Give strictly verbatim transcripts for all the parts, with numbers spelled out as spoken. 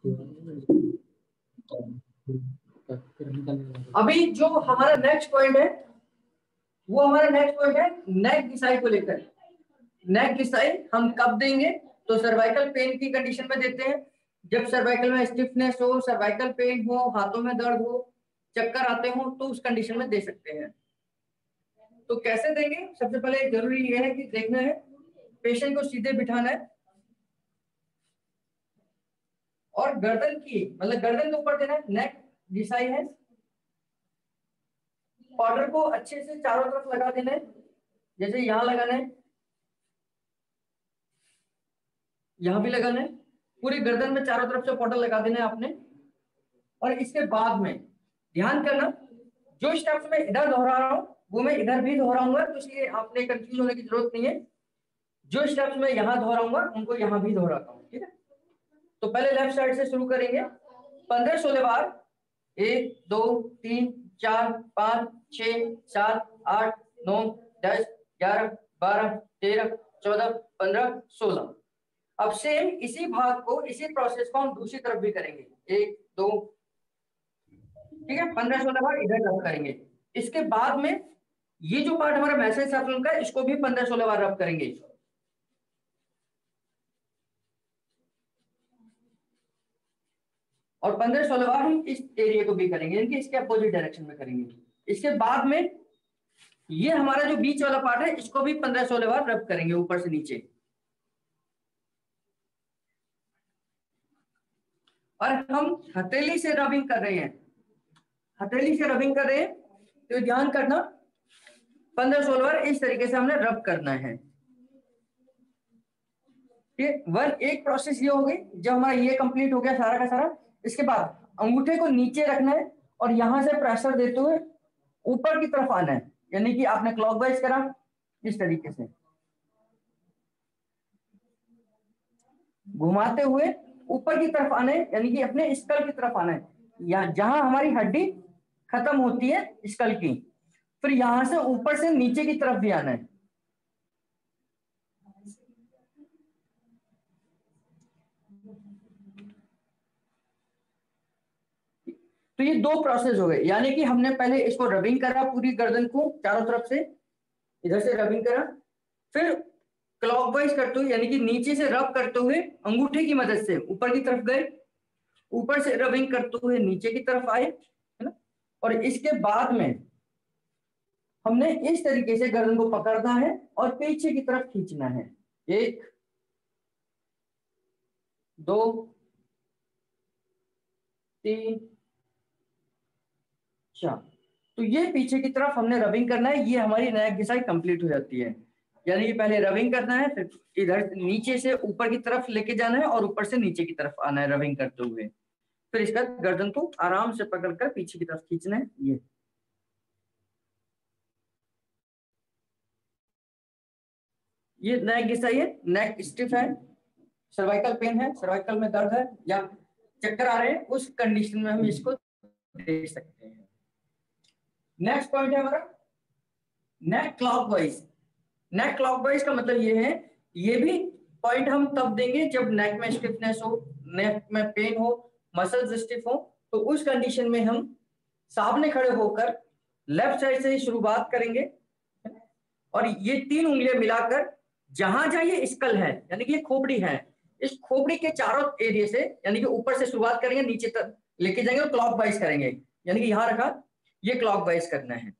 अभी जो हमारा नेक्स्ट पॉइंट है वो हमारा नेक्स्ट पॉइंट है नेक घिसाई को लेकर। नेक घिसाई हम कब देंगे? तो सर्वाइकल पेन की कंडीशन में देते हैं, जब सर्वाइकल में स्टिफनेस हो, सर्वाइकल पेन हो, हाथों में दर्द हो, चक्कर आते हो, तो उस कंडीशन में दे सकते हैं। तो कैसे देंगे? सबसे पहले जरूरी यह है कि देखना है, पेशेंट को सीधे बिठाना है और गर्दन की मतलब गर्दन के ऊपर देना है। नेक घिसाई है, पाउडर को अच्छे से चारों तरफ लगा देना है, जैसे यहां लगाना है, यहां भी लगाना है, पूरी गर्दन में चारों तरफ से पाउडर लगा देना है आपने। और इसके बाद में ध्यान करना, जो स्टेप्स मैं इधर दोहरा रहा हूं वो मैं इधर भी दोहराऊंगा, तो इसलिए आपने कंफ्यूज होने की जरूरत नहीं है। जो स्टेप्स मैं यहाँ दोहराऊंगा उनको यहाँ भी दोहराता हूँ, ठीक है। तो पहले लेफ्ट साइड से शुरू करेंगे, पंद्रह सोलह बार, एक दो तीन चार पाँच छः सात आठ नौ दस ग्यारह बारह तेरह चौदह पंद्रह सोलह। अब सेम इसी भाग को, इसी प्रोसेस को हम दूसरी तरफ भी करेंगे, एक दो, ठीक है, पंद्रह सोलह बार इधर रब करेंगे। इसके बाद में ये जो पार्ट हमारा मैसेज सर्कल का है इसको भी पंद्रह सोलह बार रब करेंगे, और पंद्रह सोलह बार हम इस एरिया को भी करेंगे, यानी कि इसके अपोजिट डायरेक्शन में करेंगे। इसके बाद में ये हमारा जो बीच वाला पार्ट है इसको भी पंद्रह सोलह बार रब करेंगे ऊपर से नीचे। और हम हथेली से रबिंग कर रहे हैं, हथेली से रबिंग कर रहे हैं, तो ध्यान करना पंद्रह सोलह बार इस तरीके से हमने रब करना है। ठीक, वन एक प्रोसेस ये हो गई। जब हमारा ये कंप्लीट हो गया सारा का सारा, इसके बाद अंगूठे को नीचे रखना है और यहां से प्रेशर देते हुए ऊपर की तरफ आना है, यानी कि आपने क्लॉकवाइज करा इस तरीके से घुमाते हुए ऊपर की तरफ आना है, यानी कि अपने स्कल की तरफ आना है, या जहां हमारी हड्डी खत्म होती है स्कल की, फिर यहां से ऊपर से नीचे की तरफ भी आना है। तो ये दो प्रोसेस हो गए, यानी कि हमने पहले इसको रबिंग करा पूरी गर्दन को चारों तरफ से, इधर से रबिंग करा, फिर क्लॉकवाइज करते हुए यानी कि नीचे से रब करते हुए अंगूठे की मदद से ऊपर की तरफ गए, ऊपर से रबिंग करते हुए नीचे की तरफ आए, है ना। और इसके बाद में हमने इस तरीके से गर्दन को पकड़ना है और पीछे की तरफ खींचना है, एक दो तीन चार। तो ये पीछे की तरफ हमने रबिंग करना है, ये हमारी नेक घिसाई कंप्लीट हो जाती है। यानी कि पहले रबिंग करना है, फिर इधर नीचे से ऊपर की तरफ लेके जाना है और ऊपर से नीचे की तरफ आना है रबिंग करते हुए, फिर इसका गर्दन को आराम से पकड़कर पीछे की तरफ खींचना है। ये ये नेक घिसाई है, नेक स्टिफ है, सर्वाइकल पेन है, सर्वाइकल में दर्द है या चक्कर आ रहे हैं, उस कंडीशन में हम इसको दे सकते हैं। नेक्स्ट पॉइंट है हमारा नेक क्लॉकवाइज। नेक क्लॉकवाइज का मतलब ये है, ये भी पॉइंट हम तब देंगे जब नेक में स्टिफनेस हो, नेक में पेन हो, मसल्स स्टिफ हो, तो उस कंडीशन में हम सामने खड़े होकर लेफ्ट साइड से ही शुरुआत करेंगे और ये तीन उंगलियां मिलाकर जहां जहां ये स्कल है यानी कि ये खोपड़ी है, इस खोपड़ी के चारों एरिया से यानी कि ऊपर से शुरुआत करेंगे नीचे तक लेके जाएंगे और क्लॉकवाइज करेंगे, यानी कि यहां रखा, ये क्लॉकवाइज करना है,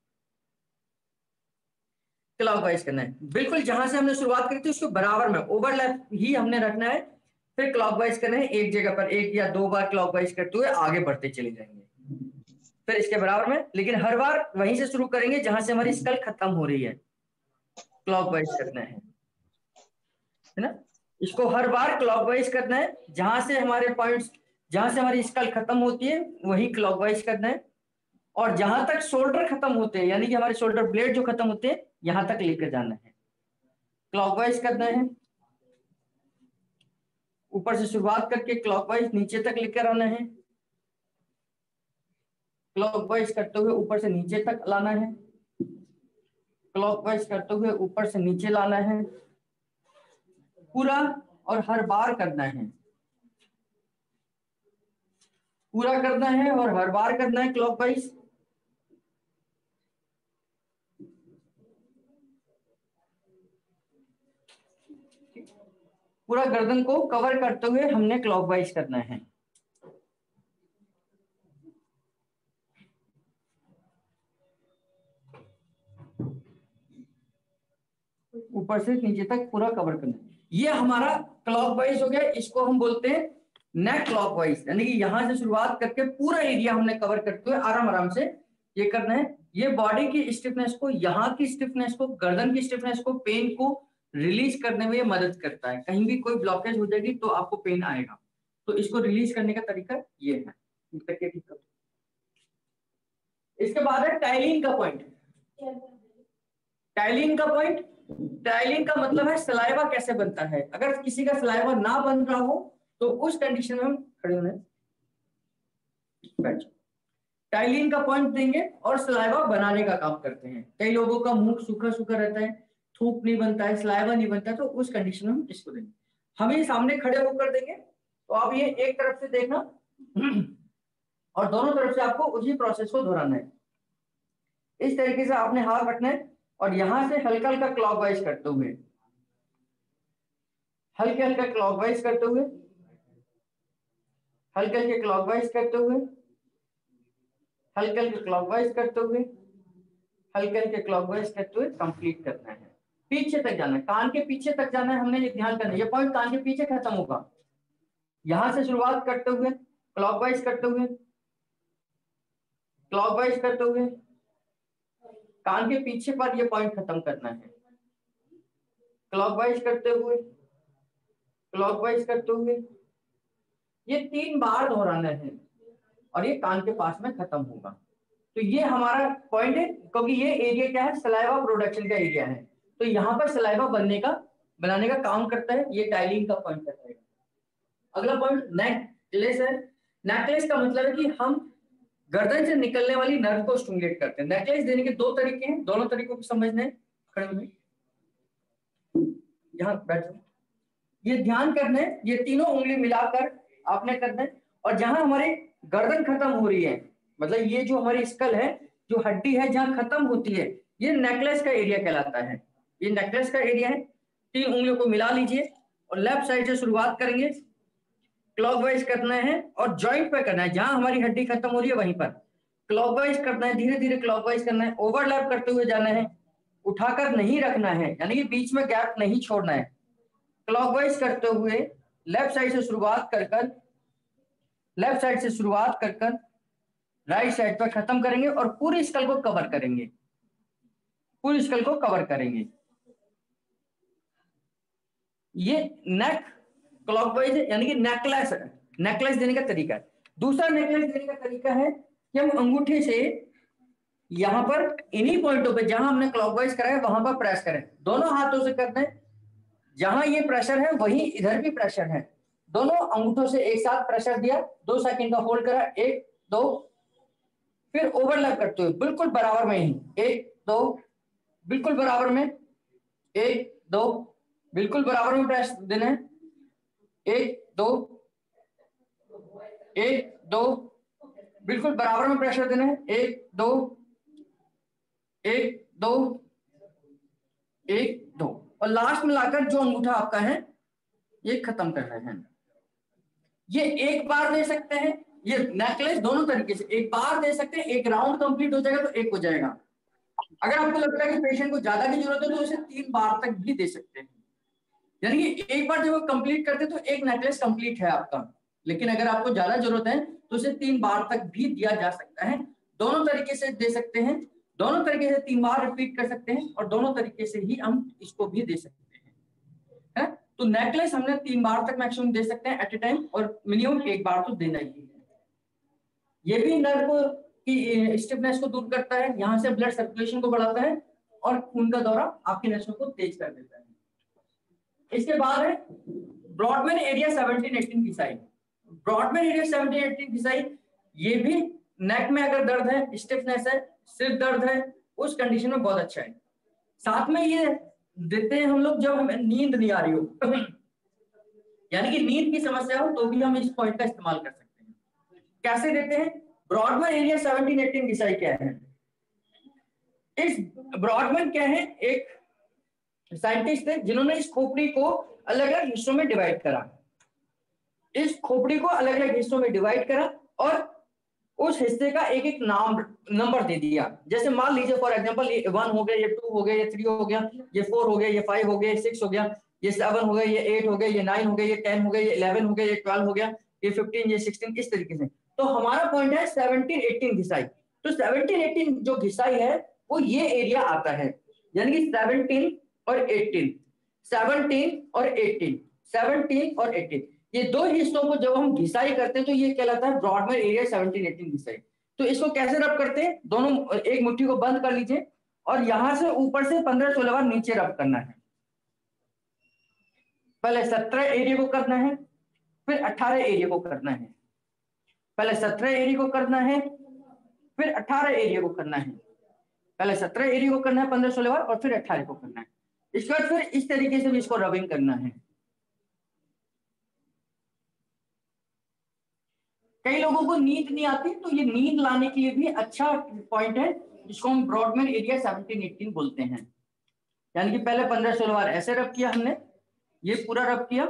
क्लॉकवाइज करना है। बिल्कुल जहां से हमने शुरुआत करी थी उसको बराबर में ओवरलैप ही हमने रखना है, फिर क्लॉकवाइज करना है, एक जगह पर एक या दो बार क्लॉकवाइज करते हुए आगे बढ़ते चले जाएंगे, फिर इसके बराबर में, लेकिन हर बार वहीं से शुरू करेंगे जहां से हमारी स्कल खत्म हो रही है, क्लॉकवाइज करना है, है ना। इसको हर बार क्लॉकवाइज करना है, जहां से हमारे पॉइंट्स, जहां से हमारी स्कल खत्म होती है वही क्लॉकवाइज करना है, और जहां तक शोल्डर खत्म होते हैं यानी कि हमारे शोल्डर ब्लेड जो खत्म होते हैं यहां तक लेकर जाना है, क्लॉकवाइज करना है, ऊपर से शुरुआत करके क्लॉकवाइज नीचे तक लेकर आना है, क्लॉकवाइज करते हुए ऊपर से नीचे तक लाना है, क्लॉकवाइज करते हुए ऊपर से नीचे लाना है, पूरा और हर बार करना है। पूरा करना है और हर बार करना है क्लॉकवाइज। पूरा गर्दन को कवर करते हुए हमने क्लॉकवाइज करना है। ऊपर से नीचे तक पूरा कवर करना है। ये हमारा क्लॉकवाइज हो गया, इसको हम बोलते हैं नेक क्लॉकवाइज, यानी कि यहां से शुरुआत करके पूरा एरिया हमने कवर करते हुए आराम आराम से ये करना है। ये बॉडी की स्टिफनेस को, यहाँ की स्टिफनेस को, गर्दन की स्टिफनेस को, पेन को रिलीज करने में ये मदद करता है। कहीं भी कोई ब्लॉकेज हो जाएगी तो आपको पेन आएगा, तो इसको रिलीज करने का तरीका ये है। इसके बाद है टाइलिन का पॉइंट। टाइलिन का पॉइंट, टाइलिन का मतलब है सलाइवा कैसे बनता है। अगर किसी का सलाइवा ना बन रहा हो तो उस कंडीशन में हम खड़े होने बैठ जाओ, टाइलिन का पॉइंट देंगे और सलाइवा बनाने का काम करते हैं। कई लोगों का मुंह सूखा सूखा रहता है, थूक नहीं बनता है, सलाइवा नहीं बनता है, तो उस कंडीशन में हम इसको देंगे। हम ये सामने खड़े होकर देंगे, तो आप ये एक तरफ से देखना और दोनों तरफ से आपको उसी प्रोसेस को दोहराना है। इस तरीके से आपने हाथ रखना है और यहां से हल्का हल्का क्लॉकवाइज करते हुए, हल्के हल्के क्लॉकवाइज करते हुए, हल्के हल्के क्लॉकवाइज करते हुए, हल्के हल्के क्लॉकवाइज करते हुए, हल्के हल्के क्लॉकवाइज करते हुए कंप्लीट करना है। पीछे तक जाना है, कान के पीछे तक जाना है। हमने ये ध्यान करना है, ये पॉइंट कान के पीछे खत्म होगा। यहां से शुरुआत करते हुए, क्लॉकवाइज करते हुए, क्लॉकवाइज करते हुए, कान के पीछे पर ये पॉइंट खत्म करना है। क्लॉकवाइज करते हुए, क्लॉकवाइज करते हुए, ये तीन बार दोहराना है और ये कान के पास में खत्म होगा। तो ये हमारा पॉइंट है, क्योंकि ये एरिया क्या है, सलाइवा प्रोडक्शन का एरिया है, तो यहाँ पर सलाइवा बनने का, बनाने का काम करता है। ये टाइलिंग का पॉइंट करता है। अगला पॉइंट नेकलेस है। नेकलेस का मतलब है कि हम गर्दन से निकलने वाली नर्व को स्टिमुलेट करते हैं। नेकलेस देने के दो तरीके हैं, दोनों तरीकों को समझना है। खड़े होइए, यहाँ बैठ जाओ, ये ध्यान करना है, ये तीनों उंगली मिलाकर आपने करना है। और जहां हमारी गर्दन खत्म हो रही है, मतलब ये जो हमारी स्कल है, जो हड्डी है जहां खत्म होती है, ये नेकलेस का एरिया कहलाता है। ये नेकलेस का एरिया है। तीन उंगलियों को मिला लीजिए और लेफ्ट साइड से शुरुआत करेंगे, क्लॉकवाइज करना है और जॉइंट पे करना है, जहां हमारी हड्डी खत्म हो रही है वहीं पर क्लॉकवाइज करना है। धीरे धीरे क्लॉकवाइज करना है, ओवरलैप करते हुए जाना है, उठाकर नहीं रखना है, यानी कि बीच में गैप नहीं छोड़ना है। क्लॉकवाइज करते हुए लेफ्ट साइड से शुरुआत कर कर लेफ्ट साइड से शुरुआत कर कर राइट साइड पर खत्म करेंगे और पूरी स्कल को कवर करेंगे, पूरी स्कल को कवर करेंगे। ये नेक क्लॉकवाइज है, यानी कि नेकलेस, नेकलेस देने का तरीका है। दूसरा नेकलेस देने का तरीका है कि हम अंगूठे से यहां पर इन्हीं पॉइंटों पे जहां हमने क्लॉकवाइज करा है वहां पर प्रेस करें, दोनों हाथों से करना है। जहां ये प्रेशर है वहीं इधर भी प्रेशर है। दोनों अंगूठों से एक साथ प्रेशर दिया, दो सेकंड का होल्ड करा, एक दो, फिर ओवरलैप करते हुए बिल्कुल बराबर में ही, एक दो, बिल्कुल बराबर में, एक दो, बिल्कुल बराबर में प्रेस देना है, एक दो, एक दो, बिल्कुल बराबर में प्रेशर देना है, एक दो, एक दो, एक दो, और लास्ट में लाकर जो अंगूठा आपका है ये खत्म करना है। ये एक बार दे सकते हैं, ये नेकलेस दोनों तरीके से एक बार दे सकते हैं, एक राउंड कंप्लीट हो जाएगा तो एक हो जाएगा। अगर आपको लगता है कि पेशेंट को ज्यादा की जरूरत है तो उसे तीन बार तक भी दे सकते हैं, यानी कि एक बार जब वो कंप्लीट करते तो एक नेकलेस कंप्लीट है आपका। लेकिन अगर आपको ज्यादा जरूरत है तो उसे तीन बार तक भी दिया जा सकता है। दोनों तरीके से दे सकते हैं, दोनों तरीके से तीन बार रिपीट कर सकते हैं और दोनों तरीके से ही हम इसको भी दे सकते हैं, है? तो नेकलेस हमने तीन बार तक मैक्सिमम दे सकते हैं एट ए टाइम, और मिनिमम एक बार तो देना ही है। ये भी नर्व की स्टिफनेस को दूर करता है, यहाँ से ब्लड सर्कुलेशन को बढ़ाता है और खून का दौरा आपकी नसों को तेज कर देता है। इसके बाद है ब्रॉडमैन एरिया सेवनटीन एटीन फिसाई। ब्रॉडमैन एरिया सेवनटीन एटीन फिसाई, ये भी नेक में अगर दर्द है, स्टिफनेस है, सिर दर्द है, उस कंडीशन में बहुत अच्छा है। साथ में ये देते हैं हम लोग जब हमें नींद नहीं आ रही हो यानी कि नींद की समस्या हो तो भी हम इस पॉइंट का इस्तेमाल कर सकते हैं। कैसे देते हैं? ब्रॉडमैन एरिया सेवनटीन एटीन घिसाई क्या है? इस ब्रॉडमैन क्या है? एक साइंटिस्ट थे जिन्होंने इस खोपड़ी को अलग अलग हिस्सों में डिवाइड करा, इस खोपड़ी को अलग अलग हिस्सों में डिवाइड करा और उस हिस्से का एक एक नाम नंबर दे दिया। जैसे मान लीजिए फॉर एग्जांपल ये वन हो गया, ये टू हो गया, ये थ्री हो गया, ये फोर हो गया, ये फाइव हो गया, ये सिक्स हो गया, ये सेवन हो गया, ये एट हो गया, ये नाइन हो गया, ये टेन हो गया, ये इलेवन हो गया, ये ट्वेल्व हो गया, ये फिफ्टीन, ये सिक्सटीन, इस तरीके से। तो हमारा पॉइंट है सेवनटीन एटीन घिसाई। तो सेवनटीन एटीन जो घिसाई है वो ये एरिया आता है, यानी कि सेवनटीन और एटीन, सेवनटीन और एटीन, सेवनटीन और एटीन, ये दो हिस्सों को जब हम घिसाई करते हैं तो ये कहलाता है ब्रॉडमैन एरिया सेवनटीन एटीन घिसाई। तो इसको कैसे रब करते हैं? दोनों एक मुट्ठी को बंद कर लीजिए और यहां से ऊपर से पंद्रह सोलह बार नीचे रब करना है। पहले सत्रह एरिया को करना है, फिर अठारह एरिया को करना है। पहले सत्रह एरिया को करना है, फिर अठारह एरिया को करना है। पहले सत्रह एरिया को करना है पंद्रह सोलह बार और फिर अठारह को करना है। इसके बाद फिर इस तरीके से भी इसको रबिंग करना है। कई लोगों को नींद नहीं आती, तो ये नींद लाने के लिए भी अच्छा पॉइंट है, जिसको हम ब्रॉडमैन एरिया सेवनटीन एटीन बोलते हैं। यानी कि पहले पंद्रह सोलह बार ऐसे रब किया हमने, ये पूरा रब किया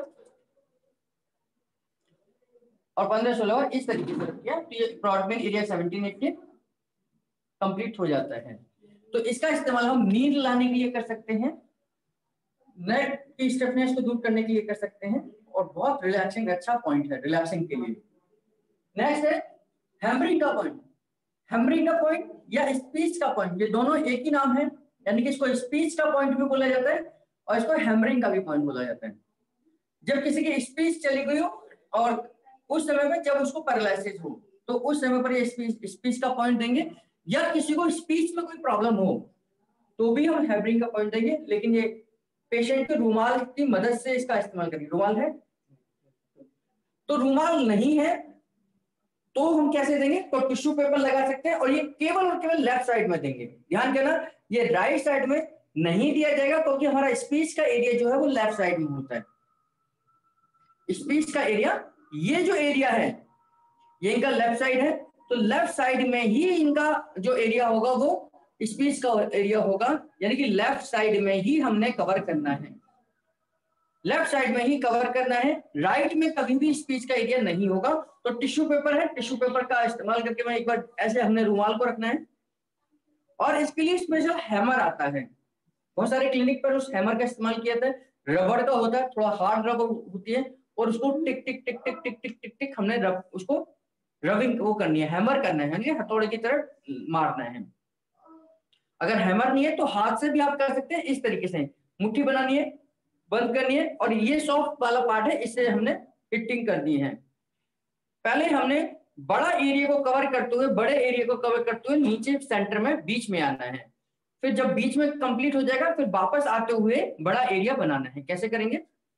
और पंद्रह सोलह बार इस तरीके से रब किया, तो ये Brodmann area seventeen eighteen complete हो जाता है। तो इसका इस्तेमाल हम नींद लाने के लिए कर सकते हैं, नेक की स्टिफनेस को दूर करने के लिए कर सकते हैं, और बहुत रिलैक्सिंग अच्छा पॉइंट है रिलैक्सिंग के लिए। नेक्स्ट है हैमरिंग का पॉइंट। हैमरिंग का पॉइंट या स्पीच का पॉइंट, ये दोनों एक ही नाम है, यानी कि इसको स्पीच का पॉइंट भी बोला जाता है और इसको हैमरिंग का भी पॉइंट बोला जाता है। जब किसी की स्पीच चली गई हो और उस समय में जब उसको पैरालिसिस हो, तो उस समय पर ये स्पीच स्पीच का पॉइंट देंगे, या किसी को स्पीच में कोई प्रॉब्लम हो तो भी हम हैमरिंग का पॉइंट देंगे, लेकिन ये पेशेंट के रुमाल की मदद से इसका इस्तेमाल करेंगे। रुमाल है तो रुमाल नहीं है तो हम कैसे देंगे? तो टिश्यू पेपर लगा सकते हैं, और ये केवल और केवल लेफ्ट साइड में देंगे। ध्यान देना, ये राइट साइड में नहीं दिया जाएगा, क्योंकि हमारा स्पीच का एरिया जो है वो लेफ्ट साइड में होता है। स्पीच का एरिया, ये जो एरिया है ये इनका लेफ्ट साइड है, तो लेफ्ट साइड में ही इनका जो एरिया होगा वो स्पीच का एरिया होगा, यानी कि लेफ्ट साइड में ही हमने कवर करना है, लेफ्ट साइड में ही कवर करना है। राइट में कभी भी स्पीच का एरिया नहीं होगा। तो टिश्यू पेपर है, टिश्यू पेपर का इस्तेमाल करके मैं एक बार ऐसे हमने रुमाल को रखना है, और इसके लिए स्पेशल हैमर आता है। बहुत सारे क्लिनिक पर उस हैमर का इस्तेमाल किया था, रबड़ का होता है, थोड़ा हार्ड रबड़ होती है, और उसको टिक टिक टिक टिक टिक टिक टिक टिक हमने रब उसको रबिंग वो करनी है, हैमर करना है, यानी हथौड़े की तरह मारना है। अगर हैमर नहीं है तो हाथ से भी आप कर सकते हैं। इस तरीके से मुट्ठी बनानी है, बंद करनी है, और ये सॉफ्ट वाला पार्ट है, इससे हमने हिटिंग करनी है। पहले हमने बड़ा एरिया को कवर करते हुए बड़े एरिया को कवर करते हुए नीचे सेंटर में बीच में आना है। फिर जब बीच में कंप्लीट हो जाएगा फिर वापस आते हुए बड़ा एरिया बनाना है। कैसे करेंगे?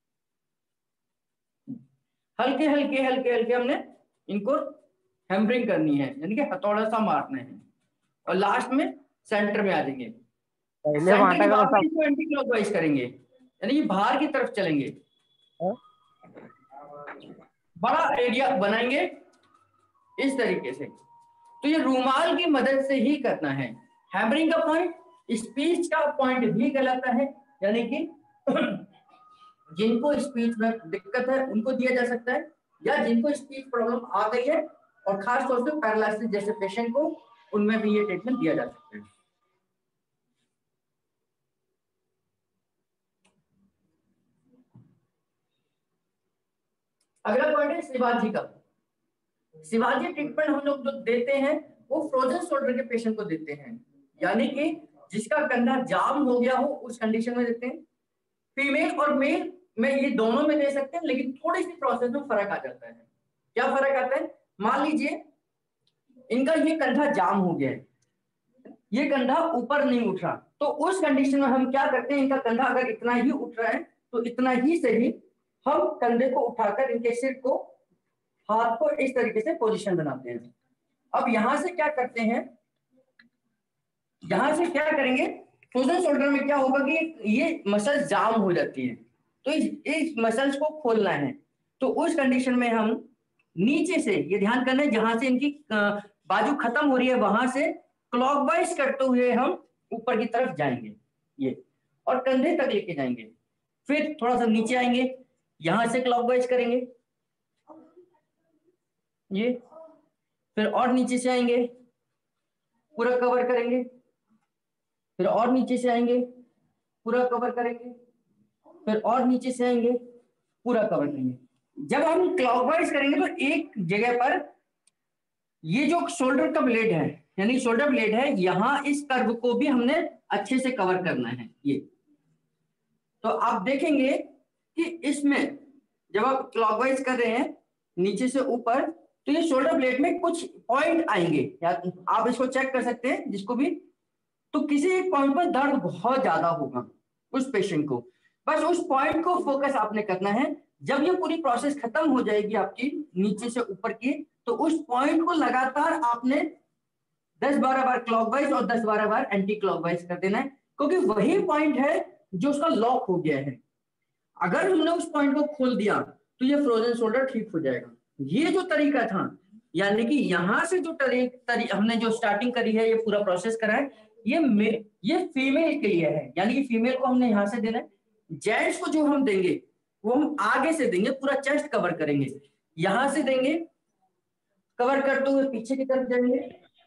हल्के हल्के हल्के हल्के हमने इनको हैमरिंग करनी है, यानी कि हथौड़ा सा मारना है, और लास्ट में सेंटर में आ जाएंगे। सेंटर के बाद इसको एंटी क्लॉकवाइज करेंगे, यानी कि बाहर की तरफ चलेंगे, बड़ा एरिया बनाएंगे इस तरीके से। तो ये रुमाल की मदद से ही करना है। हैमरिंग का पॉइंट स्पीच का पॉइंट भी कहलाता है, यानी कि जिनको स्पीच में दिक्कत है उनको दिया जा सकता है, या जिनको स्पीच प्रॉब्लम आ गई है और खास तौर से पैरालिसिस जैसे पेशेंट को, उनमें भी ये ट्रीटमेंट दिया जा सकता है। अगला पॉइंट है शिवाजी का। शिवाजी ट्रीटमेंट हम लोग जो देते हैं वो फ्रोजन शोल्डर के पेशेंट को देते हैं, यानी कि जिसका कंधा जाम हो गया हो उस कंडीशन में देते हैं। फीमेल और मेल में ये दोनों में दे सकते हैं, लेकिन थोड़ी सी प्रोसेस में फर्क आ जाता है। क्या फर्क आता है? मान लीजिए इनका ये कंधा जाम हो गया है, ये कंधा ऊपर नहीं उठ रहा, तो उस कंडीशन में हम क्या करते हैं? इनका कंधा अगर इतना ही उठ रहा है तो इतना ही से ही हम कंधे को उठाकर इनके सिर को, हाथ को इस तरीके से पोजीशन बनाते हैं। अब यहां से क्या करते हैं? यहां से क्या करेंगे? फ्रोजन शोल्डर में क्या होगा कि ये मसल जाम हो जाती है, तो इस, इस मसल्स को खोलना है। तो उस कंडीशन में हम नीचे से, ये ध्यान करना है, जहां से इनकी बाजू खत्म हो रही है वहां से क्लॉकवाइज करते हुए हम ऊपर की तरफ जाएंगे ये, और कंधे तक लेके जाएंगे। फिर थोड़ा सा नीचे आएंगे, यहां से क्लॉकवाइज करेंगे ये, फिर और नीचे से आएंगे, पूरा कवर करेंगे, फिर और नीचे से आएंगे, पूरा कवर करेंगे, फिर और नीचे से आएंगे, पूरा कवर करेंगे। जब हम क्लॉकवाइज करेंगे तो एक जगह पर ये जो शोल्डर का ब्लेड है, यानी शोल्डर ब्लेड है, यहां इस कर्व को भी हमने अच्छे से कवर करना है ये। तो आप देखेंगे कि इसमें जब आप क्लॉकवाइज कर रहे हैं नीचे से ऊपर, तो ये शोल्डर ब्लेड में कुछ पॉइंट आएंगे, या आप इसको चेक कर सकते हैं जिसको भी, तो किसी एक पॉइंट पर दर्द बहुत ज्यादा होगा उस पेशेंट को, बस उस पॉइंट को फोकस आपने करना है। जब ये पूरी प्रोसेस खत्म हो जाएगी आपकी नीचे से ऊपर की, तो उस पॉइंट को लगातार आपने दस बारह बार क्लॉकवाइज और दस बारह बार एंटी क्लॉकवाइज कर देना है, क्योंकि वही पॉइंट है जो उसका लॉक हो गया है। अगर हमने उस पॉइंट को खोल दिया तो ये फ्रोजन शोल्डर ठीक हो जाएगा। ये जो तरीका था, यानी कि यहां से जो तरी, तरी, हमने जो स्टार्टिंग करी है, ये पूरा प्रोसेस करा है, ये ये फीमेल के लिए है, यानी कि फीमेल को हमने यहां से देना है। जेंट्स को जो हम देंगे वो हम आगे से देंगे, पूरा चेस्ट कवर करेंगे, यहां से देंगे, कवर करते हुए पीछे की तरफ जाएंगे,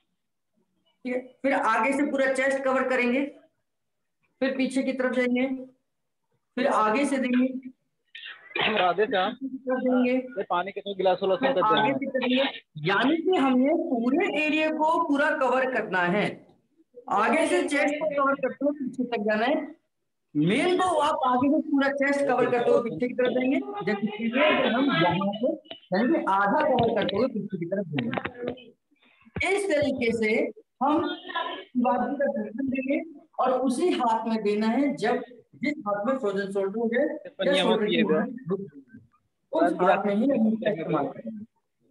ठीक है, फिर आगे से पूरा चेस्ट कवर करेंगे, फिर पीछे की तरफ जाएंगे, फिर आगे से देंगे, राधे श्याम देंगे, पानी कितने गिलास फिर आगे से करेंगे, यानी कि हमने पूरे एरिया को पूरा कवर करना है। आगे से चेस्ट को कवर करते हुए पीछे तक जाना है। मेल को आप आगे से पूरा चेस्ट कवर करते हुए पीछे की तरफ जाएंगे, जबकि फीमेल को हम यहाँ से यानी आधा कवर करते हुए पीछे की तरफ जाएंगे। इस तरीके से हम बाजू का दर्शन देंगे, और उसी हाथ में देना है जब जिस हाथ में फ्रोजन शोल्डर हो जाए या शोल्डर की उस हाथ में ही हम इसका इस्तेमाल करेंगे।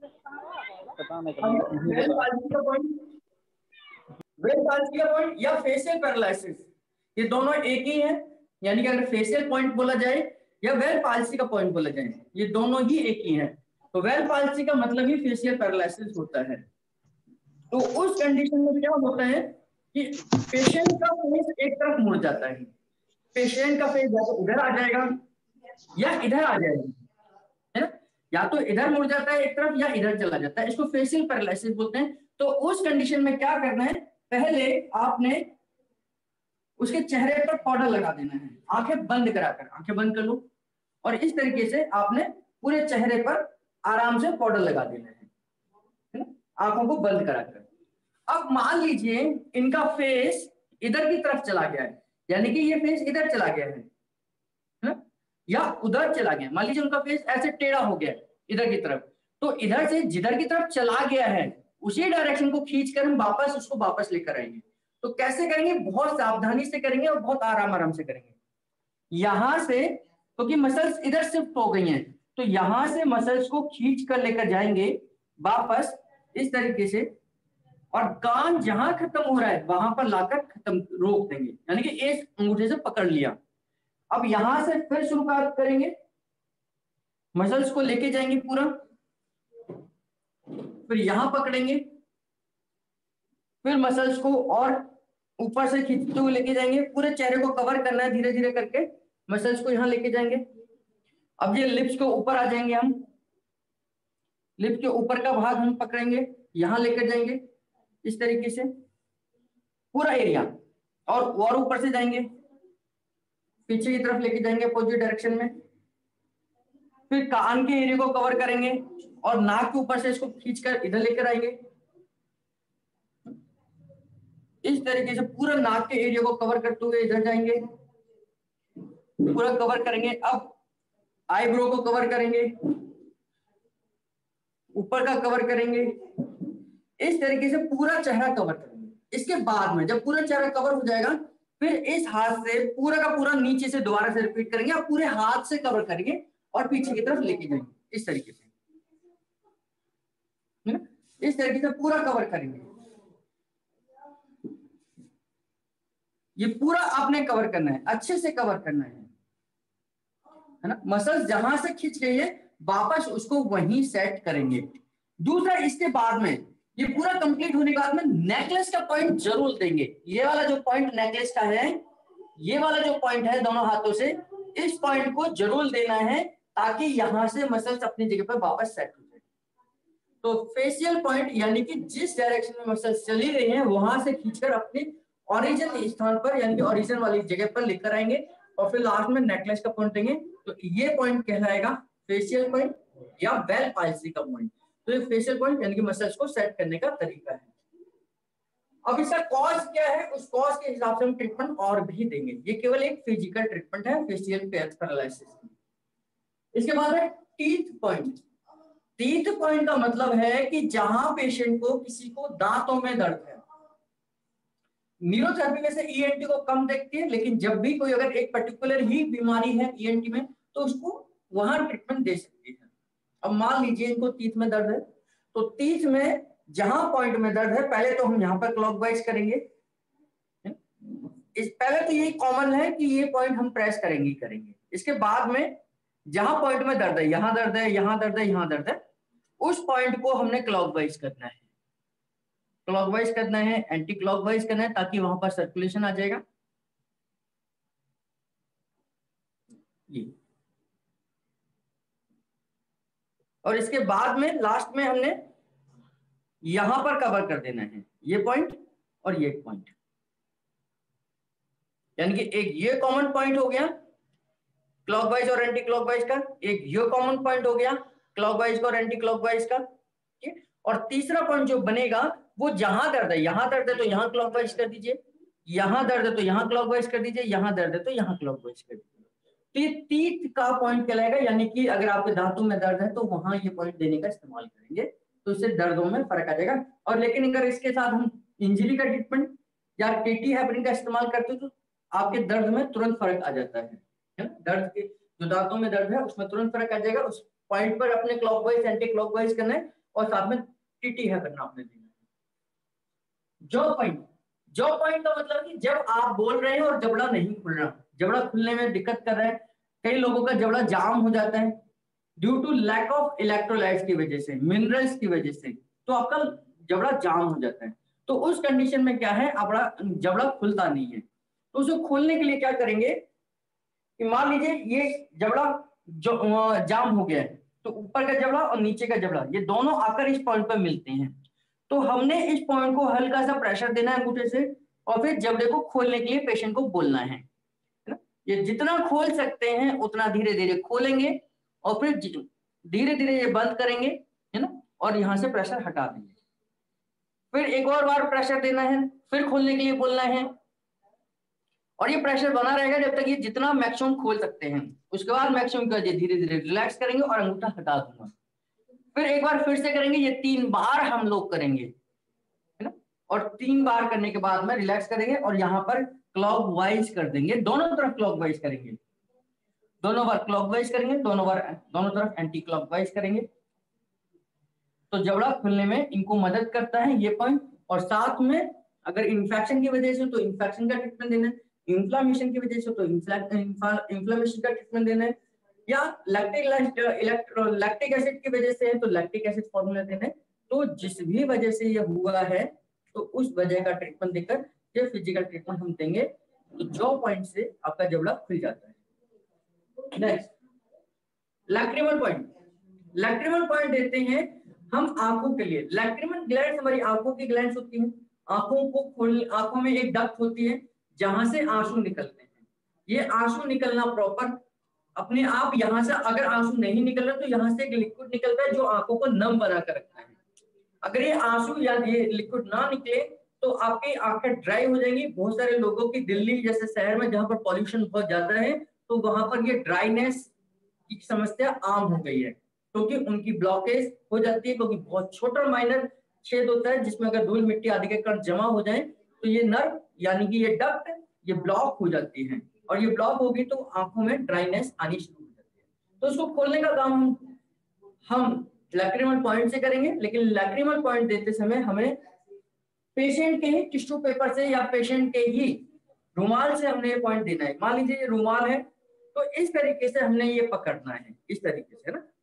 वेल पाल्सी का पॉइंट, वेल पाल्सी का पॉइंट या फेशियल पैरालिसिस, ये दोनों एक ही है, यानी कि अगर फेशियल पॉइंट बोला जाए या वेल पाल्सी का पॉइंट बोला जाए, ये दोनों ही एक ही है। तो वेल पाल्सी का मतलब ही फेशियल पैरालिसिस होता है। तो उस कंडीशन में क्या होता है कि पेशेंट का फेस एक तरफ मुड़ जाता है, पेशेंट का फेस या तो इधर आ जाएगा या इधर आ जाएगा, है ना, या तो इधर मुड़ जाता है एक तरफ या इधर चला जाता है, इसको फेशियल पैरालिसिस बोलते हैं। तो उस कंडीशन में क्या करना है, पहले आपने उसके चेहरे पर पाउडर लगा देना है, आंखें बंद कराकर, आंखें बंद कर लो, और इस तरीके से आपने पूरे चेहरे पर आराम से पाउडर लगा देना है, आंखों को बंद कराकर। अब मान लीजिए इनका फेस इधर की तरफ चला गया है, यानी कि ये फेस इधर चला गया है, है? या उधर चला गया, मान लीजिए उनका फेस ऐसे टेढ़ा हो गया इधर की तरफ, तो इधर से जिधर की तरफ चला गया है उसी डायरेक्शन को खींचकर हम वापस उसको वापस लेकर आएंगे। तो कैसे करेंगे, बहुत सावधानी से करेंगे और बहुत आराम आराम से करेंगे। यहां से क्योंकि तो मसल्स इधर शिफ्ट हो गई हैं, तो यहां से मसल्स को खींच कर लेकर जाएंगे वापस इस तरीके से, और कान जहां खत्म हो रहा है वहां पर लाकर खत्म रोक देंगे, यानी कि एक अंगूठे से पकड़ लिया। अब यहां से फिर शुरुआत करेंगे, मसल्स को लेके जाएंगे पूरा, फिर यहां पकड़ेंगे, फिर मसल्स को और ऊपर से खींचते हुए लेके जाएंगे, पूरे चेहरे को कवर करना है धीरे धीरे करके, मसल्स को यहां लेके जाएंगे। अब ये लिप्स के ऊपर आ जाएंगे, हम लिप्स के ऊपर का भाग हम पकड़ेंगे, यहां लेकर जाएंगे इस तरीके से पूरा एरिया, और और ऊपर से जाएंगे पीछे की तरफ लेके जाएंगे अपोजिट डायरेक्शन में, फिर कान के एरिया को कवर करेंगे और नाक के ऊपर से इसको खींचकर इधर लेकर आएंगे इस तरीके से, पूरा नाक के एरिया को कवर करते हुए इधर जाएंगे, पूरा कवर करेंगे। अब आईब्रो को कवर करेंगे, ऊपर का कवर करेंगे, इस तरीके से पूरा चेहरा कवर करेंगे। इसके बाद में जब पूरा चेहरा कवर हो जाएगा, फिर इस हाथ से पूरा का पूरा नीचे से दोबारा से रिपीट करेंगे, आप पूरे हाथ से कवर करेंगे और पीछे की तरफ लेके जाएंगे इस तरीके से, इस तरीके से पूरा कवर करेंगे। ये पूरा आपने कवर करना है, अच्छे से कवर करना है, है ना। मसल्स जहां से खींच गई है वापस उसको वहीं सेट करेंगे। दूसरा, इसके बाद में ये पूरा कंप्लीट होने के बाद में नेकलेस का पॉइंट जरूर देंगे। ये वाला जो पॉइंट नेकलेस का है, ये वाला जो पॉइंट है दोनों हाथों से, इस पॉइंट को जरूर देना है ताकि यहां से मसल्स अपनी जगह पर वापस सेट हो जाए। तो फेशियल पॉइंट यानी कि जिस डायरेक्शन में मसल्स चली रही हैं वहां से खींचकर अपने ओरिजिन स्थान पर यानी कि ओरिजिन वाली जगह पर लेकर आएंगे और फिर लास्ट में नेकलेस का पॉइंट देंगे। तो ये पॉइंट कहलाएगा फेशियल पॉइंट या बेल पाल्सी का पॉइंट। तो ये फेशियल पॉइंट यानी कि मसल्स को सेट करने का तरीका है। अब इसका कॉज क्या है, उस कॉज के हिसाब से हम ट्रीटमेंट और भी देंगे। ये केवल एक फिजिकल ट्रीटमेंट है फेशियल पैरालिसिस की। इसके बाद है टीथ पॉइंट। टीथ पॉइंट का मतलब है कि जहां पेशेंट को किसी को दांतों में दर्द है, न्यूरोथेरेपी में से ईएनटी को कम देखती है, लेकिन जब भी कोई अगर एक पर्टिकुलर ही बीमारी है ईएनटी में तो उसको वहां ट्रीटमेंट दे सकती है। अब मान लीजिए इनको टीथ में दर्द है, तो टीथ में जहां पॉइंट में दर्द है पहले तो हम यहाँ पर क्लॉकवाइज करेंगे। इस पहले तो ये कॉमन है कि ये पॉइंट हम प्रेस करेंगे करेंगे। इसके बाद में जहां पॉइंट में दर्द है, यहां दर्द है, यहां दर्द है, यहां दर्द है, उस पॉइंट को हमने क्लॉकवाइज करना है। क्लॉकवाइज करना है, एंटी क्लॉकवाइज करना है ताकि वहां पर सर्कुलेशन आ जाएगा। ये और इसके बाद में लास्ट में हमने यहां पर कवर कर देना है ये पॉइंट और ये पॉइंट, यानी कि एक ये कॉमन पॉइंट हो गया क्लॉकवाइज और एंटी क्लॉकवाइज का, एक ये कॉमन पॉइंट हो गया क्लॉकवाइज का और एंटी क्लॉकवाइज का। ठीक, और तीसरा पॉइंट जो बनेगा वो जहां दर्द है, यहां दर्द है तो यहां क्लॉकवाइज कर दीजिए, यहां दर्द है तो यहां क्लॉकवाइज कर दीजिए, यहां दर्द है तो यहां क्लॉकवाइज कर दीजिए। तो ये टीथ का पॉइंट कहलाएगा, यानी कि अगर आपके दांतों में दर्द है तो वहां ये पॉइंट देने का इस्तेमाल करेंगे तो इससे दर्दों में फर्क आ जाएगा। और लेकिन अगर इसके साथ हम इंजरी का ट्रीटमेंट या टीटी हैपनिंग का इस्तेमाल करते हो तो आपके दर्द में तुरंत फर्क आ जाता है। दर्द के जो दांतों में दर्द है उसमें तुरंत फर्क आ जाएगा। उस पॉइंट पर अपने क्लॉकवाइज एंटी क्लॉकवाइज करना है और साथ में टीटी है करना आपने देना है। जॉ पॉइंट, जॉ पॉइंट का मतलब कि जब आप बोल रहे हैं और जबड़ा नहीं खुल रहा, जबड़ा खुलने में दिक्कत कर रहा है, कई लोगों का जबड़ा जाम हो जाता है due to lack of electrolytes की वजह से, मिनरल्स की वजह से, तो आपका जबड़ा जाम हो जाता है। तो उस कंडीशन में क्या है, आपका जबड़ा खुलता नहीं है। तो उसको खोलने के लिए क्या करेंगे कि मान लीजिए ये जबड़ा जो जाम हो गया है तो ऊपर का जबड़ा और नीचे का जबड़ा ये दोनों आकर इस पॉइंट पर मिलते हैं। तो हमने इस पॉइंट को हल्का सा प्रेशर देना है अंगूठे से और फिर जबड़े को खोलने के लिए पेशेंट को बोलना है ना। ये जितना खोल सकते हैं उतना धीरे धीरे खोलेंगे और फिर धीरे धीरे ये बंद करेंगे, है ना, और यहाँ से प्रेशर हटा देंगे। फिर एक और बार प्रेशर देना है, फिर खोलने के लिए बोलना है और ये प्रेशर बना रहेगा जब तक ये जितना मैक्सिमम खोल सकते हैं। उसके बाद मैक्सिमम कर धीरे धीरे रिलैक्स करेंगे और अंगूठा हटा दूंगा। फिर एक बार फिर से करेंगे, ये तीन बार हम लोग करेंगे, है ना, और तीन बार करने के बाद में रिलैक्स करेंगे और यहाँ पर क्लॉकवाइज कर देंगे, दोनों तरफ क्लॉकवाइज करेंगे, दोनों बार क्लॉकवाइज करेंगे, दोनों बार दोनों तरफ एंटी क्लॉकवाइज करेंगे। तो जबड़ा खुलने में इनको मदद करता है ये पॉइंट। और साथ में अगर इन्फेक्शन की वजह से तो इन्फेक्शन का ट्रीटमेंट देना है, इन्फ्लामेशन की वजह से तो इन्फ्लामेशन का ट्रीटमेंट देना है, या लैक्टिक लैक्टिक एसिड की वजह से है तो लैक्टिक एसिड फॉर्मूला देना है। तो जिस भी वजह से ये हुआ है तो उस वजह का ट्रीटमेंट देकर ये फिजिकल ट्रीटमेंट हम देंगे तो जॉ पॉइंट से आपका जबड़ा खुल जाता है। Next, lacrimal point. Lacrimal point देते हैं हम आंखों के लिए। लैक्रिमल ग्लैंड्स हमारी आंखों की ग्लैंड्स होती हैं, आंखों को खोल आंखों में एक डक्ट होती है जहां से आंसू निकलते हैं। ये आंसू निकलना प्रॉपर अपने आप, यहाँ से अगर आंसू नहीं निकल रहा तो यहाँ से एक लिक्विड निकलता है जो आंखों को नम बना कर रखता है। अगर ये आंसू या ये लिक्विड ना निकले तो आपकी आंखें ड्राई हो जाएंगी। बहुत सारे लोगों की दिल्ली जैसे शहर में जहां पर पॉल्यूशन बहुत ज्यादा है तो वहां पर ये ड्राइनेस की समस्या आम हो गई है क्योंकि तो उनकी ब्लॉकेज हो जाती है, क्योंकि बहुत छोटा माइनर छेद होता है जिसमें अगर धूल मिट्टी आदि के कण जमा हो जाए तो ये नर्व यानी कि ये डक्ट ये ब्लॉक हो जाती है और ये ब्लॉक होगी तो आंखों में ड्राइनेस आनी शुरू हो जाती है। तो उसको खोलने का काम हम हम लैक्रिमल पॉइंट से करेंगे, लेकिन लैक्रिमल पॉइंट देते समय हमें पेशेंट के ही टिश्यू पेपर से या पेशेंट के ही रुमाल से हमने ये पॉइंट देना है। मान लीजिए ये रुमाल है तो इस तरीके से हमने ये पकड़ना है, इस तरीके से, है ना,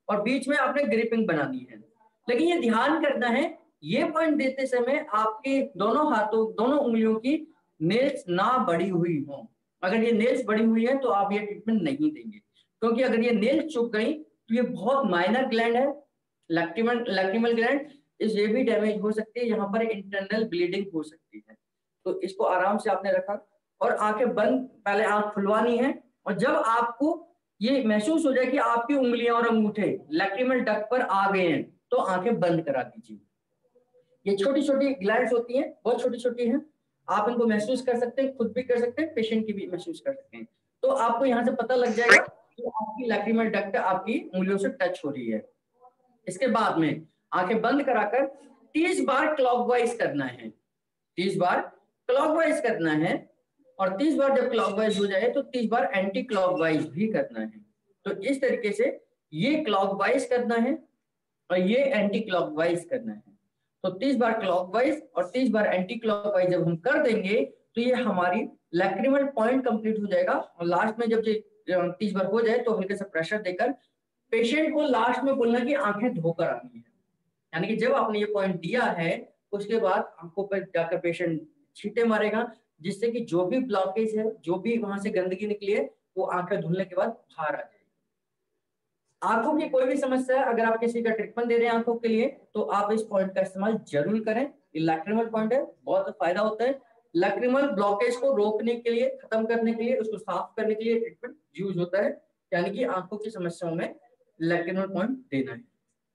और बीच में आपने ग्रिपिंग बनानी है। लेकिन ये ध्यान करना है, ये पॉइंट देते समय आपके दोनों हाथों, दोनों उंगलियों की नेल्स ना बड़ी हुई हो। अगर ये नेल्स बड़ी हुई है तो आप ये ट्रीटमेंट नहीं देंगे, क्योंकि अगर ये नेल्स चुप गई तो ये बहुत माइनर ग्लैंड है, लैक्रिमल लैक्रिमल ग्लैंड, इस ये भी डैमेज हो सकती है, यहाँ पर इंटरनल ब्लीडिंग हो सकती है। तो इसको आराम से आपने रखा और आंखें बंद, पहले आंख खुलवानी है, और जब आपको ये महसूस हो जाए कि आपकी उंगलियां और अंगूठे लैक्रिमल डक्ट पर आ गए हैं तो आंखें बंद करा दीजिए। ये छोटी छोटी ग्लैंड्स होती हैं, बहुत छोटी छोटी हैं, आप इनको महसूस कर सकते हैं, खुद भी कर सकते हैं, पेशेंट की भी महसूस कर सकते हैं। तो आपको यहाँ से पता लग जाएगा कि आपकी लैक्रिमल डक्ट आपकी उंगलियों से टच हो रही है। इसके बाद में आंखें बंद कराकर तीस बार क्लॉकवाइज करना है, तीस बार क्लॉकवाइज करना है, और तीस बार जब क्लॉकवाइज हो जाए तो तीस बार एंटी क्लॉकवाइज भी करना है। तो इस तरीके से ये क्लॉकवाइज करना है और ये एंटी क्लॉकवाइज करना है। तो तीस बार क्लॉकवाइज और तीस बार एंटी क्लॉकवाइज जब हम कर देंगे तो ये हमारी लैक्रिमल पॉइंट कंप्लीट हो जाएगा। और लास्ट में जब ये तीस बार हो जाए तो हल्के से प्रेशर देकर पेशेंट को लास्ट में बोलना कि आंखें धोकर आनी है। यानी कि जब आपने ये पॉइंट दिया है उसके बाद आंखों पर जाकर पेशेंट छींटे मारेगा, जिससे कि जो भी ब्लॉकेज है, जो भी वहां से गंदगी निकली है, वो आंखें धुलने के बाद बाहर आ जाएगी। आंखों की कोई भी समस्या है, अगर आप किसी का ट्रीटमेंट दे रहे हैं आंखों के लिए, तो आप इस पॉइंट का इस्तेमाल जरूर करें। ये लैक्रिमल पॉइंट है, बहुत फायदा होता है। लैक्रिमल ब्लॉकेज को रोकने के लिए, खत्म करने के लिए, उसको साफ करने के लिए ट्रीटमेंट यूज होता है, यानी कि आंखों की समस्याओं में लैक्रिमल पॉइंट देना है।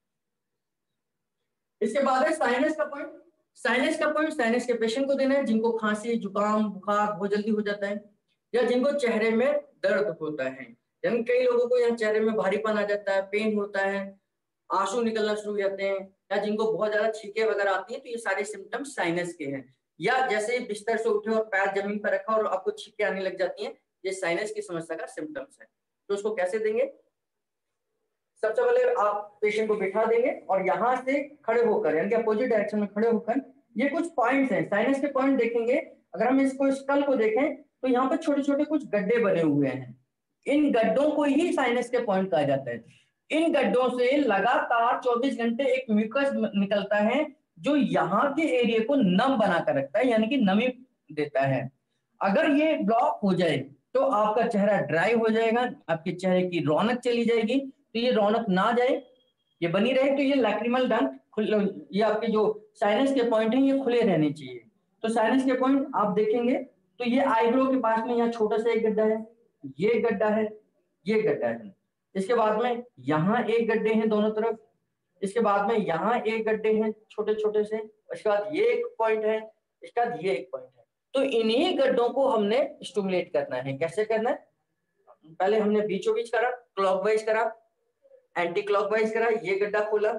इसके बाद है साइनस का पॉइंट। साइनस का पॉइंट साइनस के पेशेंट को देना है जिनको खांसी, जुकाम, बुखार बहुत जल्दी हो जाता है, या जिनको चेहरे में दर्द होता है। यानी कई लोगों को यहाँ चेहरे में भारीपन आ जाता है, पेन होता है, आंसू निकलना शुरू हो जाते हैं, या जिनको बहुत ज्यादा छींके वगैरह आती हैं, तो ये सारे सिम्टम्स साइनस के हैं। या जैसे बिस्तर से उठे और पैर जमीन पर रखा और आपको छींके आने लग जाती हैं, ये साइनस की समस्या का सिम्टम्स है। तो उसको कैसे देंगे? सबसे पहले आप पेशेंट को बिठा देंगे और यहाँ से खड़े होकर, यानी कि अपोजिट डायरेक्शन में खड़े होकर, ये कुछ पॉइंट्स हैं, साइनस के पॉइंट देखेंगे। अगर हम इसको स्कल को देखें तो यहाँ पर छोटे छोटे कुछ गड्ढे बने हुए हैं, इन गड्ढों को ही साइनस के पॉइंट कहा जाता है। इन गड्ढों से लगातार चौबीस घंटे एक म्यूकस निकलता है जो यहाँ के एरिया को नम बनाकर रखता है, यानी कि नमी देता है। अगर ये ब्लॉक हो जाए तो आपका चेहरा ड्राई हो जाएगा, आपके चेहरे की रौनक चली जाएगी। तो ये रौनक ना जाए, ये बनी रहे, तो ये लैक्रिमल डंक, ये आपके जो साइनस के पॉइंट हैं ये खुले रहने चाहिए। तो साइनस के पॉइंट आप देखेंगे तो ये आईब्रो के पास में यहाँ छोटा सा एक गड्ढा है, ये गड्ढा है, ये गड्ढा है। इसके बाद में यहाँ एक गड्ढे हैं दोनों तरफ, इसके बाद में यहाँ एक गड्ढे हैं छोटे छोटे से, उसके बाद ये एक पॉइंट है, इसके बाद ये एक पॉइंट है। तो इन्हीं गड्ढों को हमने स्टिमुलेट करना है। कैसे करना है? पहले हमने बीचों बीच करा, क्लॉकवाइज करा, एंटी क्लॉकवाइज करा, ये गड्ढा खोला,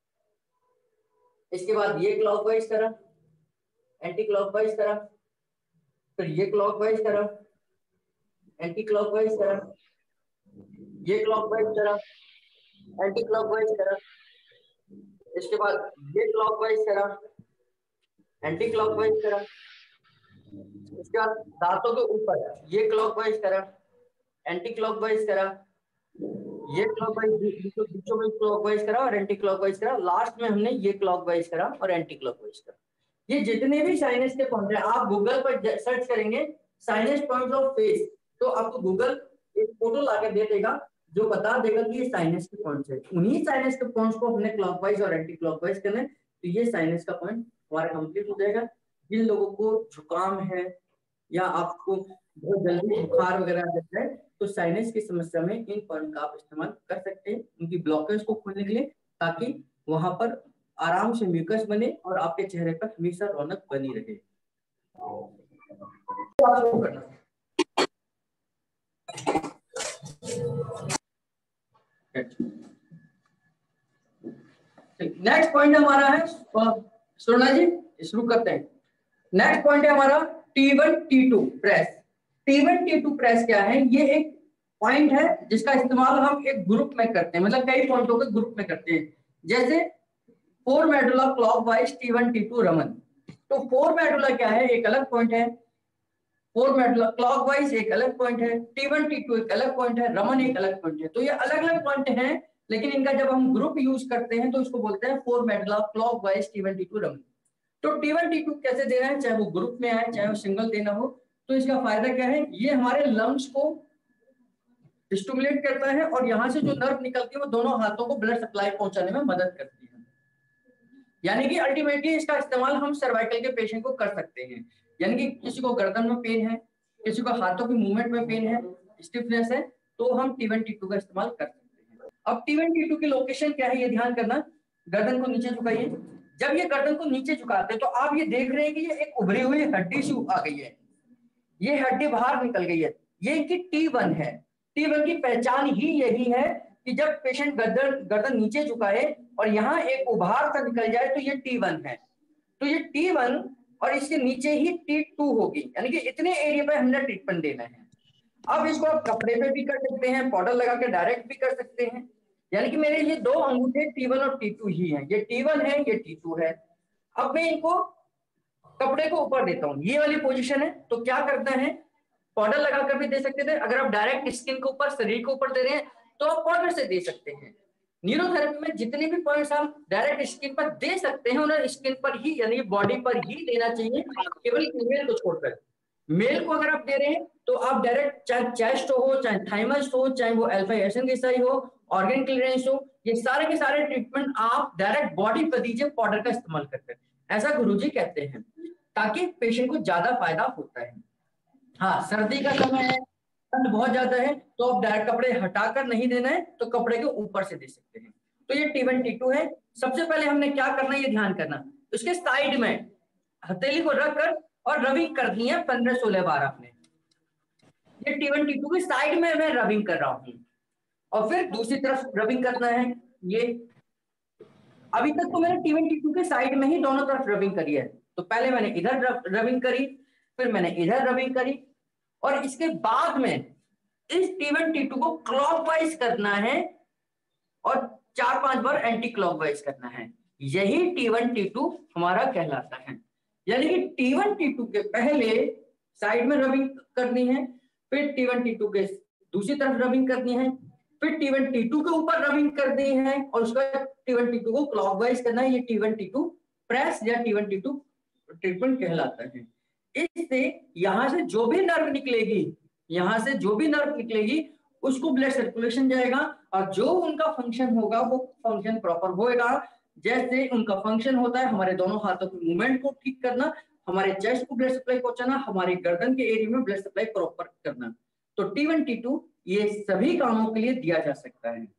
इसके बाद ये क्लॉकवाइज करा, एंटी क्लॉकवाइज करा, फिर ये क्लॉकवाइज करा, एंटी क्लॉकवाइज करा, ये क्लॉकवाइज करा, एंटी क्लॉकवाइज करा, इसके बाद ये क्लॉकवाइज करा, एंटी क्लॉकवाइज करा, इसके बाद दांतों के ऊपर ये क्लॉकवाइज करा, एंटी क्लॉकवाइज करा, ये क्लॉकवाइज, बीचों में क्लॉकवाइज करा और एंटी क्लॉकवाइज करा, लास्ट में हमने ये क्लॉकवाइज करा और एंटी क्लॉकवाइज करा। ये जितने भी साइनस के पॉइंट हैं, आप गूगल पर सर्च करेंगे साइनस पॉइंट ऑफ फेस, तो आपको गूगल एक फोटो लाकर दे देगा जो बता देगा कि ये साइनस के पॉइंट्स है। उन्हीं साइनस के पॉइंट्स को हमने क्लॉकवाइज और एंटी क्लॉकवाइज करना है, तो ये साइनस का पॉइंट हमारा कंप्लीट हो जाएगा। जिन लोगों को जुकाम है या आपको बहुत जल्दी बुखार वगैरह आ जाता है, तो साइनस की समस्या में इन पॉइंट का आप इस्तेमाल कर सकते हैं उनकी ब्लॉकेज को खोलने के लिए, ताकि वहां पर आराम से म्यूकस बने और आपके चेहरे पर हमेशा रौनक बनी रहे। नेक्स्ट पॉइंट हमारा है, सोना जी शुरू करते हैं। नेक्स्ट पॉइंट है हमारा T one T two press. T one T two press क्या है? ये एक पॉइंट है जिसका इस्तेमाल हम एक ग्रुप में करते हैं, मतलब कई पॉइंटों के ग्रुप में करते हैं। जैसे four medulla clockwise T one T two रमन। तो फोर मेडुला क्या है? एक अलग पॉइंट है, फोर मेडुला क्लॉकवाइज एक अलग पॉइंट है, टी वन टी टू एक अलग पॉइंट है, रमन एक अलग पॉइंट है। तो ये अलग अलग पॉइंट हैं लेकिन इनका जब हम ग्रुप यूज करते हैं तो इसको बोलते हैं four medulla clockwise T one T two रमिंग। तो टी वन टी टू कैसे देना है, चाहे वो ग्रुप में आए चाहे वो सिंगल देना हो, तो इसका फायदा क्या है, ये हमारे लंग्स को स्टिमुलेट करता है और यहाँ से जो नर्व निकलती है वो दोनों हाथों को ब्लड सप्लाई पहुंचाने में मदद करती है। यानी कि अल्टीमेटली इसका इस्तेमाल हम सर्वाइकल के पेशेंट को कर सकते हैं। यानी कि किसी को गर्दन में पेन है, किसी को हाथों की मूवमेंट में पेन है, स्टिफनेस है, तो हम टी वन टी टू का इस्तेमाल कर सकते हैं। अब टी वन टी टू की लोकेशन क्या है ये ध्यान करना। गर्दन को नीचे झुकाइए। जब ये गर्दन को नीचे झुकाते हैं तो आप ये देख रहे हैं कि ये एक उभरी हुई हड्डी सी आ गई है, ये हड्डी बाहर निकल गई है, ये इनकी टी वन है। टी वन की पहचान ही यही है कि जब पेशेंट गर्दन गर्दन नीचे झुकाए और यहाँ एक उभार सा निकल जाए तो ये टी वन है। तो ये टी वन और इसके नीचे ही टी टू होगी, यानी कि इतने एरिया पे हमने ट्रीटमेंट देना है। अब इसको आप कपड़े पे भी कर सकते हैं, पाउडर लगा के डायरेक्ट भी कर सकते हैं। यानी कि मेरे ये दो अंगूठे टी वन और टी टू ही हैं, ये टी वन है ये टी टू है। अब मैं इनको कपड़े को ऊपर देता हूँ, ये वाली पोजीशन है, तो क्या करना है, पाउडर लगाकर भी दे सकते थे। अगर आप डायरेक्ट स्किन के ऊपर शरीर के ऊपर दे रहे हैं तो आप पाउडर से दे सकते हैं। न्यूरोथेरेपी में जितने भी पॉइंट्स हम डायरेक्ट स्किन पर दे सकते हैं उन्हें स्किन पर ही यानी बॉडी पर ही देना चाहिए, केवल फीमेल को छोड़कर। मेल को अगर आप दे रहे हैं तो आप डायरेक्ट, चाहे चेस्ट हो, चाहे थाइमस हो, चाहे वो अल्फा एसिड हो, ऑर्गन क्लियरेंस हो, ये सारे के सारे ट्रीटमेंट आप डायरेक्ट बॉडी पर दीजिए पाउडर का इस्तेमाल करके। ऐसा गुरुजी कहते हैं ताकि पेशेंट को ज्यादा फायदा होता है। हाँ, सर्दी का समय है, ठंड बहुत ज्यादा है, तो आप डायरेक्ट कपड़े हटाकर नहीं देना है, तो कपड़े के ऊपर से दे सकते हैं। तो ये टी वन टी टू है। सबसे पहले हमने क्या करना है ये ध्यान करना, उसके साइड में हथेली को रखकर और रबिंग करनी है पंद्रह सोलह बार आपने। ये टी वन टी टू के साइड में मैं रबिंग कर रहा हूँ और फिर दूसरी तरफ रबिंग करना है। ये अभी तक तो मैंने टी वन टी टू के साइड में ही दोनों तरफ रबिंग करी है। तो पहले मैंने इधर रबिंग करी, फिर मैंने इधर रबिंग करी, और इसके बाद में इस टी वन टी टू को क्लॉकवाइज करना है और चार पांच बार एंटी क्लॉकवाइज करना है। यही टी वन टी टू हमारा कहलाता है। यानी कि टी वन टी टू के पहले साइड में रबिंग करनी है, फिर टी वन टी टू के दूसरी तरफ रबिंग करनी है, फिर टी वन टी टू के ऊपर रबिंग करनी है और उसका टी वन टी टू को क्लॉकवाइज करना है। ये T one T two press या T one T two treatment कहलाता है। इससे यहां से जो भी नर्व निकलेगी, यहां से जो भी नर्व निकलेगी उसको ब्लड सर्कुलेशन जाएगा और जो उनका फंक्शन होगा वो फंक्शन प्रॉपर होएगा। जैसे उनका फंक्शन होता है हमारे दोनों हाथों की मूवमेंट को ठीक करना, हमारे चेस्ट को ब्लड सप्लाई पहुंचाना, हमारे गर्दन के एरिया में ब्लड सप्लाई प्रॉपर करना। तो टी वन टी टू ये सभी कामों के लिए दिया जा सकता है।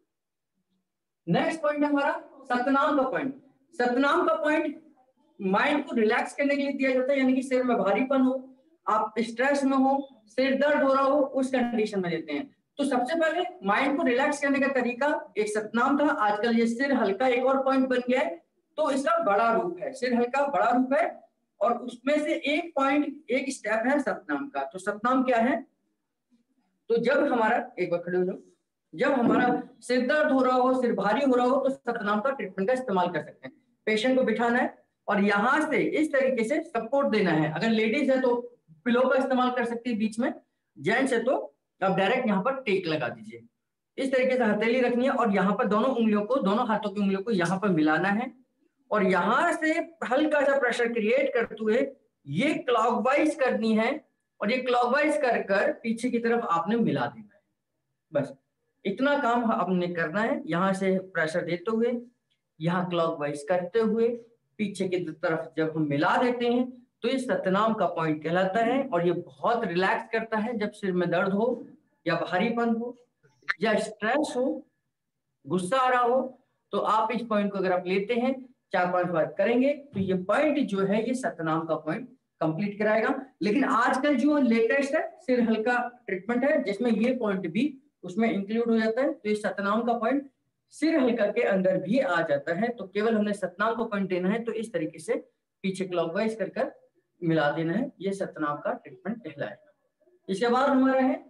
नेक्स्ट पॉइंट हमारा सतनाम का पॉइंट। सतनाम का पॉइंट माइंड को रिलैक्स करने के लिए दिया जाता है। यानी कि सिर में भारीपन हो, आप स्ट्रेस में हो, सिर दर्द हो रहा हो, उस कंडीशन में देते हैं। तो सबसे पहले माइंड को रिलैक्स करने का तरीका एक सतनाम था, आजकल ये सिर हल्का एक और पॉइंट बन गया है। तो इसका बड़ा रूप है, सिर हल्का बड़ा रूप है और उसमें से एक पॉइंट एक स्टेप है सतनाम का। तो सतनाम क्या है, तो जब हमारा एक बार खड़े हो जाओ, जब हमारा सिर दर्द हो रहा हो, सिर भारी हो रहा हो, तो सतनाम का ट्रीटमेंट का इस्तेमाल कर सकते हैं। पेशेंट को बिठाना है और यहां से इस तरीके से सपोर्ट देना है। अगर लेडीज है तो पिलो का इस्तेमाल कर सकती है बीच में, जेंट्स है तो आप डायरेक्ट यहाँ पर टेक लगा दीजिए। इस तरीके से हथेली रखनी है और यहाँ पर दोनों उंगलियों को, दोनों हाथों की उंगलियों को यहाँ पर मिलाना है और यहाँ से हल्का सा प्रेशर क्रिएट करते हुए ये क्लॉकवाइज करनी है और ये क्लॉकवाइज कर कर पीछे की तरफ आपने मिला देना है। बस इतना काम आपने करना है। यहाँ से प्रेशर देते हुए, यहाँ क्लॉकवाइज करते हुए पीछे की तरफ जब हम मिला देते हैं तो ये सतनाम का पॉइंट कहलाता है। और ये बहुत रिलैक्स करता है जब सिर में दर्द हो या भारीपन हो या स्ट्रेस हो, गुस्सा आ रहा हो, तो आप इस पॉइंट को अगर आप लेते हैं, चार पांच बार करेंगे तो ये पॉइंट जो है ये सतनाम का पॉइंट कंप्लीट कराएगा। लेकिन आजकल जो लेटेस्ट है सिर हल्का ट्रीटमेंट है जिसमें ये पॉइंट भी उसमें इंक्लूड हो जाता है। तो ये सतनाम का पॉइंट सिर हल्का के अंदर भी आ जाता है। तो केवल हमने सतनाम को पॉइंट देना है, तो इस तरीके से पीछे क्लॉकवाइज कर कर मिला देना है, ये सतनाम का ट्रीटमेंट कहलाएगा। इसके बाद हमारा है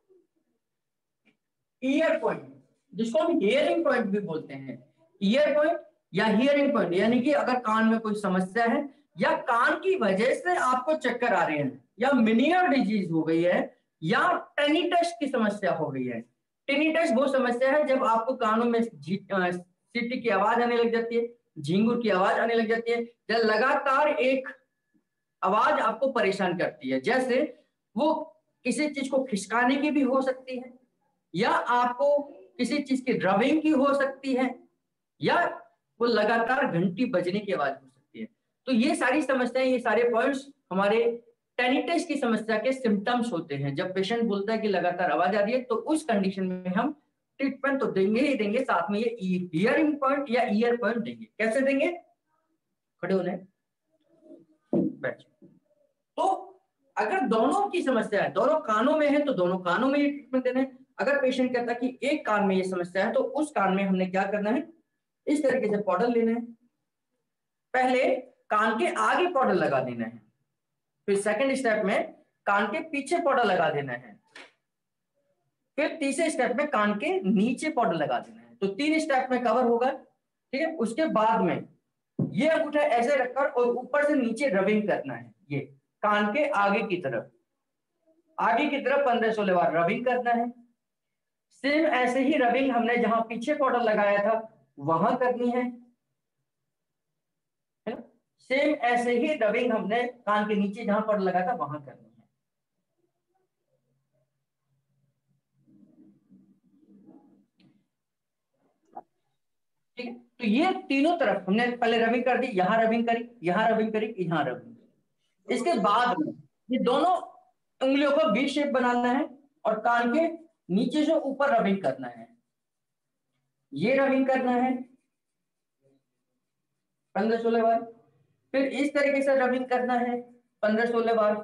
ईयर पॉइंट, जिसको हम हियरिंग पॉइंट भी बोलते हैं। ईयर पॉइंट या हियरिंग पॉइंट यानी कि अगर कान में कोई समस्या है या कान की वजह से आपको चक्कर आ रहे हैं या मिनियर डिजीज हो गई है या टेनिटस की समस्या हो गई है टिनिटस वो समस्या है जब आपको कानों में सीटी की आवाज आने लग जाती है, झींगुर की आवाज आने लग जाती है, जब लगातार एक आवाज आपको परेशान करती है, जैसे वो किसी चीज को खिसकाने की भी हो सकती है, या आपको किसी चीज की ड्रबिंग की हो सकती है, या वो लगातार घंटी बजने की आवाज हो सकती है। तो ये सारी समस्याएं, ये सारे पॉइंट्स हमारे टेनिटस की समस्या के सिम्टम्स होते हैं। जब पेशेंट बोलता है कि लगातार आवाज आ रही है, तो उस कंडीशन में हम ट्रीटमेंट तो देंगे ही देंगे, साथ में ये हियरिंग पॉइंट या ईयर पॉइंट देंगे। कैसे देंगे? खड़े होने बैठ। तो अगर दोनों की समस्या है, दोनों कानों में है, तो दोनों कानों में ये ट्रीटमेंट देना है। अगर पेशेंट कहता है कि एक कान में ये समस्या है, तो उस कान में हमने क्या करना है, इस तरीके से पाउडर लेना है। पहले कान के आगे पाउडर लगा देना है, फिर सेकंड स्टेप में कान के पीछे पाउडर लगा देना है, फिर तीसरे स्टेप में कान के नीचे पाउडर लगा देना है। तो तीन स्टेप में कवर होगा, ठीक है। उसके बाद में ये अंगूठा ऐसे रखकर और ऊपर से नीचे रबिंग करना है, ये कान के आगे की तरफ, आगे की तरफ पंद्रह सोलह बार रबिंग करना है। सेम ऐसे ही रबिंग हमने जहां पीछे पाउडर लगाया था वहां करनी है, है ना। सेम ऐसे ही रबिंग हमने कान के नीचे जहां पाउडर लगाया था वहां करनी है। ठीक है, तो ये तीनों तरफ हमने पहले रबिंग कर दी, यहां रबिंग करी, यहां रबिंग करी, यहां रबिंग करी। इसके बाद ये दोनों उंगलियों को वी शेप बनाना है और कान के नीचे से ऊपर रबिंग करना है, ये रबिंग करना है पंद्रह सोलह बार, फिर इस तरीके से रबिंग करना है पंद्रह सोलह बार,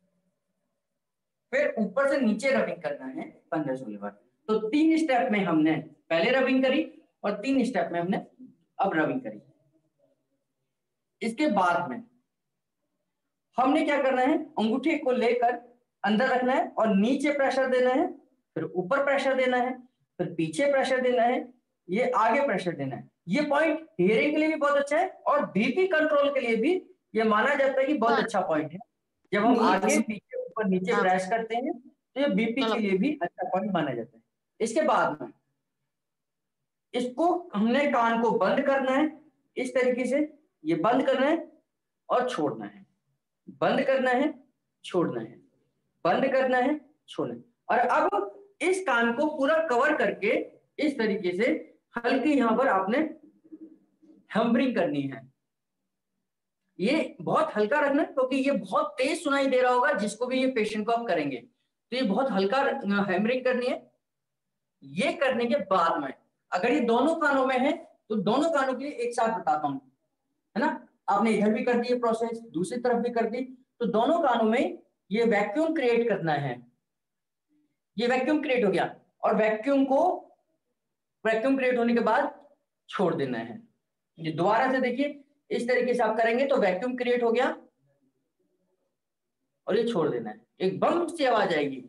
फिर ऊपर से नीचे रबिंग करना है पंद्रह सोलह बार। तो तीन स्टेप में हमने पहले रबिंग करी और तीन स्टेप में हमने अब रबिंग करी। इसके बाद में हमने क्या करना है, अंगूठे को लेकर अंदर रखना है और नीचे प्रेशर देना है, फिर ऊपर प्रेशर देना है, फिर पीछे प्रेशर देना है, ये आगे प्रेशर देना है। ये पॉइंट हियरिंग के लिए भी बहुत अच्छा है और बीपी कंट्रोल के लिए भी ये माना जाता है कि बहुत अच्छा पॉइंट है। जब हम आगे पीछे ऊपर नीचे प्रेस करते हैं तो ये बीपी के लिए भी अच्छा पॉइंट माना जाता है। इसके बाद में इसको हमने कान को बंद करना है इस तरीके से, ये बंद करना है और छोड़ना है, बंद करना है, छोड़ना है, बंद करना है, छोड़ना है। और अब इस कान को पूरा कवर करके इस तरीके से हल्की यहां पर आपने हैमरिंग करनी है। ये बहुत हल्का रखना है क्योंकि ये बहुत तेज सुनाई दे रहा होगा जिसको भी ये पेशेंट को आप करेंगे, तो ये बहुत हल्का हैमरिंग करनी है। ये करने के बाद में अगर ये दोनों कानों में है तो दोनों कानों के लिए एक साथ बताता हूं, है ना। आपने इधर भी कर दी प्रोसेस, दूसरी तरफ भी कर दी, तो दोनों कानों में ये वैक्यूम क्रिएट करना है। ये वैक्यूम क्रिएट हो गया और वैक्यूम को वैक्यूम क्रिएट होने के बाद छोड़ देना है। ये दोबारा से देखिए, इस तरीके से आप करेंगे तो वैक्यूम क्रिएट हो गया और ये छोड़ देना है, एक बम सी आवाज आएगी।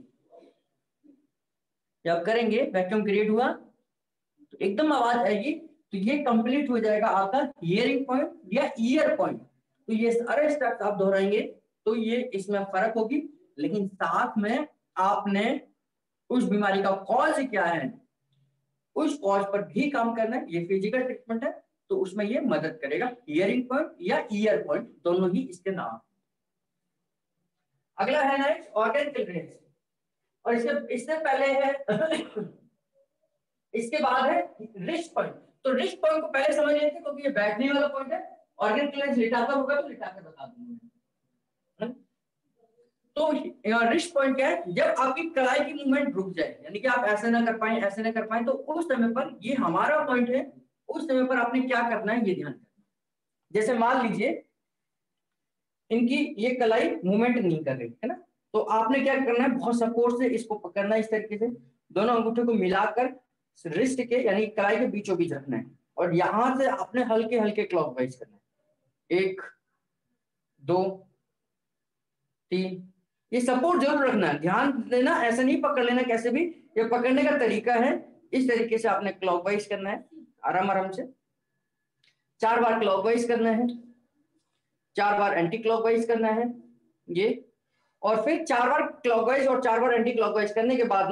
जब आप करेंगे वैक्यूम क्रिएट हुआ तो एकदम आवाज आएगी, तो ये कंप्लीट हो जाएगा आपका हियरिंग पॉइंट या ईयर पॉइंट। तो ये सारे स्टेप्स आप दोहराएंगे तो ये इसमें फर्क होगी, लेकिन साथ में आपने उस बीमारी का कॉज क्या है उस कॉज पर भी काम करना है। ये फिजिकल ट्रीटमेंट है तो उसमें ये मदद करेगा, हियरिंग पॉइंट या ईयर पॉइंट दोनों ही इसके नाम। अगला है नेक्स्ट ऑर्गन क्लियरेंस, और इससे इससे पहले है इसके बाद है रिस्ट पॉइंट। तो रिस्ट पॉइंट को पहले समझ लेते क्योंकि ये बैठने वाला पॉइंट है। ऑर्गन क्लियरेंस लिटाकर होगा तो लिटाकर बता दूंगा। तो रिस्ट पॉइंट क्या है, जब आपकी कलाई की मूवमेंट रुक जाए, यानी कि आप ऐसे ना कर पाए ऐसे ना कर पाए, तो उस समय पर ये हमारा पॉइंट है। उस समय पर आपने क्या करना है ये ध्यान रखना। जैसे मान लीजिए इनकी ये कलाई मूवमेंट नहीं कर रही है ना, तो आपने क्या करना है, बहुत सपोर्ट से इसको पकड़ना है इस तरीके से, दोनों अंगूठे को मिलाकर रिस्ट के यानी कलाई के बीचों बीच रखना है और यहां से आपने हल्के हल्के क्लॉकवाइज करना है। एक दो तीन, ये सपोर्ट जरूर रखना है, ध्यान देना, ऐसे नहीं पकड़ लेना कैसे भी। ये पकड़ने का तरीका है, इस तरीके से आपने क्लॉकवाइज करना है आराम आराम से। चार बार क्लॉकवाइज करना है, चार बार एंटी क्लॉकवाइज करना है ये, और फिर चार बार क्लॉकवाइज और चार बार एंटी क्लॉकवाइज करने के बाद में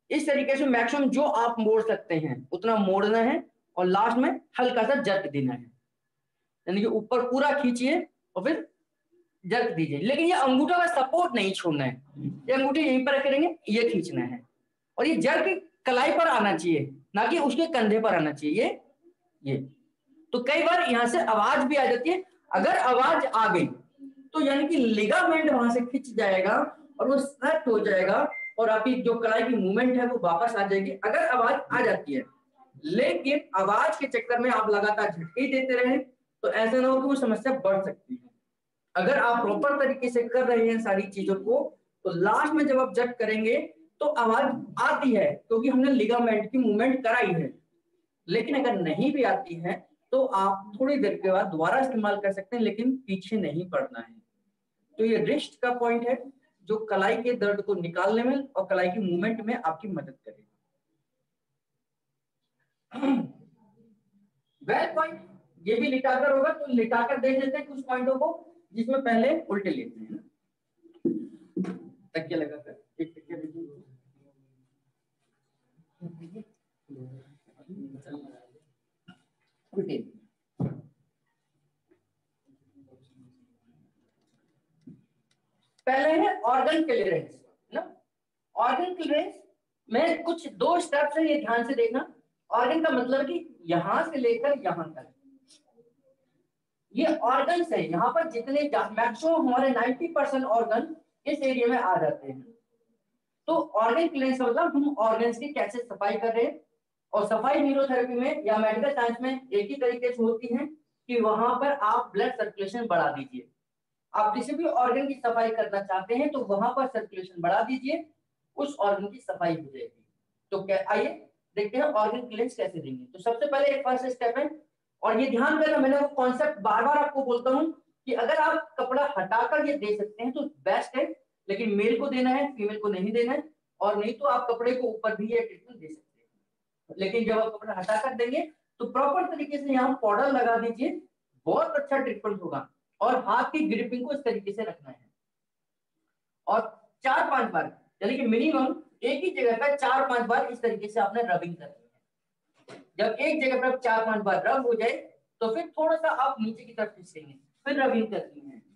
इस तरीके से मैक्सिमम जो आप मोड़ सकते हैं उतना मोड़ना है और लास्ट में हल्का सा जर्क देना है, यानी कि ऊपर पूरा खींचिए और फिर जर्क दीजिए, लेकिन ये अंगूठा का सपोर्ट नहीं छोड़ना है, ये अंगूठे यहीं पर रखेंगे, ये खींचना है और ये जर्क कलाई पर आना चाहिए, ना कि उसके कंधे पर आना चाहिए। ये ये तो कई बार यहां से आवाज भी आ जाती है, अगर आवाज आ गई तो यानी कि लिगामेंट वहां से खिंच जाएगा और वो सेट हो जाएगा और आपकी जो कलाई की मूवमेंट है वो वापस आ जाएगी, अगर आवाज आ जाती है। लेकिन आवाज के चक्कर में आप लगातार झटके देते रहे तो ऐसा ना हो कि वो समस्या बढ़ सकती है। अगर आप प्रॉपर तरीके से कर रहे हैं सारी चीजों को तो लास्ट में जब आप जज करेंगे तो आवाज आती है क्योंकि हमने लिगामेंट की मूवमेंट कराई है। लेकिन अगर नहीं भी आती है तो आप थोड़ी देर के बाद दोबारा इस्तेमाल कर सकते हैं, लेकिन पीछे नहीं पड़ना है। तो ये रिस्ट का पॉइंट है जो कलाई के दर्द को निकालने में और कलाई की मूवमेंट में आपकी मदद करेगा। वेल पॉइंट ये भी लिटाकर होगा, तो लिटाकर देख लेते हैं कुछ पॉइंटों को जिसमें पहले उल्टे लेते हैं। तकिया लगाकर एक तकिया दीजिए, उल्टे। पहले है ऑर्गन क्लियरेंस ना। ऑर्गन क्लियरेंस में कुछ दो स्टेप्स है, ये ध्यान से देखना। ऑर्गन का मतलब कि यहां से लेकर यहां तक ये ऑर्गन्स है, यहाँ पर जितने मैक्सिमम हमारे नब्बे परसेंट ऑर्गन इस एरिया में आ जाते हैं। तो ऑर्गन क्लियरेंस मतलब हम ऑर्गन्स की कैसे सफाई कर रहे हैं, और सफाई न्यूरोथेरेपी में या मेडिकल साइंस में एक ही तरीके से होती है कि वहां पर आप ब्लड सर्कुलेशन बढ़ा दीजिए। आप किसी भी ऑर्गन की सफाई करना चाहते हैं तो वहां पर सर्कुलेशन बढ़ा दीजिए, उस ऑर्गन की सफाई हो जाएगी। तो क्या आइए देखते हैं ऑर्गन क्लियरेंस कैसे देंगे। तो सबसे पहले एक फर्स्ट स्टेप है, और ये ध्यान करना, मैंने वो कॉन्सेप्ट बार बार आपको बोलता हूँ कि अगर आप कपड़ा हटाकर ये दे सकते हैं तो बेस्ट है, लेकिन मेल को देना है फीमेल को नहीं देना है, और नहीं तो आप कपड़े को ऊपर भी ये ट्रीटमेंट दे सकते हैं। लेकिन जब आप कपड़ा हटाकर देंगे तो प्रॉपर तरीके से यहाँ पाउडर लगा दीजिए, बहुत अच्छा ट्रीटमेंट होगा। और हाथ की ग्रिपिंग को इस तरीके से रखना है और चार पांच बार यानी कि मिनिमम एक ही जगह पर चार पांच बार इस तरीके से आपने रबिंग करनी है। जब एक जगह पर चार पांच बार रब हो जाए तो फिर थोड़ा सा आप नीचे की तरफ खींचेंगे, फिर रबिंग करनी है,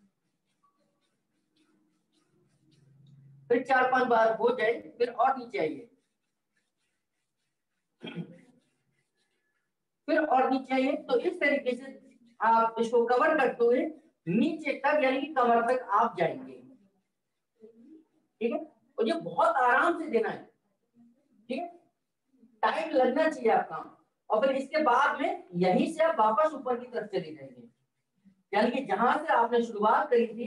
फिर चार पांच बार हो जाए फिर और नीचे आइए, फिर और नीचे आइए। तो इस तरीके से आप इसको कवर करते हुए नीचे तक यानी कि कमर तक आप जाएंगे, ठीक है। और ये बहुत आराम से देना है, ठीक है, टाइम लगना चाहिए आपका। और फिर इसके बाद में यहीं से आप वापस ऊपर की तरफ चले जाएंगे, यानी कि जहां से आपने शुरुआत करी थी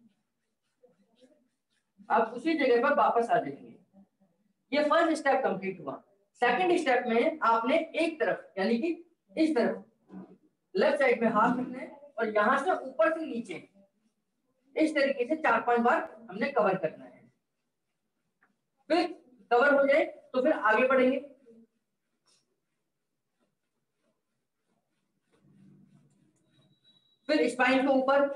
आप उसी जगह पर वापस आ जाएंगे। ये फर्स्ट स्टेप कंप्लीट हुआ। सेकंड स्टेप में आपने एक तरफ यानी कि इस तरफ लेफ्ट साइड में हाथ रखना है और यहां से ऊपर से नीचे इस तरीके से चार पांच बार हमने कवर करना है। फिर कवर हो जाए तो फिर आगे बढ़ेंगे, फिर स्पाइन के ऊपर,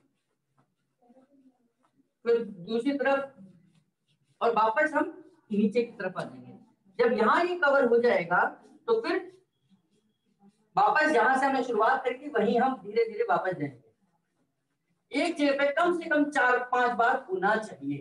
फिर दूसरी तरफ, और वापस हम नीचे की तरफ आ जाएंगे। जब यहाँ ये कवर हो जाएगा तो फिर वापस जहां से हमने शुरुआत करी थी वहीं हम धीरे धीरे वापस जाएंगे। एक जगह पे कम से कम चार पांच बार होना चाहिए,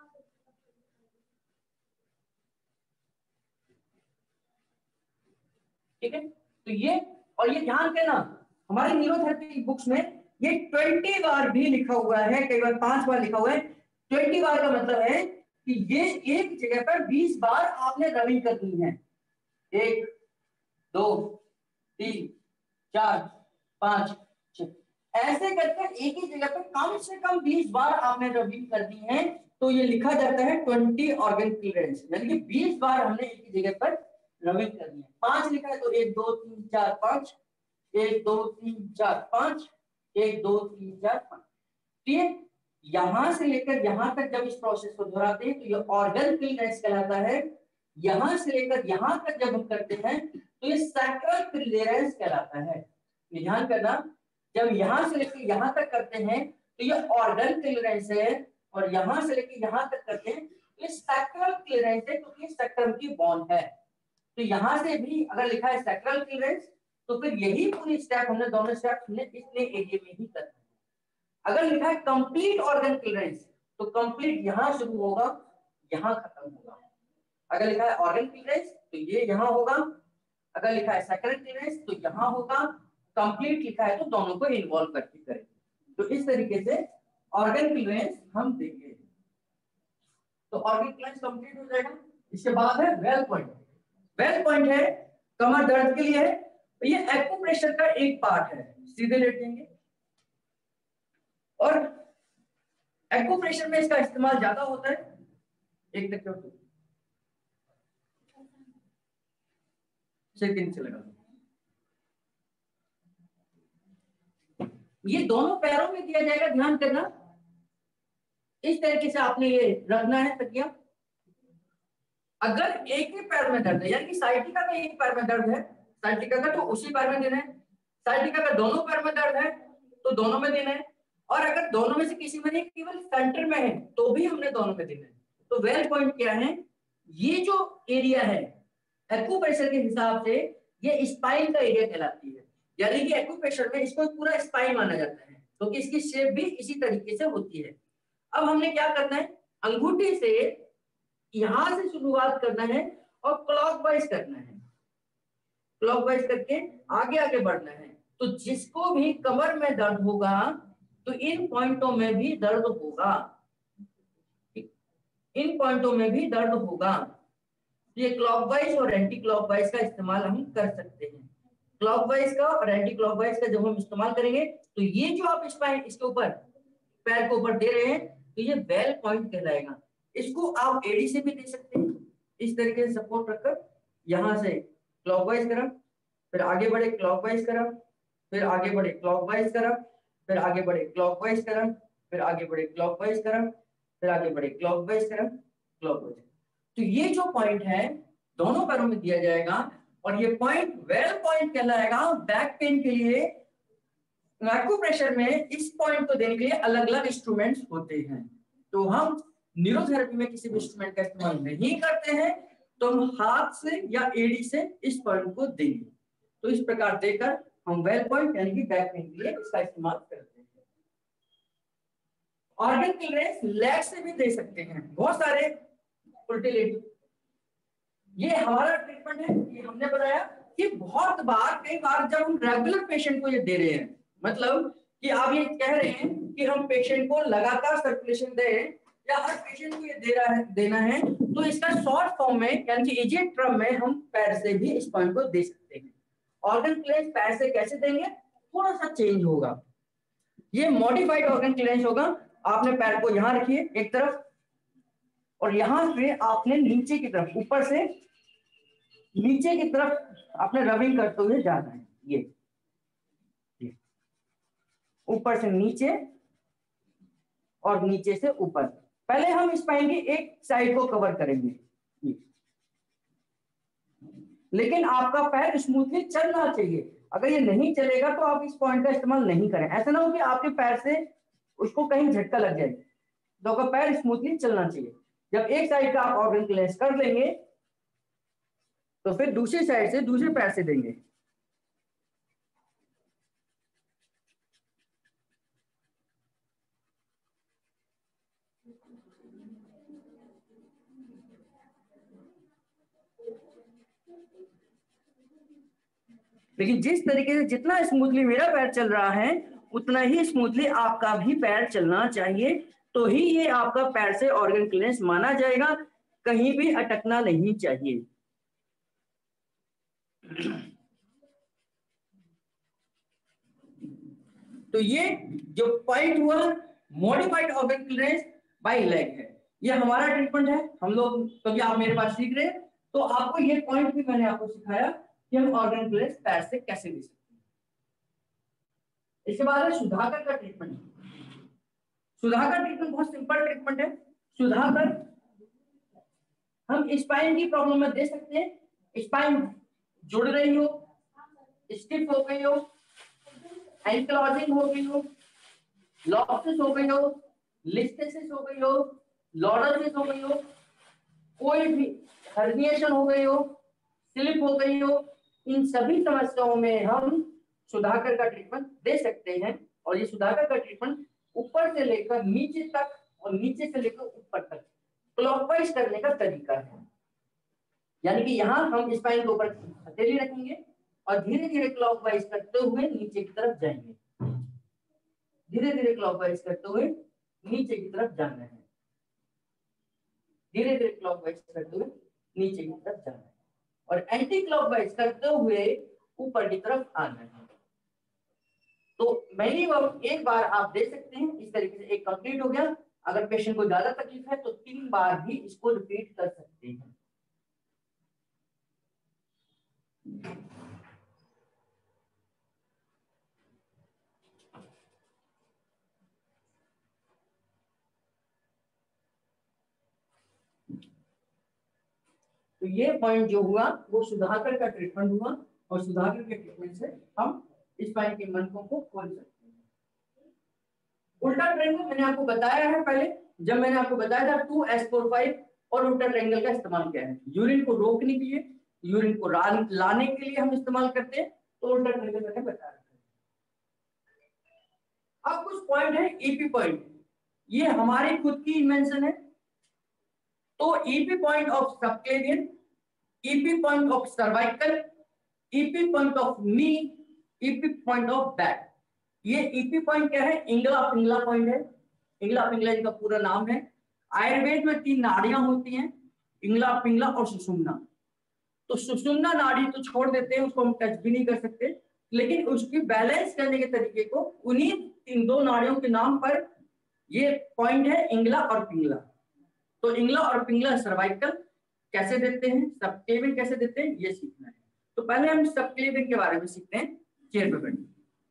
ठीक है। तो ये और ये ध्यान देना, हमारी न्यूरोथेरेपी बुक्स में ये ट्वेंटी बार भी लिखा हुआ है, कई बार पांच बार लिखा हुआ है। ट्वेंटी बार का मतलब है कि ये एक जगह पर बीस बार आपने रबिंग करनी है। एक दो तीन चार पांच छह, ऐसे करके एक ही जगह पर कम से कम बीस बार आपने रबिंग करनी है। तो ये लिखा जाता है ट्वेंटी ऑर्गन क्लियरेंस, यानी कि बीस बार हमने एक ही जगह पर रबिंग करनी है। पांच लिखा है तो एक दो तीन चार पांच, एक दो तीन चार पांच, एक दो तीन चार पांच, ठीक है। यहां से लेकर यहां तक जब इस प्रोसेस को दोहराते हैं तो ये ऑर्गन क्लियरेंस कहलाता है। यहां से लेकर यहां तक जब हम करते हैं तो ये सैक्रल क्लियरेंस कहलाता है। ध्यान करना, जब यहां से लेकर यहां तक करते हैं तो ये ऑर्गन क्लियरेंस है, और यहां से लेकर यहां तक करते हैं ये सैक्रल क्लियरेंस है क्योंकि सैक्रम की बोन है। तो यहां से भी अगर लिखा है सैक्रल क्लियरेंस तो फिर यही पूरी स्टेप हमने दोनों स्टेप हमने इतने एरिया में ही करना है। अगर लिखा है कंप्लीट ऑर्गन क्लियरेंस तो कंप्लीट यहां शुरू होगा यहां खत्म होगा। अगर लिखा है ऑर्गन क्लियरेंस तो ये यहां होगा, अगर लिखा है सैक्रल क्लियरेंस तो यहां होगा, कंप्लीट लिखा है तो दोनों को इन्वॉल्व करके करेंगे। तो इस तरीके से ऑर्गन क्लियरेंस हम देंगे। तो ऑर्गन क्लियरेंस कंप्लीट हो जाएगा। इसके बाद है वेल पॉइंट। वेल पॉइंट है कमर दर्द के लिए है, तो ये एक्यूप्रेशर का एक पार्ट है। सीधे लेटेंगे और एक्यूप्रेशर में इसका इस्तेमाल ज्यादा होता है। एक तक क्यों सेकंड से लगा, ये दोनों पैरों में दिया जाएगा। ध्यान करना इस तरीके से आपने ये रखना है तकिया। अगर एक ही पैर में दर्द है यानी कि साइटिका का एक पैर में दर्द है, साइटिका का तो उसी पैर में देना है। साइटिका का दोनों पैर में दर्द है तो दोनों में देना है। और अगर दोनों में से किसी में नहीं केवल सेंटर में है तो भी हमने दोनों में देना है। तो वेल पॉइंट क्या है, ये जो एरिया है एक्यूप्रेशर के हिसाब से ये स्पाइन का एरिया कहलाती है। यानी कि एक्यूप्रेशर में इसको पूरा स्पाइन माना जाता है क्योंकि तो इसकी शेप भी इसी तरीके से होती है। अब हमने क्या करना है, अंगूठी से यहां से शुरुआत करना है और क्लॉकवाइज करना है। क्लॉकवाइज करके आगे आगे बढ़ना है। तो जिसको भी कमर में दर्द होगा तो इन पॉइंटों में भी दर्द होगा, इन पॉइंटों में भी दर्द होगा। ये क्लॉकवाइज और एंटी क्लॉकवाइज का इस्तेमाल हम कर सकते हैं। क्लॉकवाइज का और एंटी क्लॉकवाइज का जब हम इस्तेमाल करेंगे तो ये जो आप स्पाइन इसके ऊपर पैर के ऊपर दे रहे हैं तो ये वेल पॉइंट कहलाएगा। इसको आप एडी से भी दे सकते हैं, इस तरीके से सपोर्ट रखकर यहां से क्लॉकवाइज करा, फिर आगे बढ़े क्लॉकवाइज करा, फिर आगे बढ़े क्लॉकवाइज करा, फिर आगे बढ़े क्लॉकवाइज करा, फिर आगे बढ़े क्लॉकवाइज करा, फिर आगे बढ़े क्लॉकवाइज करा, क्लॉकवाइज। तो ये जो पॉइंट है दोनों पैरों में दिया जाएगा और ये पॉइंट वेल पॉइंट कहलाएगा। बैक पेन के लिए एक्यूप्रेशर में इस पॉइंट को देने के लिए अलग अलग इंस्ट्रूमेंट्स होते हैं। तो हम न्यूरोथेरेपी में किसी भी इंस्ट्रूमेंट का इस्तेमाल नहीं करते हैं, तो हम हाथ से या एडी से इस पॉइंट को देंगे। तो इस प्रकार देकर हम वेल पॉइंट यानी कि बैक पेन के लिए इसका इस्तेमाल करते हैं। ऑर्गन क्लियरेंस लेग से भी दे सकते हैं। बहुत सारे उल्टे लेडी, ये हमारा ट्रीटमेंट है। ये हमने बताया कि बहुत बार कई बार जब हम रेगुलर पेशेंट को ये दे रहे हैं, मतलब कि आप ये कह रहे हैं कि हम पेशेंट को लगातार सर्कुलेशन दें या हर पेशेंट को ये दे रहा है देना है, तो इसका शॉर्ट फॉर्म में यानी कि इजीएट टर्म में हम पैर से भी इस पॉइंट को दे सकते हैं। ऑर्गन क्लियरेंस पैर से कैसे देंगे, थोड़ा सा चेंज होगा। ये मॉडिफाइड ऑर्गन क्लियरेंस होगा। आपने पैर को यहां रखिए एक तरफ और यहां से आपने नीचे की तरफ, ऊपर से नीचे की तरफ आपने रबिंग करते हुए जाना है। ये, ये ऊपर से नीचे और नीचे से ऊपर। पहले हम स्पाइन की एक साइड को कवर करेंगे, लेकिन आपका पैर स्मूथली चलना चाहिए। अगर ये नहीं चलेगा तो आप इस पॉइंट का इस्तेमाल नहीं करें। ऐसा ना हो कि आपके पैर से उसको कहीं झटका लग जाए। तो आपका पैर स्मूथली चलना चाहिए। जब एक साइड का आप ऑर्गन क्लियरेंस कर लेंगे तो फिर दूसरी साइड से दूसरे पैर से देंगे। लेकिन जिस तरीके से जितना स्मूथली मेरा पैर चल रहा है उतना ही स्मूथली आपका भी पैर चलना चाहिए, तो ही ये आपका पैर से ऑर्गन क्लियरेंस माना जाएगा। कहीं भी अटकना नहीं चाहिए। तो ये जो पॉइंट हुआ modified organ clearance by leg है, ये हमारा ट्रीटमेंट है। हम लोग कभी आप मेरे पास सीख रहे हैं तो आपको ये पॉइंट भी मैंने आपको सिखाया कि हम ऑर्गन क्लियरेंस पैर से कैसे दे सकते हैं। इसके बाद है सुधाकर का ट्रीटमेंट। सुधाकर ट्रीटमेंट बहुत सिंपल ट्रीटमेंट है। सुधाकर हम स्पाइन की प्रॉब्लम में दे सकते हैं। स्पाइन जुड़ रही हो, स्टिफ हो गई हो, एंकलॉजिंग हो गई हो, लॉप्सिस हो गई हो, लिस्थेसिस हो गई हो, लॉर्डोसिस हो गई हो, कोई भी हर्निएशन हो गई हो, स्लिप हो गई हो, इन सभी समस्याओं में हम सुधाकर का ट्रीटमेंट दे सकते हैं। और ये सुधाकर का ट्रीटमेंट ऊपर से लेकर नीचे तक और नीचे से लेकर ऊपर तक क्लॉकवाइज करने का तरीका है। यानी कि यहाँ हम स्पाइन के ऊपर हथेली रखेंगे और धीरे धीरे क्लॉकवाइज करते हुए नीचे की तरफ जाएंगे, धीरे धीरे क्लॉकवाइज करते हुए नीचे की तरफ जाना है, धीरे धीरे क्लॉकवाइज करते हुए नीचे की तरफ जाना है और एंटी क्लॉकवाइज करते हुए ऊपर की तरफ आना है। तो मिनिमम एक बार आप दे सकते हैं। इस तरीके से एक कंप्लीट हो गया। अगर पेशेंट को ज्यादा तकलीफ है तो तीन बार भी इसको रिपीट कर सकते हैं। तो ये पॉइंट जो हुआ वो सुधाकर का ट्रीटमेंट हुआ और सुधाकर के ट्रीटमेंट से हम स्पाइन के मनकों को खोल सकते हैं। उल्टा ट्रायंगल मैंने आपको बताया है पहले, जब मैंने आपको बताया था टू एस फोर फाइव और उल्टा ट्रायंगल का इस्तेमाल क्या है। यूरिन को रोकने के लिए, यूरिन को लाने के लिए हम इस्तेमाल करते हैं, तो उल्टा ट्रायंगल मैंने बताया। अब कुछ पॉइंट है ईपी पॉइंट, ये हमारी खुद की इन्वेंशन है। तो EP point of subclavian, EP point of cervical, EP point of knee, EP point of back. ये ईपी पॉइंट क्या है? इंगला पिंगला पॉइंट है। इंगला पिंगला इनका पूरा नाम है। आयुर्वेद में तीन नाड़ियां होती हैं, इंगला पिंगला और सुषुम्ना। तो सुषुम्ना नाड़ी तो छोड़ देते हैं, उसको हम टच भी नहीं कर सकते, लेकिन उसकी बैलेंस करने के तरीके को उन्हीं इन दो नाड़ियों के नाम पर ये पॉइंट है, इंगला और पिंगला। तो इंगला और पिंगला सर्वाइकल कैसे देते हैं, सबक्लेवियन कैसे देते हैं, ये सीखना है। तो पहले हम सबक्लेवियन के बारे में सीखते हैं। चेयर पे बैठिए।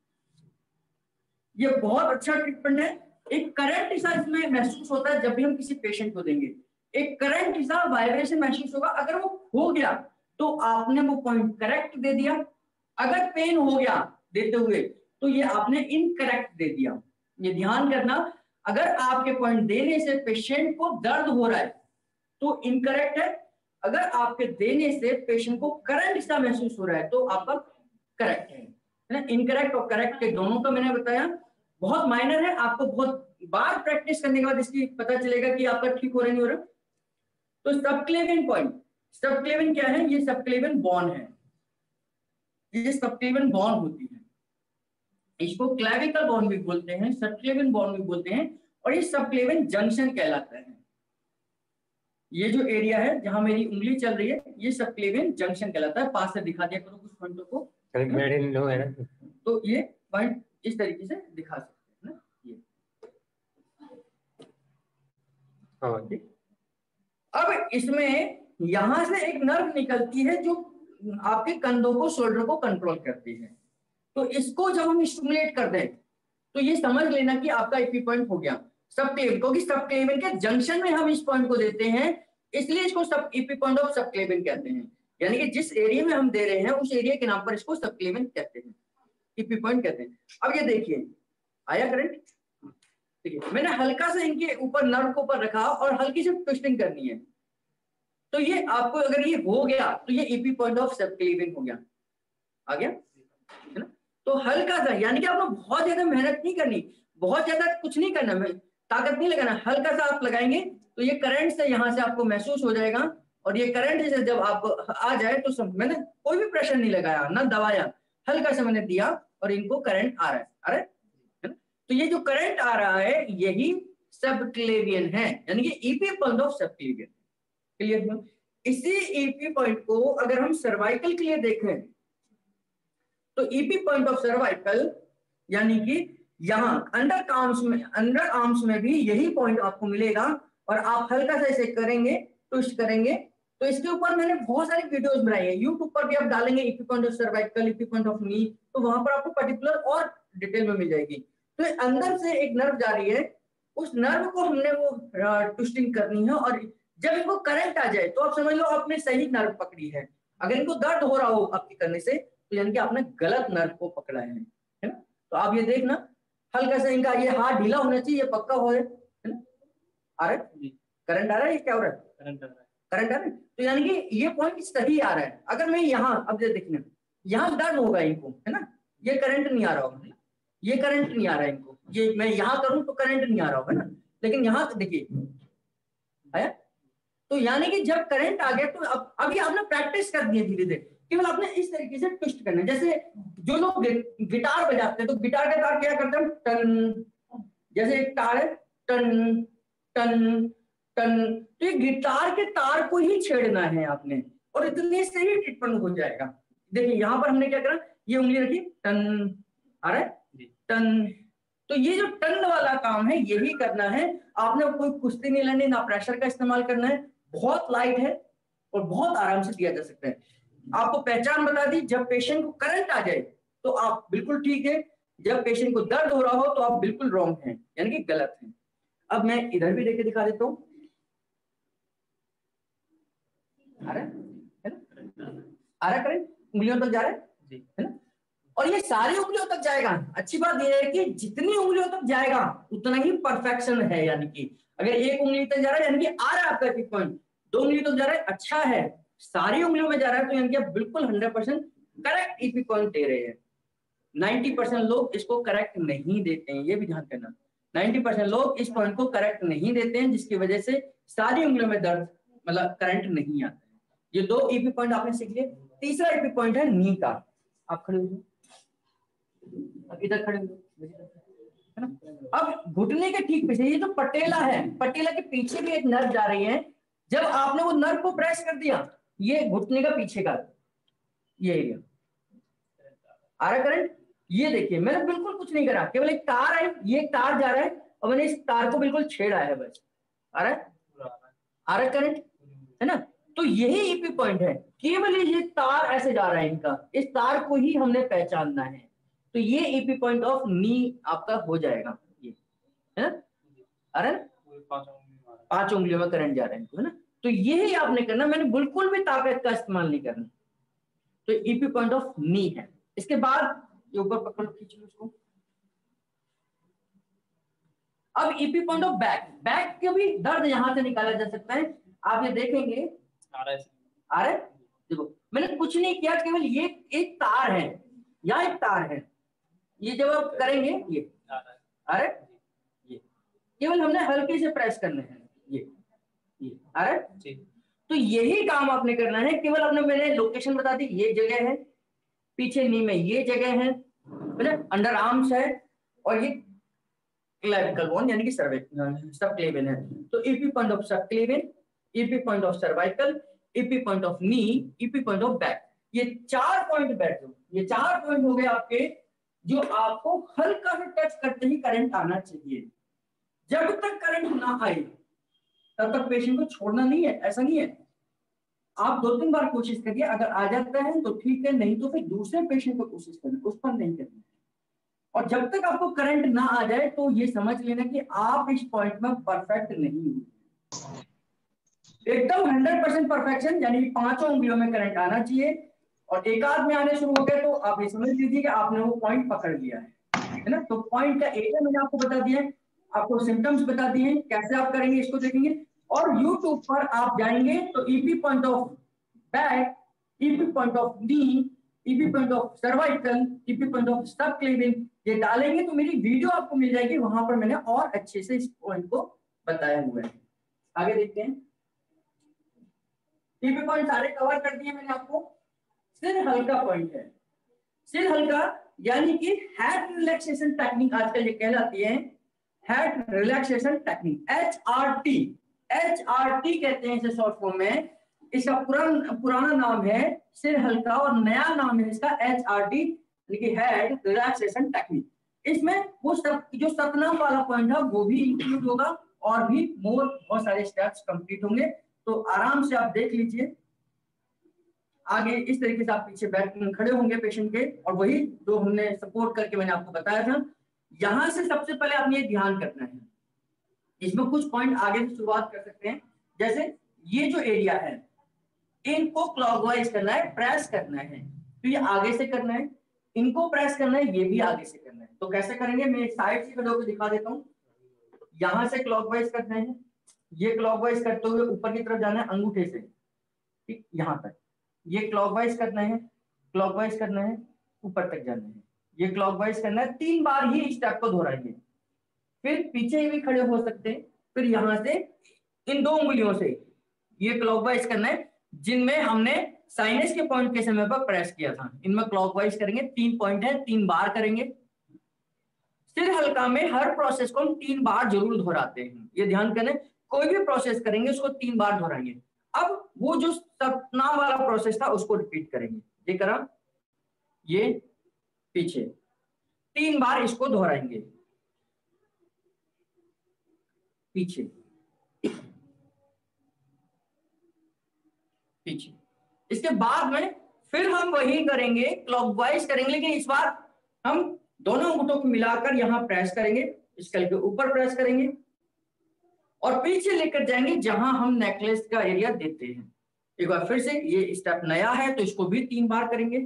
ये बहुत अच्छा ट्रीटमेंट है। एक करंट ऐसा इसमें महसूस होता है जब भी हम किसी पेशेंट को देंगे, एक करंट ऐसा वाइब्रेशन महसूस होगा। अगर वो हो गया तो आपने वो पॉइंट करेक्ट दे दिया। अगर पेन हो गया देते हुए तो ये आपने इनकरेक्ट दे दिया। ये ध्यान करना, अगर आपके पॉइंट देने से पेशेंट को दर्द हो रहा है तो इनकरेक्ट है, अगर आपके देने से पेशेंट को करंट ऐसा महसूस हो रहा है तो आपका करेक्ट है ना। इनकरेक्ट और करेक्ट के दोनों का मैंने बताया, बहुत माइनर है। आपको बहुत बार प्रैक्टिस करने के बाद इसकी पता चलेगा कि आपका ठीक हो रहा नहीं हो रहा। तो सबक्लेवियन पॉइंट, सबक्लेवियन क्या है? ये सबक्लेवियन बॉन है, ये सबक्लेवियन बॉन होती है। इसको क्लेविकल बॉन भी बोलते हैं, सबक्लेवियन बॉन भी बोलते हैं, और ये सबक्लेवियन जंक्शन कहलाता है। ये जो एरिया है जहां मेरी उंगली चल रही है ये सबक्लेवियन जंक्शन कहलाता है। पास से दिखा दिया करो कुछ पॉइंटों को, तो ये पॉइंट इस तरीके से दिखा सकते हैं ना। ये हाँ ठीक। अब इसमें यहां से एक नर्व निकलती है जो आपके कंधों को, शोल्डर को कंट्रोल करती है। तो इसको जब हम स्टिमुलेट कर दें तो ये समझ लेना कि आपका ईपी पॉइंट हो गया सबक्लेवियन, क्योंकि सबक्लेवियन के जंक्शन में हम इस पॉइंट को देते हैं, इसलिए इसको सब ईपी पॉइंट ऑफ सबक्लेवियन कहते हैं। यानी कि जिस एरिया में हम दे रहे हैं उस एरिया के नाम पर इसको सबक्लेवियन कहते हैं, ईपी पॉइंट कहते हैं। अब ये देखिए आया करंट, देखिए मैंने हल्का सा इनके ऊपर नर्व को ऊपर रखा और हल्की सी ट्विस्टिंग करनी है, तो ये आपको अगर ये हो गया तो ये ईपी पॉइंट ऑफ सबक्लेवियन हो गया। आ गया है ना। तो हल्का सा, यानी कि आपको बहुत ज्यादा मेहनत नहीं करनी, बहुत ज्यादा कुछ नहीं करना, ताकत नहीं लगाना, हल्का सा आप लगाएंगे तो ये करंट से यहाँ से आपको महसूस हो जाएगा। और ये करंट से जब आपको आ जाए तो सब, मैंने कोई भी प्रेशर नहीं लगाया ना दबाया, हल्का सा मैंने दिया और इनको करंट आ रहा है, आ रहा है। तो ये जो करंट आ रहा है यही सबक्लेवियन है, यानी कि EP point of subclavian. Clear? इसी ईपी पॉइंट को अगर हम सर्वाइकल के लिए देखें तो ईपी पॉइंट ऑफ सर्वाइकल यानी कि यहाँ अंडर आर्म्स में, अंडर आर्म्स में भी यही पॉइंट आपको मिलेगा। और आप हल्का सा इसे करेंगे, ट्विस्ट करेंगे, तो इसके ऊपर मैंने बहुत सारी वीडियोस बनाई है, यूट्यूब पर भी आप डालेंगे EP point of cervical, EP point of knee, तो वहां पर आपको पर्टिकुलर और डिटेल में मिल जाएगी। तो अंदर से एक नर्व जा रही है, उस नर्व को हमने वो ट्विस्टिंग करनी है, और जब इनको करंट आ जाए तो आप समझ लो आपने सही नर्व पकड़ी है। अगर इनको दर्द हो रहा हो आपके करने से तो यानी कि आपने गलत नर्व को पकड़ा है, है ना। तो आप ये देखना हल्का सा इनका ये हाथ ढीला होना चाहिए, ये पक्का हो है ना। आ रहा है करंट, आ रहा है, ये क्या हो रहा है, करंट आ रहा है। करंट है ना, तो यानी कि ये पॉइंट सही आ रहा है। अगर मैं यहाँ अब देखना, यहाँ दर्द होगा इनको, है ना, ये करंट नहीं आ रहा होगा, ये करंट नहीं आ रहा है इनको, ये मैं यहाँ करूं तो करंट नहीं आ रहा होगा ना, लेकिन यहाँ देखिए आया। तो यानी कि जब करंट आ गया तो अब अभी आपने प्रैक्टिस कर दी है धीरे धीरे, केवल आपने इस तरीके से ट्विस्ट करना है। जैसे जो लोग गिटार बजाते हैं तो गिटार का तार क्या करते हैं, टन, जैसे एक तार है टन टन टन, तो ये गिटार के तार को ही छेड़ना है आपने, और इतने से ही ट्रीटमेंट हो जाएगा। देखिए यहाँ पर हमने क्या करा, ये उंगली रखी, टन आ रहा है टन, तो ये जो टन वाला काम है यही करना है आपने। कोई कुश्ती नहीं लेनी, ना प्रेशर का इस्तेमाल करना है, बहुत लाइट है और बहुत आराम से दिया जा सकता है। आपको पहचान बता दी, जब पेशेंट को करंट आ जाए तो आप बिल्कुल ठीक है, जब पेशेंट को दर्द हो रहा हो तो आप बिल्कुल रॉन्ग हैं, यानी कि गलत हैं। अब मैं इधर भी देके दिखा देता हूं, आ रहा है ना, आ रहा करंट उंगलियों तक जा रहा है, है ना, और ये सारी उंगलियों तक जाएगा। अच्छी बात यह है कि जितनी उंगलियों तक जाएगा उतना ही परफेक्शन है, यानी कि अगर एक उंगली तक जा रहा है यानी कि आ रहा है आपका एपिक पॉइंट, दो उंगली तक जा रहा है अच्छा है, सारी उंगलियों में जा रहा है तो यानी कि आप बिल्कुल hundred percent correct epic point दे रहे हैं। नाइन्टी परसेंट लोग इसको करेक्ट नहीं देते हैं, ये भी ध्यान करना, नाइन्टी परसेंट लोग इस पॉइंट को करेक्ट नहीं देते हैं, जिसकी वजह से सारी उंगलियों में दर्द मतलब करंट नहीं आता है। ये दो ईपी पॉइंट आपने सीख लिए। तीसरा ईपी पॉइंट है नी का। आप खड़े हो, इधर खड़े हो, है ना। अब घुटने के ठीक पीछे ये जो पटेला है, पटेला के पीछे भी एक नर्व जा रही है। जब आपने वो नर्व को प्रेस कर दिया, ये घुटने का पीछे का ये एरिया आ रहा करंट, ये देखिए मैंने बिल्कुल कुछ नहीं करा, केवल एक तार है, ये तार जा रहा है और मैंने इस तार को बिल्कुल छेड़ा है बस। आ रहा है, आ रहा करंट, है ना। तो यही ईपी पॉइंट है, केवल ये तार ऐसे जा रहा है इनका, इस तार को ही हमने पहचानना है। तो ये ईपी पॉइंट ऑफ नी आपका हो जाएगा, ये है ना। अरे पांच उंगलियों में करंट जा रहा है इनको, है ना। तो यही आपने करना, मैंने बिल्कुल भी ताकत का इस्तेमाल नहीं करना। तो ईपी पॉइंट ऑफ नी है। इसके बाद ये ऊपर पकड़ खींचो उसको। अब EP point of back, back के भी दर्द यहां से निकाला जा सकता है। आप ये देखेंगे आ रहा है, आ रहा है, देखो मैंने कुछ नहीं किया, केवल ये एक तार है, यहाँ एक तार है, ये जब आप करेंगे ये आ रहा है, ये केवल हमने हल्के से प्रेस करना है, ये ये आ रहा है। तो यही काम आपने करना है, केवल आपने मैंने लोकेशन बता दी, ये जगह है, पीछे नी में ये जगह है, अंडर आर्म्स है, और ये क्लेविकल बोन यानी कि सर्वाइकल सबक्लेविन है। तो EP point of subclavian, EP point of cervical, EP point of knee, EP point of back, ये चार पॉइंट बैठ गए। ये चार पॉइंट हो गए आपके, जो आपको हल्का से टच करते ही करंट आना चाहिए। जब तक करंट ना आए तब तक पेशेंट को छोड़ना नहीं है, ऐसा नहीं है। आप दो तीन बार कोशिश करिए, अगर आ जाता है तो ठीक है, नहीं तो फिर दूसरे पेशेंट को कोशिश करना, उस पर नहीं करना। और जब तक आपको करंट ना आ जाए तो ये समझ लेना कि आप इस पॉइंट में परफेक्ट नहीं हुए। एकदम हंड्रेड परसेंट परफेक्शन यानी पांचों उंगलियों में करंट आना चाहिए, और एक आध में आने शुरू हो गए तो आप ये समझ लीजिए कि आपने वो पॉइंट पकड़ लिया है, है ना। तो पॉइंट का एरिया मैंने आपको बता दिया है, आपको सिम्टम्स बता दिए हैं, कैसे आप करेंगे इसको देखेंगे। और यूट्यूब पर आप जाएंगे तो EP point of back, EP point of knee, EP point of cervical, EP point of subclavian, ये डालेंगे तो मेरी वीडियो आपको मिल जाएगी, वहां पर मैंने और अच्छे से इस पॉइंट को बताया हुआ है। आगे देखते हैं। ईपी पॉइंट सारे कवर कर दिए मैंने आपको। सिर हल्का पॉइंट है, सिर हल्का यानी कि हेड रिलैक्सेशन टेक्निक आजकल ये कहलाती है head relaxation technique, H R T. H R T कहते हैं इसे शॉर्ट फॉर्म में। इसका पुराना पुराना नाम है सिर हल्का और नया नाम है इसका एच आर टी यानी कि हेड रिलैक्सेशन टेक्निक। इसमें वो सब जो सतनाम वाला पॉइंट है वो भी इंक्लूड होगा, और भी मोर बहुत सारे स्टेप्स कंप्लीट होंगे। तो आराम से आप देख लीजिए। आगे इस तरीके से आप पीछे बैठ खड़े होंगे पेशेंट के, और वही जो हमने सपोर्ट करके मैंने आपको बताया था। यहां से सबसे पहले आपने ये ध्यान करना है, इसमें कुछ पॉइंट आगे से शुरुआत कर सकते हैं। जैसे ये जो एरिया है इनको क्लॉकवाइज करना है, प्रेस करना है, तो ये आगे से करना है, इनको प्रेस करना है, ये भी आगे से करना है। तो कैसे करेंगे, मैं साइड से खड़े होकर दिखा देता हूँ। यहां से क्लॉकवाइज करना है, ये क्लॉकवाइज करते हुए ऊपर की तरफ जाना है अंगूठे से, ठीक, यहाँ तक। ये क्लॉकवाइज करना है, क्लॉकवाइज करना है, ऊपर तक जाना है, ये क्लॉकवाइज करना है। तीन बार ही स्टेप को दोहराएंगे। फिर पीछे भी खड़े हो सकते हैं। फिर यहां से इन दो उंगलियों से ये क्लॉकवाइज करना है, जिनमें हमने साइनस के पॉइंट के समय पर प्रेस किया था। इनमें क्लॉकवाइज करेंगे। तीन पॉइंट है, तीन बार करेंगे। सिर हल्का में हर प्रोसेस को हम तीन बार जरूर दोहराते हैं, ये ध्यान करें। कोई भी प्रोसेस करेंगे उसको तीन बार दोहराएंगे। अब वो जो सपना वाला प्रोसेस था उसको रिपीट करेंगे। ये करा, ये पीछे, तीन बार इसको दोहराएंगे। पीछे पीछे। इसके बाद में फिर हम वही करेंगे, क्लॉकवाइज करेंगे, लेकिन इस बार हम दोनों अंगूठों को मिलाकर यहां प्रेस करेंगे, स्कल के ऊपर प्रेस करेंगे और पीछे लेकर जाएंगे जहां हम नेकलेस का एरिया देते हैं। एक बार फिर से, ये स्टेप नया है तो इसको भी तीन बार करेंगे।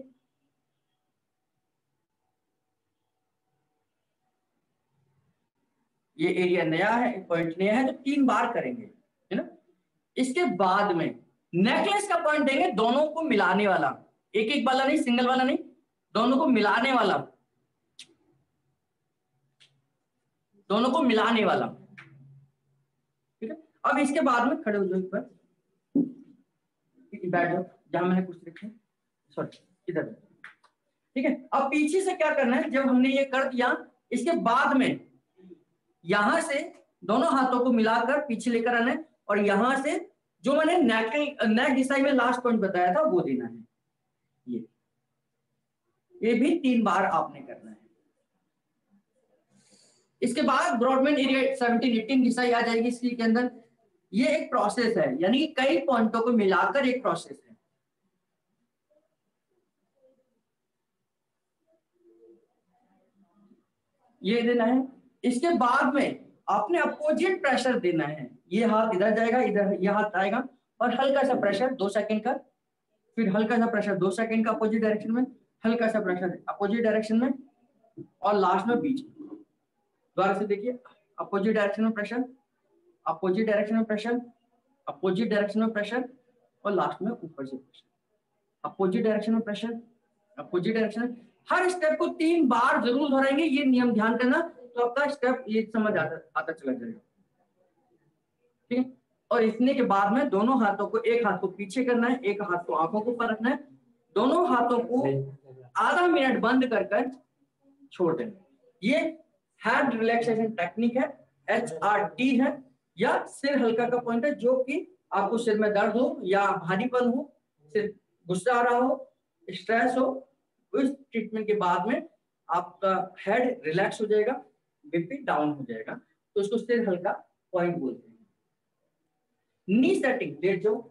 ये एरिया नया है, पॉइंट नया है तो तीन बार करेंगे, है ना। इसके बाद में नेकलेस का पॉइंट देंगे, दोनों को मिलाने वाला, एक एक वाला नहीं, सिंगल वाला नहीं, दोनों को मिलाने वाला, दोनों को मिलाने वाला, ठीक है। अब इसके बाद में खड़े हो जाओ, पर बैठ जाओ जहां मैंने कुछ रखे, सॉरी इधर, ठीक है। अब पीछे से क्या करना है, जब हमने ये कर दिया, इसके बाद में यहां से दोनों हाथों को मिलाकर पीछे लेकर आना है और यहां से जो मैंने नेक नेक दिशा में लास्ट पॉइंट बताया था वो देना है। ये ये भी तीन बार आपने करना है। इसके बाद ब्रॉडमैन एरिया सेवनटीन एटीन दिशा आ जाएगी इसके के अंदर। ये एक प्रोसेस है, यानी कई पॉइंटों को मिलाकर एक प्रोसेस है। ये देना है। इसके बाद में आपने अपोजिट प्रेशर देना है। ये हाथ इधर जाएगा, इधर ये हाथ आएगा और हल्का सा प्रेशर दो सेकंड का, फिर हल्का सा प्रेशर दो सेकंड का अपोजिट डायरेक्शन में, हल्का सा प्रेशर अपोजिट डायरेक्शन में और लास्ट में बीच। दोबारा से देखिए, अपोजिट डायरेक्शन में प्रेशर, अपोजिट डायरेक्शन में प्रेशर, अपोजिट डायरेक्शन में प्रेशर और लास्ट में ऊपर से प्रेशर, अपोजिट डायरेक्शन में प्रेशर, अपोजिट डायरेक्शन। हर स्टेप को तीन बार जरूर दोहराएंगे, ये नियम ध्यान करना, तो आपका स्टेप ये समझ आता आता चला जाएगा, ठीक है। और इतने के बाद में दोनों हाथों को, एक हाथ को पीछे करना है, एक हाथ को आंखों के ऊपर रखना है, दोनों हाथों को आधा मिनट बंद कर कर छोड़ देना। ये हेड रिलैक्सेशन टेक्निक है, एच आर टी है, या सिर हल्का का पॉइंट है, जो कि आपको सिर में दर्द हो या भारीपन हो, सिर गुस्सा आ रहा हो, स्ट्रेस हो, उस ट्रीटमेंट के बाद में आपका हेड रिलैक्स हो जाएगा, बीपी डाउन हो जाएगा, तो उसको सिर हल्का पॉइंट बोलते हैं। नी सेटिंग, लेट जाओ।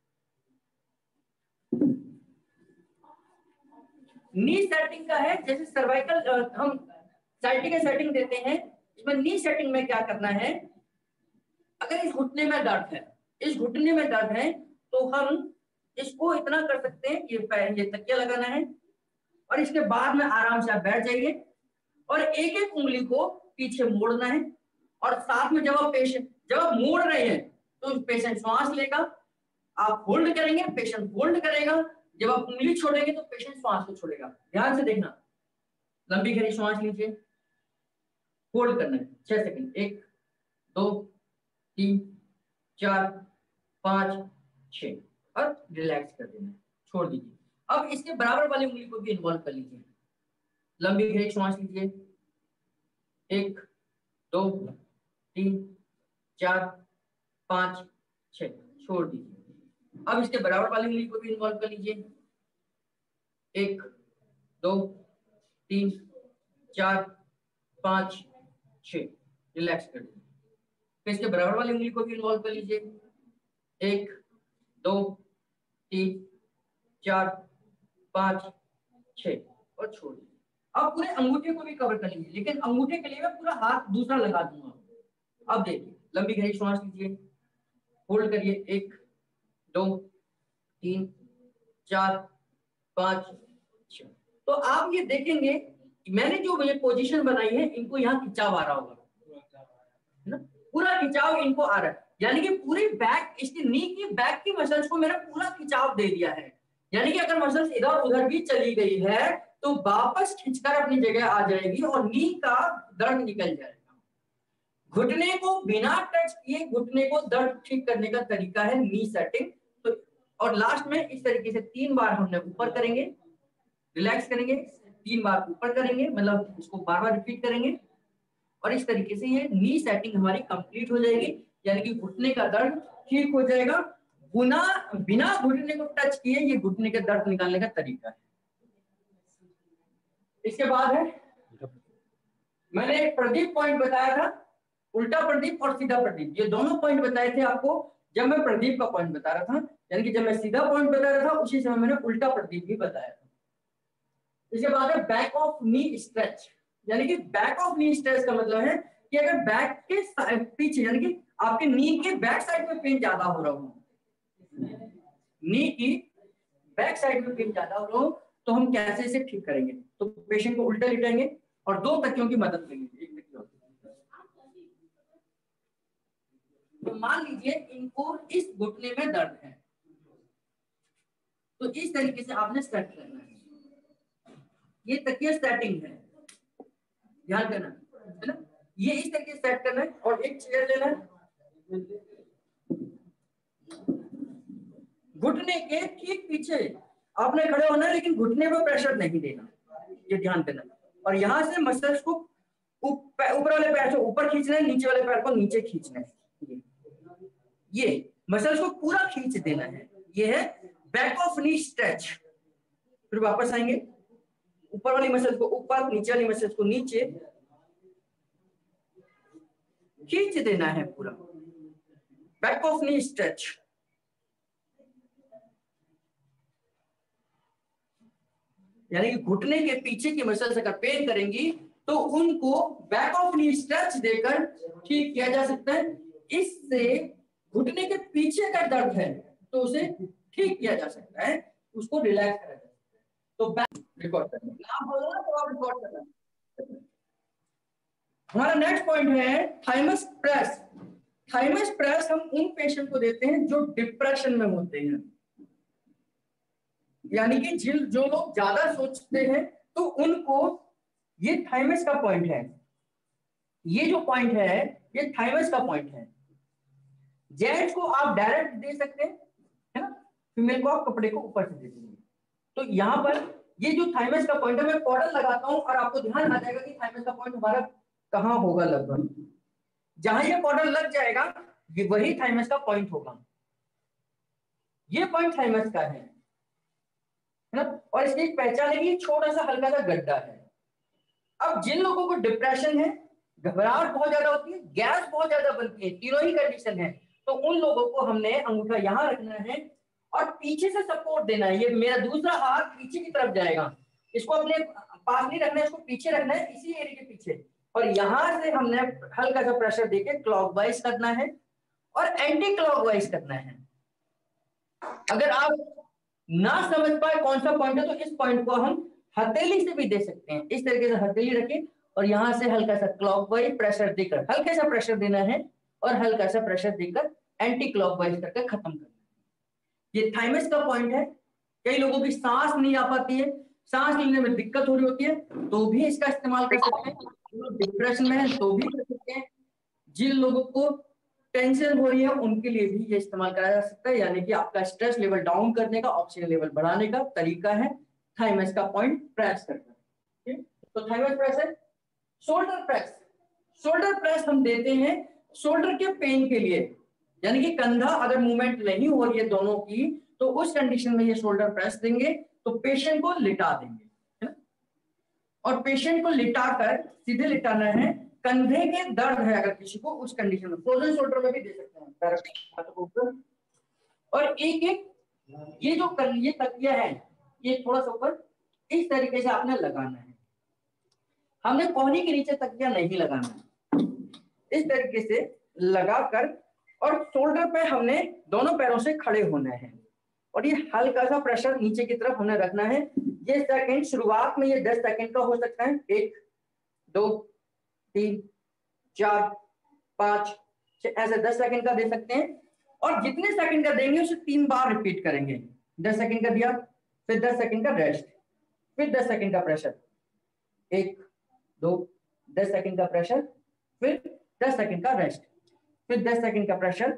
नी सेटिंग का है, जैसे सर्वाइकल हम साइटिक सेटिंग देते हैं, इसमें नी सेटिंग में क्या करना है, अगर इस घुटने में दर्द है, इस घुटने में दर्द है, तो हम इसको इतना कर सकते हैं, ये पैर, ये तकिया लगाना है और इसके बाद में आराम से आप बैठ जाइए और एक एक उंगली को पीछे मोड़ना है। और साथ में जब आप पेशेंट जब आप मोड़ रहे हैं तो पेशेंट श्वास लेगा, आप होल्ड करेंगे, पेशेंट होल्ड करेगा, जब आप उंगली छोड़ेंगे तो पेशेंट श्वास को छोड़ेगा। ध्यान से देखना, लंबी गहरी श्वास लीजिए, होल्ड करना है छह सेकंड, एक दो तीन चार पांच छह, और रिलैक्स कर देना है, छोड़ दीजिए। अब इसके बराबर वाली उंगली को भी इन्वॉल्व कर लीजिए, लंबी गहरी श्वास लीजिए, एक दो तीन चार पांच छह, छोड़ दीजिए। अब इसके बराबर वाली उंगली को भी इन्वॉल्व कर लीजिए, एक दो तीन चार पांच छह, रिलैक्स कर दीजिए। फिर इसके बराबर वाली उंगली को भी इन्वॉल्व कर लीजिए, एक दो तीन चार पांच छह, और छोड़ दीजिए। अब पूरे अंगूठे को भी कवर कर लीजिए, लेकिन अंगूठे के लिए मैं पूरा हाथ दूसरा लगा दूंगा। अब देखिए, लंबी गहरी श्वास लीजिए, होल्ड करिए, एक दो तीन चार पांच छह। तो आप ये देखेंगे मैंने जो ये पोजीशन बनाई है, इनको यहाँ खिंचाव आ रहा होगा, है ना। पूरा खिंचाव इनको आ रहा है, यानी कि पूरी बैक, इसकी नी की बैक की मसल्स को मैंने पूरा खिंचाव दे दिया है। यानी कि अगर मसल्स इधर उधर भी चली गई है तो वापस खिंचकर अपनी जगह आ जाएगी और नी का दर्द निकल जाएगा। घुटने को बिना टच किए घुटने को दर्द ठीक करने का तरीका है नी सेटिंग। तो और लास्ट में इस तरीके से तीन बार हमने ऊपर करेंगे, रिलैक्स करेंगे, तीन बार ऊपर करेंगे, मतलब इसको बार बार रिपीट करेंगे और इस तरीके से ये नी सेटिंग हमारी कंप्लीट हो जाएगी। यानी कि घुटने का दर्द ठीक हो जाएगा। बिना बिना घुटने को टच किए ये घुटने के दर्द निकालने का तरीका है। इसके बाद है, मैंने एक प्रदीप पॉइंट बताया था, उल्टा प्रदीप और सीधा प्रदीप, ये दोनों पॉइंट बताए थे आपको जब मैं प्रदीप का पॉइंट बता रहा था। यानी कि जब मैं सीधा पॉइंट बता रहा था उसी समय मैंने उल्टा प्रदीप भी बताया था। इसके बाद है बैक ऑफ नी स्ट्रेच। यानी कि बैक ऑफ नी स्ट्रेच का मतलब है कि अगर बैक के पीछे, यानी कि आपके नी के बैक साइड में पेन ज्यादा हो रहा हो, नी की बैक साइड में पेन ज्यादा हो रहा हो, तो हम कैसे इसे ठीक करेंगे? तो पेशेंट को उल्टा लिटाएंगे और दो तकियों की मदद लेंगे। एक तकिया, तो मान लीजिए इनको इस घुटने में दर्द है, तो इस तरीके से आपने सेट करना है। ये तकिया सेटिंग है, ध्यान करना है ना, ये इस तरीके से सेट करना है और एक चेयर लेना है, घुटने के ठीक पीछे आपने खड़े होना है, लेकिन घुटने पर प्रेशर नहीं देना, ये ध्यान देना। और यहां से मसल्स को ऊपर वाले पैर से ऊपर खींचना है, नीचे वाले पैर को नीचे खींचना है, ये मसल्स को पूरा खींच देना है। ये है बैक ऑफ नी स्ट्रेच। फिर वापस आएंगे, ऊपर वाली मसल्स को ऊपर, नीचे वाली मसल्स को नीचे खींच देना है पूरा, बैक ऑफ नी स्ट्रेच। यानी कि घुटने के पीछे की मसल्स अगर पेन करेंगी तो उनको बैक ऑफ नी स्ट्रेच देकर ठीक किया जा सकता है। इससे घुटने के पीछे का दर्द है तो उसे ठीक किया जा सकता है, उसको रिलैक्स करा जा सकता है। तो बैक रिकॉर्ड करना, नाम बोलना तो आप रिकॉर्ड करना। हमारा नेक्स्ट पॉइंट है थाइमस प्रेस। थाइमस प्रेस हम उन पेशेंट को देते हैं जो डिप्रेशन में होते हैं, यानी कि जिन जो लोग ज्यादा सोचते हैं तो उनको ये थाइमस का पॉइंट है। ये जो पॉइंट है ये थाइमस का पॉइंट है। जेंट्स को आप डायरेक्ट दे सकते हैं, है ना, फीमेल को आप कपड़े को ऊपर से दे देंगे। तो यहाँ पर ये जो थाइमस का पॉइंट है, मैं कॉर्डर लगाता हूं और आपको ध्यान आ जाएगा कि थाइमस का पॉइंट हमारा कहाँ होगा। लगभग जहां ये कॉर्डर लग जाएगा ये वही थाइमस का पॉइंट होगा। ये पॉइंट थाइमस का है ना, और इसकी पहचान है कि छोटा सा हल्का सा गड्ढा है। अब जिन लोगों को डिप्रेशन है, घबराहट बहुत ज्यादा होती है, गैस बहुत ज्यादा बनती है, तीनों ही कंडीशन है, तो उन लोगों को हमने अंगूठा यहाँ रखना है और पीछे से सपोर्ट देना है। ये मेरा दूसरा हाथ पीछे की तरफ जाएगा, इसको अपने पास नहीं रखना है, इसको पीछे रखना है, इसी एरिया के पीछे, और यहां से हमने हल्का सा प्रेशर देके क्लॉकवाइज करना है और एंटी क्लॉकवाइज करना है। अगर आप ना समझ पाए कौन सा पॉइंट है तो इस पॉइंट को हम हथेली से भी दे सकते हैं। इस तरीके से हथेली रखें और यहां से हल्का सा क्लॉकवाइज प्रेशर देकर, हल्का सा प्रेशर देना है और हल्का सा प्रेशर देकर एंटी क्लॉकवाइज करके खत्म करना है। ये थाइमस का पॉइंट है। कई लोगों की सांस नहीं आ पाती है, सांस लेने में दिक्कत हो रही होती है, तो भी इसका इस्तेमाल कर सकते हैं। डिप्रेशन में है तो भी कर सकते हैं। जिन लोगों को टेंशन हो रही है उनके लिए भी ये इस्तेमाल करा जा सकता है। यानी कि आपका स्ट्रेस लेवल डाउन करने का, ऑक्सीजन लेवल बढ़ाने का तरीका है थाइमस का पॉइंट प्रेस करना। ठीक, तो थाइमस प्रेस है। शोल्डर प्रेस, शोल्डर प्रेस हम देते हैं शोल्डर के पेन के लिए, यानी कि कंधा अगर मूवमेंट नहीं हो रही है दोनों की, तो उस कंडीशन में ये शोल्डर प्रेस देंगे, तो पेशेंट को लिटा देंगे, है ना, और पेशेंट को लिटाकर सीधे लिटाना है। कंधे के दर्द है अगर किसी को, उस कंडीशन में फ्रोजन शोल्डर में भी दे सकते हैं पैर, और एक एक ये जो कर, ये तकिया है ये थोड़ा सा ऊपर इस तरीके से आपने लगाना है। हमने कोहनी के नीचे तकिया नहीं लगाना है, इस तरीके से लगाकर, और शोल्डर पे हमने दोनों पैरों से खड़े होना है और ये हल्का सा प्रेशर नीचे की तरफ हमने रखना है। ये सेकंड शुरुआत में ये दस सेकंड का हो सकता है, एक दो तीन चार पाँच ऐसे दस सेकंड का दे सकते हैं, और जितने सेकंड का देंगे उसे तीन बार रिपीट करेंगे। दस सेकंड का दिया, फिर दस सेकंड का रेस्ट, फिर दस सेकंड का प्रेशर, एक दो, दस सेकंड का प्रेशर, फिर दस सेकंड का रेस्ट, फिर दस सेकंड का प्रेशर,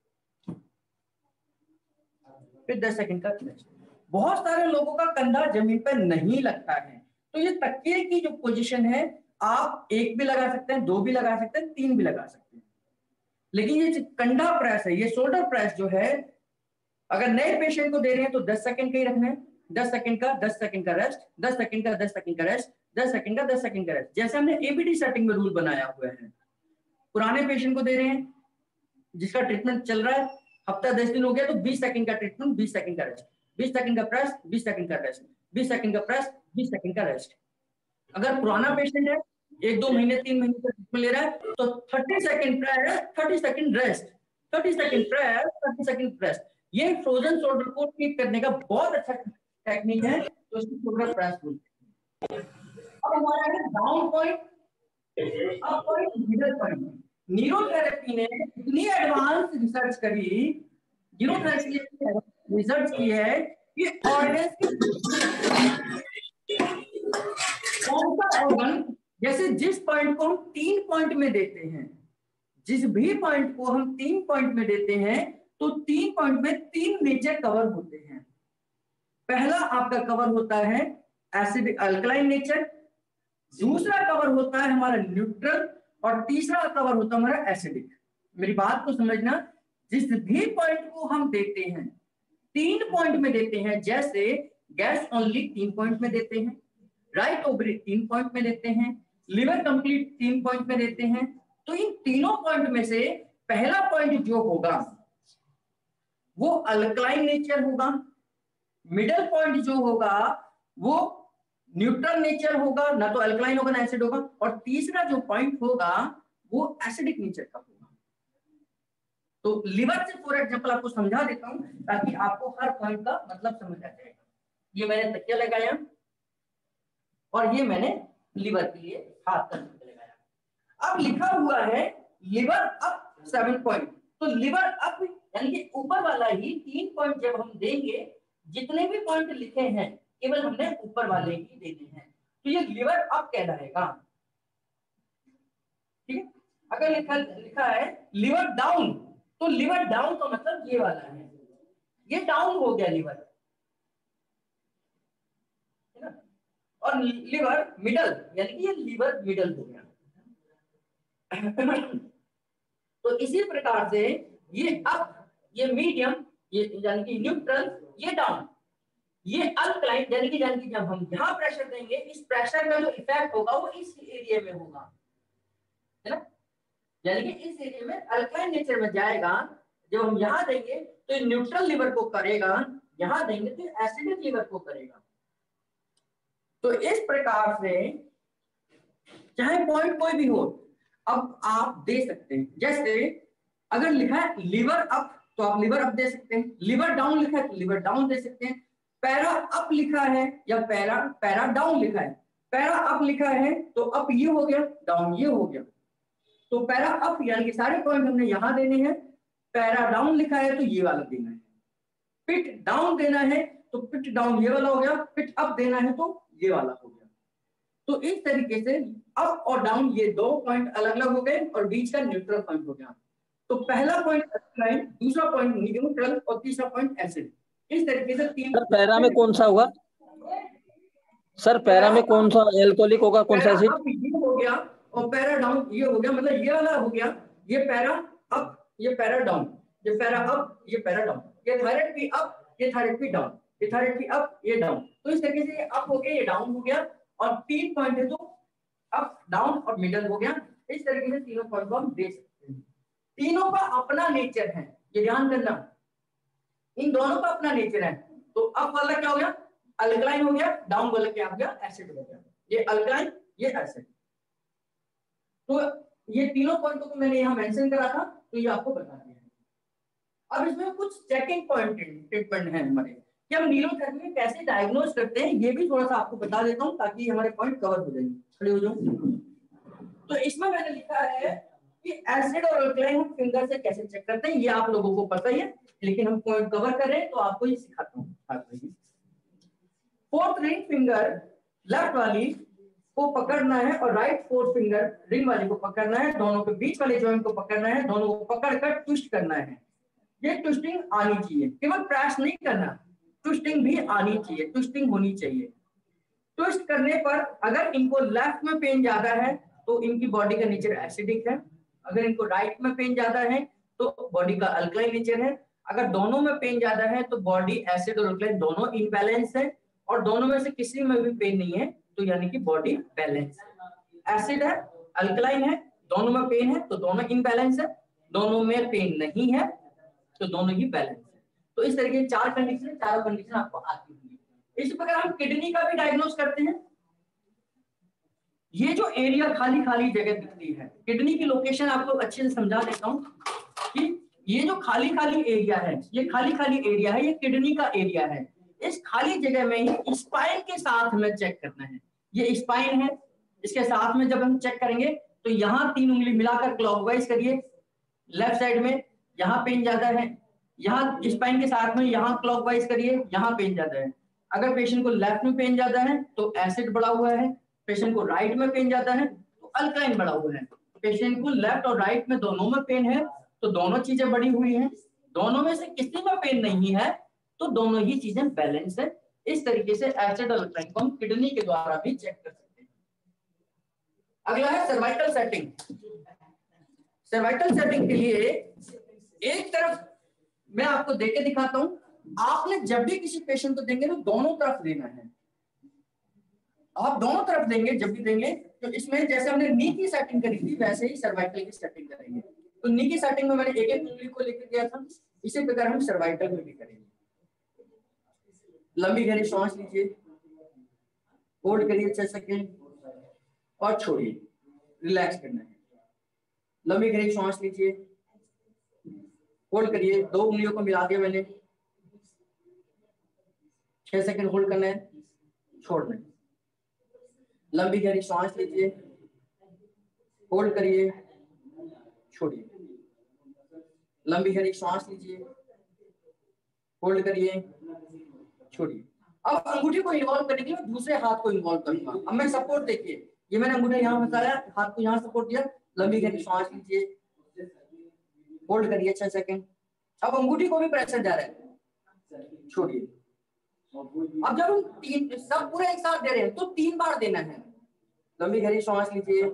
फिर दस सेकंड का रेस्ट। बहुत सारे लोगों का कंधा जमीन पर नहीं लगता है, तो ये तकिए की जो पोजीशन है, आप एक भी लगा सकते हैं, दो भी लगा सकते हैं, तीन भी लगा सकते हैं। लेकिन ये कंधा प्रेस है, ये शोल्डर प्रेस जो है, अगर नए पेशेंट को दे रहे हैं तो दस सेकंड का ही रखना है। दस सेकंड का, दस सेकंड का रेस्ट, दस सेकंड का, दस सेकंड का रेस्ट, दस सेकंड का, दस सेकंड का रेस्ट, जैसे हमने एबीडी सेटिंग में रूल बनाया हुआ है। पुराने पेशेंट को दे रहे हैं जिसका ट्रीटमेंट चल रहा है, हफ्ता दस दिन हो गया, तो बीस सेकंड का ट्रीटमेंट, बीस सेकंड का रेस्ट, बीस सेकंड का प्रेस, बीस सेकंड का रेस्ट, बीस सेकंड का प्रेस, बीस सेकंड का रेस्ट। अगर पुराना पेशेंट है, एक दो महीने तीन महीने का ट्रीटमेंट ले रहा है, तो तीस सेकंड प्रेस, तीस सेकंड रेस्ट, तीस सेकंड प्रेस, तीस सेकंड रेस्ट। ये फ्रोजन शोल्डर को ठीक करने का बहुत अच्छा टेक्निक है, तो इसको शोल्डर प्रेस बोलते हैं। अब हमारा है down point, up point, middle point. Neurotherapy ने इतनी एडवांस रिसर्च करी, न्यूरोथेरेपी ने रिसर्च की है कि ऑर्गन्स कौन सा ऑर्गन, जैसे जिस पॉइंट को हम तीन पॉइंट में देते हैं, जिस भी पॉइंट को हम तीन पॉइंट में देते हैं, तो तीन पॉइंट में तीन नेचर कवर होते हैं। पहला आपका कवर होता है एसिडिक अल्कलाइन नेचर, दूसरा कवर होता है हमारा न्यूट्रल, और तीसरा कवर होता है हमारा एसिडिक। मेरी बात को समझना, जिस भी पॉइंट को हम देते हैं, तीन पॉइंट में देते हैं, जैसे गैस ओनली तीन पॉइंट में देते हैं, राइट ओवरी तीन पॉइंट में देते हैं, लिवर कंप्लीट तीन पॉइंट में देते हैं, तो इन तीनों पॉइंट में से पहला पॉइंट जो होगा वो अल्कलाइन नेचर होगा, मिडिल पॉइंट जो होगा वो न्यूट्रल नेचर होगा, ना तो अल्कलाइन होगा ना एसिड होगा, और तीसरा जो पॉइंट होगा वो एसिडिक नेचर का होगा। तो लिवर से फॉर एग्जांपल आपको समझा देता हूं ताकि आपको हर पॉइंट का मतलब समझ आ जाएगा। ये मैंने तकिया लगाया और ये मैंने लिवर के लिए हाथ का लगाया। अब लिखा हुआ है लिवर अप सेवन पॉइंट, तो लिवर अप यानी कि ऊपर वाला ही तीन पॉइंट जब हम देंगे, जितने भी पॉइंट लिखे हैं केवल हमने ऊपर वाले ही देने हैं, तो ये लिवर अप कहलाएगा। ठीक है, अगर लिखा लिखा है लिवर डाउन, तो लिवर डाउन का मतलब ये वाला है, ये डाउन हो गया लिवर, है ना। और लिवर मिडल यानी कि ये लिवर मिडल हो गया। तो इसी प्रकार से ये अप, ये मीडियम, ये यानी कि न्यूट्रल, ये डाउन, ये अल्कलाइन यानी कि यानी कि जब हम यहाँ प्रेशर देंगे, इस प्रेशर का जो इफेक्ट होगा वो इस एरिया में होगा, है ना, यानी कि इस एरिया में अल्कलाइन नेचर में जाएगा। जब हम यहाँ देंगे तो ये न्यूट्रल लिवर को करेगा, यहाँ देंगे तो एसिडिक लिवर को करेगा। तो इस प्रकार से चाहे पॉइंट कोई भी हो, अब आप दे सकते हैं। जैसे अगर लिखा है लिवर अप तो आप लिवर अप दे सकते हैं, लिवर डाउन लिखा है तो लिवर डाउन दे सकते हैं, पैरा अप लिखा है या पैरा पैरा डाउन लिखा है, पैरा अप लिखा है तो अप ये हो गया, डाउन ये हो गया। तो पैरा अप यानी कि सारे पॉइंट हमने यहां देने हैं, पैरा डाउन लिखा है तो ये वाला देना है, पिट डाउन देना है तो पिट डाउन ये वाला हो गया, पिट अप देना है तो ये वाला हो गया। तो इस तरीके से अप और डाउन ये दो पॉइंट अलग अलग हो गए और बीच का न्यूट्रल पॉइंट हो गया। तो पहला पॉइंट अल्कलाइन, दूसरा पॉइंट न्यूट्रल और तीसरा पॉइंट एसिड। इस तरीके से तीन। सर पैरा में कौन सा होगा? सर पैरा में कौन सा एल्कोहलिक होगा, कौन सा एसिड? ये हो गया और पैरा डाउन ये हो गया, मतलब ये वाला हो गया, ये पैरा अप ये पैरा डाउन, ये पैरा अप ये पैरा डाउन, ये थायराइड भी अप ये थायराइड भी डाउन, ये थायराइड भी अप ये डाउन। तो इस तरीके से ये अप हो गया ये डाउन हो गया और तीन पॉइंट है तो अप डाउन और मिडल हो गया। इस तरीके से तीनों पॉइंट को हम दे सकते हैं। तीनों का अपना नेचर है, ये ध्यान करना, इन दोनों का अपना नेचर है। तो अप वाला क्या हो गया, अल्कलाइन हो गया, डाउन वाला क्या हो गया, एसिड हो गया। ये अल्कलाइन ये एसिड। तो ये तीनों पॉइंटों को मैंने यहाँ मेंशन करा था, तो ये आपको बता दिया। अब इसमें कुछ चेकिंग पॉइंट ट्रीटमेंट है हमारे कि हम न्यूरोथेरेपी में कैसे डायग्नोज करते हैं, ये भी थोड़ा सा आपको बता देता हूँ ताकि हमारे पॉइंट कवर हो जाएंगे। खड़े हो जाओ। तो इसमें मैंने लिखा है कि एसिड और अल्कलाइन हम फिंगर से कैसे चेक करते हैं ये आप लोगों को पता ही है, लेकिन हम पॉइंट कवर कर रहे हैं तो आपको ये सिखाता हूँ। फोर्थ रिंग फिंगर लेफ्ट वाली को पकड़ना है और राइट फोर्थ फिंगर रिंग वाली को पकड़ना है, दोनों के बीच वाले जॉइंट को पकड़ना है, दोनों को पकड़कर ट्विस्ट करना है। ये ट्विस्टिंग आनी चाहिए, केवल प्रेस नहीं करना, ट्विस्टिंग भी आनी चाहिए, ट्विस्टिंग होनी चाहिए। ट्विस्ट करने पर अगर इनको लेफ्ट में पेन ज्यादा है तो इनकी बॉडी का नेचर एसिडिक है, अगर इनको राइट में पेन ज्यादा है तो बॉडी का अल्कलाइन नेचर है, अगर दोनों में पेन ज्यादा है तो बॉडी एसिड और अल्कलाइन दोनों इनबैलेंस है, और दोनों में से किसी में भी पेन नहीं है तो यानी कि बॉडी बैलेंस है। एसिड है, अल्कलाइन है, दोनों में पेन है तो दोनों इनबैलेंस है, दोनों में पेन नहीं है तो दोनों ही बैलेंस है। तो इस तरीके चार कंडीशन, चारों कंडीशन आपको आती होंगी। इसी प्रकार हम किडनी का भी डायग्नोस करते हैं। ये जो एरिया खाली खाली जगह दिखती है, किडनी की लोकेशन आपको अच्छे से समझा देता हूं कि ये जो खाली खाली एरिया है, ये खाली खाली एरिया है, ये किडनी का एरिया है। इस खाली जगह में ही स्पाइन के साथ में चेक करना है। ये स्पाइन है, इसके साथ में जब हम चेक करेंगे तो यहाँ तीन उंगली मिलाकर क्लॉकवाइज करिए, लेफ्ट साइड में यहाँ पेन ज्यादा है, यहाँ स्पाइन के साथ में यहाँ क्लॉकवाइज करिए, यहाँ पेन ज्यादा है। अगर पेशेंट को लेफ्ट में पेन ज्यादा है तो एसिड बढ़ा हुआ है, पेशेंट को राइट में पेन ज्यादा है तो अल्कलाइन बढ़ा हुआ है। पेशेंट को लेफ्ट और राइट में दोनों में पेन है तो दोनों चीजें बढ़ी हुई हैं, दोनों में से किसी में पेन नहीं है तो दोनों ही चीजें बैलेंस है। इस तरीके से एसिड और अल्कलाइन को हम किडनी के द्वारा भी चेक कर सकते हैं। अगला है सर्वाइकल सेटिंग। सर्वाइकल सेटिंग के लिए एक तरफ मैं आपको देके दिखाता हूं, आपने जब भी किसी पेशेंट को देंगे तो दोनों तरफ देना है। आप दोनों तरफ देंगे, जब भी देंगे तो इसमें जैसे हमने नी की सेटिंग करी थी वैसे ही सर्वाइकल की सेटिंग करेंगे। तो नी की सेटिंग में मैंने एक एक उंगली को लेकर गया था, इसी प्रकार हम सर्वाइकल में भी करेंगे। लंबी गहरी सांस लीजिए, होल्ड करिए छह सेकेंड और छोड़िए, रिलैक्स करना है। लंबी गहरी सांस लीजिए, होल्ड करिए, दो उंगलियों को मिला दिया मैंने, छह सेकंड होल्ड करना है, छोड़ना है। लंबी गहरी सांस लीजिए, होल्ड करिए, छोड़िए। लंबी गहरी सांस लीजिए, होल्ड करिए, छोड़िए। अब अंगूठी को इन्वॉल्व करने के लिए दूसरे हाथ को इन्वॉल्व करूंगा। अब मैं सपोर्ट देखिए, ये मैंने अंगूठा यहाँ फंसाया, हाथ को यहाँ सपोर्ट दिया, लंबी गहरी सांस लीजिए, होल्ड करिए छह सेकंड। अब अंगूठी को भी प्रेशर जा रहा है, छोड़िए। अब जब हम तीन सब पूरे एक साथ दे रहे हैं तो तीन बार देना है। लंबी गहरी सांस लीजिए,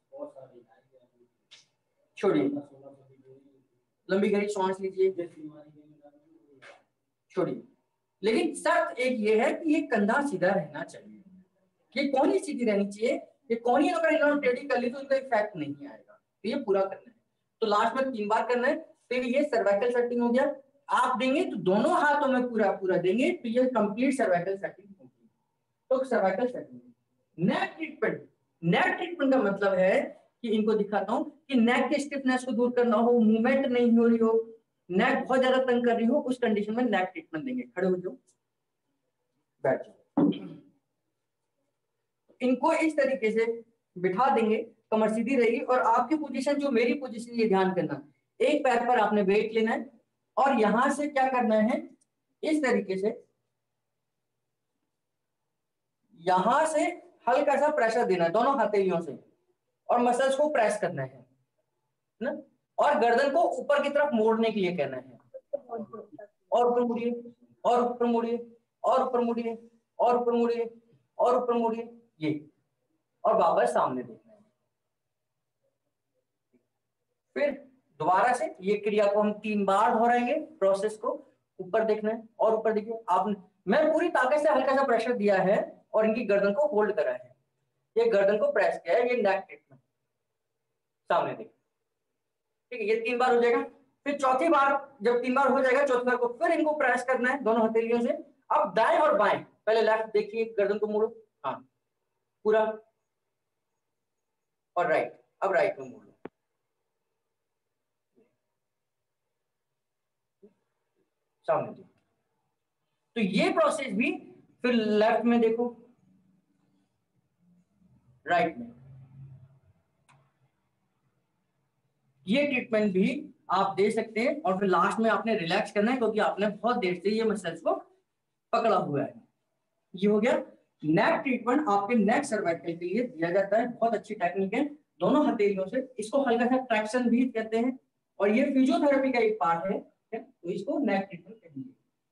छोड़िए। लंबी गहरी सांस लीजिए, छोड़िए। लेकिन शर्त एक ये है कि ये कंधा सीधा रहना चाहिए, ये कोहनी सीधी रहनी चाहिए। ये कोहनी अगर इन्होंने टेढ़ी कर ली तो इनका इफेक्ट नहीं आएगा, तो ये पूरा करना है। तो लास्ट में तीन बार करना है। फिर ये सर्वाइकल सेटिंग हो गया। आप देंगे तो दोनों हाथों में पूरा पूरा देंगे तो ये कंप्लीट सर्वाइकल सेटिंग होगी। तो cervical setting, neck treatment. Neck treatment का मतलब है कि इनको दिखाता हूं कि नेक के स्टिफनेस को दूर करना हो, मूवमेंट नहीं हो रही हो, नेक बहुत ज्यादा तंग कर रही हो, उस कंडीशन में नेक ट्रीटमेंट देंगे। खड़े हो जाओ, बैठ जाओ। इनको इस तरीके से बिठा देंगे, कमर सीधी रहेगी और आपकी पोजीशन जो मेरी पोजीशन, ये ध्यान करना, एक पैर पर आपने वेट लेना है और यहां से क्या करना है, इस तरीके से यहां से हल्का सा प्रेशर देना है दोनों हथेलियों से और मसल्स को प्रेस करना है ना, और गर्दन को ऊपर की तरफ मोड़ने के लिए कहना है। और ऊपर मुड़िए, और ऊपर मुड़िए, और ऊपर मुड़िए, और ऊपर मुड़िए, और ऊपर मुड़िए, ये, और वापस सामने देखना है। फिर दोबारा से ये क्रिया को हम तीन बार दोहराएंगे। प्रोसेस को ऊपर देखना है और ऊपर देखिए। आपने, मैं पूरी ताकत से हल्का सा प्रेशर दिया है और इनकी गर्दन को होल्ड करा है, ये गर्दन को प्रेस किया है, ये नेक ट्रीटमेंट। सामने देखिए, ठीक है, ये तीन बार हो जाएगा। फिर चौथी बार, जब तीन बार हो जाएगा, चौथी बार को फिर इनको प्रेस करना है दोनों हथेलियों से। अब दाएं और बाएं, पहले लेफ्ट देखिए, गर्दन को मोड़ो, हाँ पूरा, और राइट, अब राइट में मोड़ो, सामने देखो। तो ये प्रोसेस भी, फिर लेफ्ट में देखो, राइट में, ये ट्रीटमेंट भी आप दे सकते हैं। और फिर लास्ट में आपने रिलैक्स करना है, क्योंकि आपने बहुत देर से ये मसल्स को पकड़ा हुआ है। ये हो गया नेक ट्रीटमेंट। आपके नेक सर्वाइकल के लिए दिया जाता है, बहुत अच्छी टेक्निक है। दोनों हथेलियों से इसको हल्का सा ट्रैक्शन भी कहते हैं, और ये फिजियोथेरेपी का एक पार्ट है, तो इसको नेक ट्रीटमेंट कहेंगे।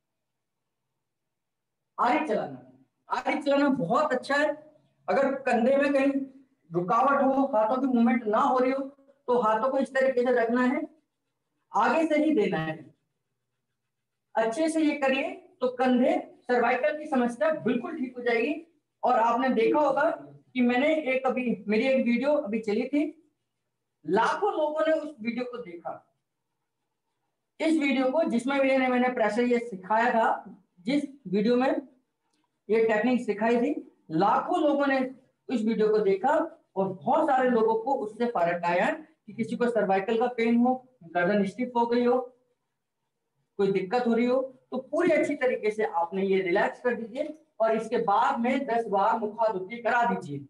आरी चलाना, आरी चलाना बहुत अच्छा है। अगर कंधे में कहीं रुकावट हो, हाथों की मूवमेंट ना हो रही हो, तो हाथों को इस तरीके से रखना है, आगे से ही देना है। अच्छे से ये करिए तो कंधे सर्वाइकल की समस्या बिल्कुल ठीक हो जाएगी। और आपने देखा होगा कि मैंने एक अभी मेरी एक वीडियो अभी चली थी, लाखों लोगों ने उस वीडियो को देखा। इस वीडियो को जिसमें मैंने मैंने प्रेशर ये सिखाया था, जिस वीडियो में ये टेक्निक सिखाई थी, लाखों लोगों ने उस वीडियो को देखा और बहुत सारे लोगों को उससे फर्क आया कि किसी को सर्वाइकल का पेन हो, गर्दन स्टिफ हो गई हो, कोई दिक्कत हो रही हो, तो पूरी अच्छी तरीके से आपने ये रिलैक्स कर दीजिए और इसके बाद में दस बार मुखादुकी करा दीजिए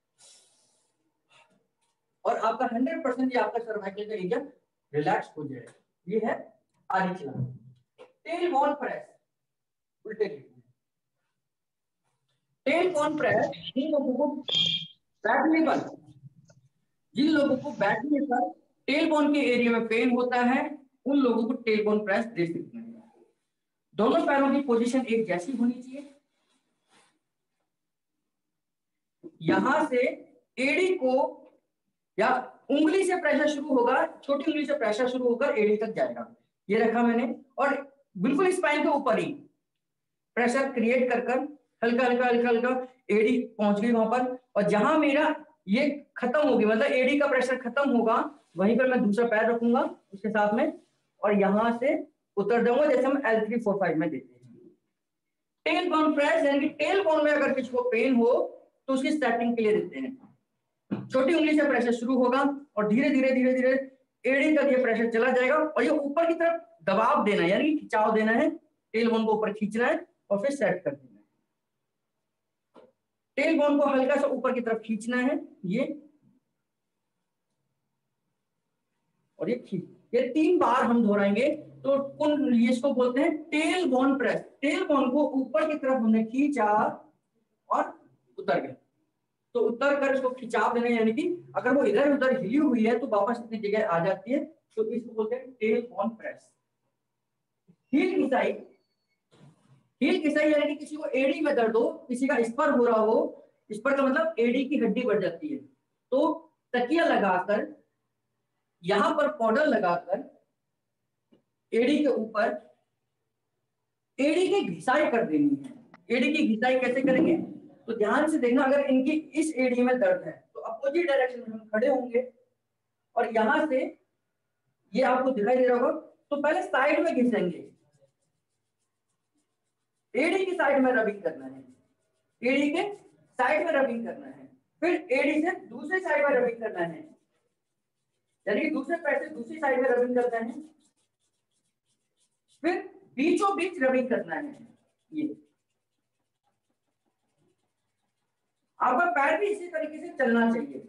और आपका हंड्रेड परसेंट ये आपका सर्वाइकल का एरिया रिलैक्स हो जाएगा। ये है आरी चलाना। टेल बॉन प्रेस, उल्टे टेल बॉन प्रेस, जिन लोगों को बैठने पर जिन लोगों को बैठने पर टेल बॉन के एरिया में पेन होता है, उन लोगों को टेल बॉन प्रेस दे सकते हैं। दोनों पैरों की पोजीशन एक जैसी होनी चाहिए। यहां से एड़ी को या उंगली से प्रेशर शुरू होगा, छोटी उंगली से प्रेशर शुरू होकर एड़ी तक जाएगा। ये रखा मैंने और बिल्कुल स्पाइन के ऊपर ही प्रेशर क्रिएट कर कर हल्का हल्का हल्का हल्का एड़ी पहुंच गई वहां पर। और जहां मेरा ये खत्म होगी, मतलब एड़ी का प्रेशर खत्म होगा, वहीं पर मैं दूसरा पैर रखूंगा उसके साथ में और यहां से उतर जाऊंगा, जैसे हम एल थ्री फोर फाइव में देते हैं। टेल बॉन प्रेस यानी कि टेल बॉन में अगर किसी को पेन हो तो उसकी सेटिंग के लिए देते हैं। छोटी उंगली से प्रेशर शुरू होगा और धीरे धीरे धीरे धीरे एड़ी तक ये प्रेशर चला जाएगा और ये ऊपर की तरफ दबाव देना है, यानी खिंचाव देना है, टेल बोन को ऊपर खींचना है और फिर सेट कर देना है। टेल बोन को हल्का सा ऊपर की तरफ खींचना है, ये और ये खींच, ये तीन बार हम दोहराएंगे। तो उन इसको बोलते हैं tail bone press. Tail bone को ऊपर की तरफ हमने खींचा और उतर गया, तो उतर कर इसको खिंचाव देना, यानी कि अगर वो इधर उधर हिली हुई है तो वापस अपनी जगह आ जाती है, तो इसको बोलते हैं टेल बॉन प्रेस। हील घिसाई, हील घिसाई यानी कि किसी को एड़ी में दर्द हो, किसी का स्पर हो रहा हो, स्पर का मतलब एड़ी की हड्डी बढ़ जाती है, तो तकिया लगाकर यहां पर पाउडर लगाकर एड़ी के ऊपर एड़ी की घिसाई कर देनी है। एड़ी की घिसाई कैसे करेंगे तो ध्यान से देखना, अगर इनकी इस एड़ी में दर्द है तो अपोजिट डायरेक्शन में हम खड़े होंगे और यहां से ये आपको दिखाई दे रहा होगा, तो पहले साइड में घिसेंगे, एड़ी की साइड में रबिंग करना है, एड़ी के साइड में रबिंग करना है, फिर एड़ी से दूसरे साइड में रबिंग करना है, यानी कि दूसरे पैर से दूसरी साइड में रबिंग करना है, फिर बीचों बीच रबिंग करना है। ये आपका पैर भी इसी तरीके से चलना चाहिए।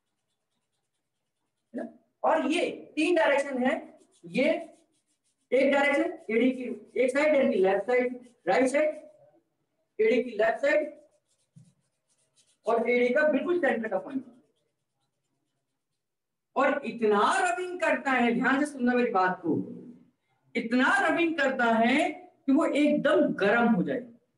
और ये तीन डायरेक्शन है, ये एक डायरेक्शन एड़ी की एक साइड यानी लेफ्ट साइड, राइट साइड एड़ी की लेफ्ट साइड और एड़ी का बिल्कुल सेंटर का पॉइंट। और इतना रबिंग करता है, ध्यान से सुनना मेरी बात को, इतना रबिंग करता है कि वो एकदम गर्म हो जाए।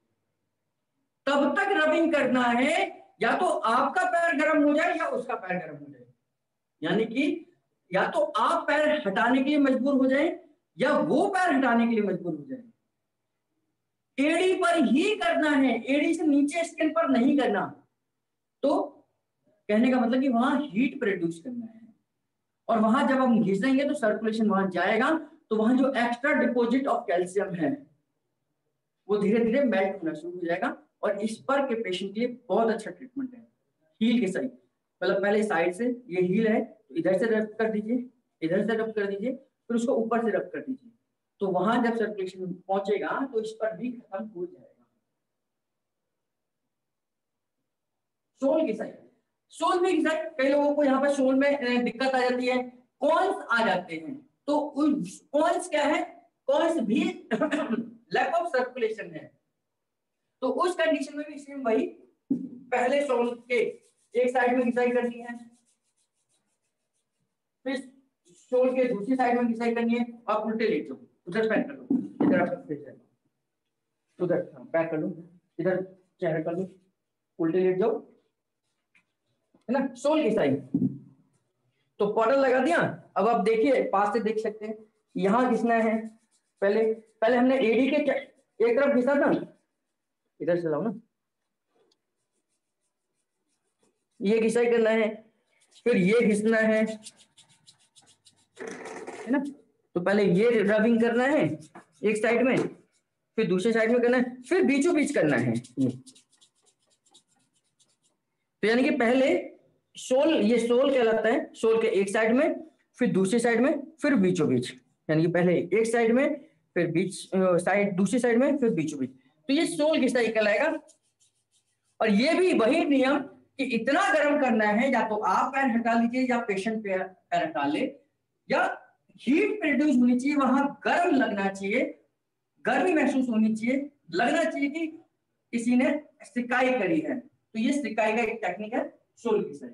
तब तक रबिंग करना है या तो आपका पैर गर्म हो जाए या उसका पैर गर्म हो जाए, यानी कि या तो आप पैर हटाने के लिए मजबूर हो जाए या वो पैर हटाने के लिए मजबूर हो जाए। एड़ी पर ही करना है, एड़ी से नीचे स्किन पर नहीं करना। तो कहने का मतलब कि वहां हीट प्रोड्यूस करना है और वहां जब हम घिसेंगे तो सर्कुलेशन वहां जाएगा, तो वहां जो एक्स्ट्रा डिपॉजिट ऑफ कैल्शियम है वो धीरे धीरे मेल्ट होना शुरू हो जाएगा। और इस पर के पेशेंट के लिए बहुत अच्छा ट्रीटमेंट है हील के साइड। मतलब पहले साइड से ये हील है तो इधर से रब कर दीजिए, इधर से रब कर दीजिए, फिर उसको ऊपर से रब कर दीजिए, तो वहां जब सर्कुलेशन पहुंचेगा तो इस पर भी खत्म हो जाएगा। सोल की साइड, सोल में की साइड कई लोगों को यहाँ पर सोल में दिक्कत आ जाती है, कॉन्स आ जाते हैं। तो कॉन्स क्या है, कॉन्स भी लैक ऑफ सर्कुलेशन है। तो उस कंडीशन में भी सेम वही, पहले सोल के एक साइड में घिसाई करनी है, फिर सोल के दूसरी साइड में घिसाई करनी है, आप उल्टे लेट जाओ, उधर पैक कर लो, इधर आपका फेस है, उधर पैक कर लो, इधर चेहरा कर लो, उल्टे लेट जाओ, है ना, सोल घिसाई। तो पाउडर लगा दिया। अब आप देखिए, पास से देख सकते हैं, यहां घिसना है, पहले पहले हमने एडी के एक तरफ घिसा था, इधर से लाओ ना, ये घिसाई करना है, फिर ये घिसना है, है ना। तो पहले ये रबिंग करना है एक साइड में, फिर दूसरे साइड में करना है, फिर बीचों बीच करना है ये। तो यानी कि पहले सोल, ये सोल कहलाता है, सोल के एक साइड में, फिर दूसरी साइड में, फिर बीचों बीच, यानी कि पहले एक साइड में, फिर बीच साइड, दूसरी साइड में, फिर बीचों बीच। तो ये सोल घिसाई कहलाएगा। और ये भी वही नियम कि इतना गर्म करना है, या तो आप पैर हटा लीजिए या पेशेंट पैर पैर हटा ले, या हीट प्रोड्यूस होनी चाहिए, वहां गर्म लगना चाहिए, गर्मी महसूस होनी चाहिए, लगना चाहिए कि किसी ने सिकाई करी है। तो ये सिकाई का एक टेक्निक है, सोल घिसाई।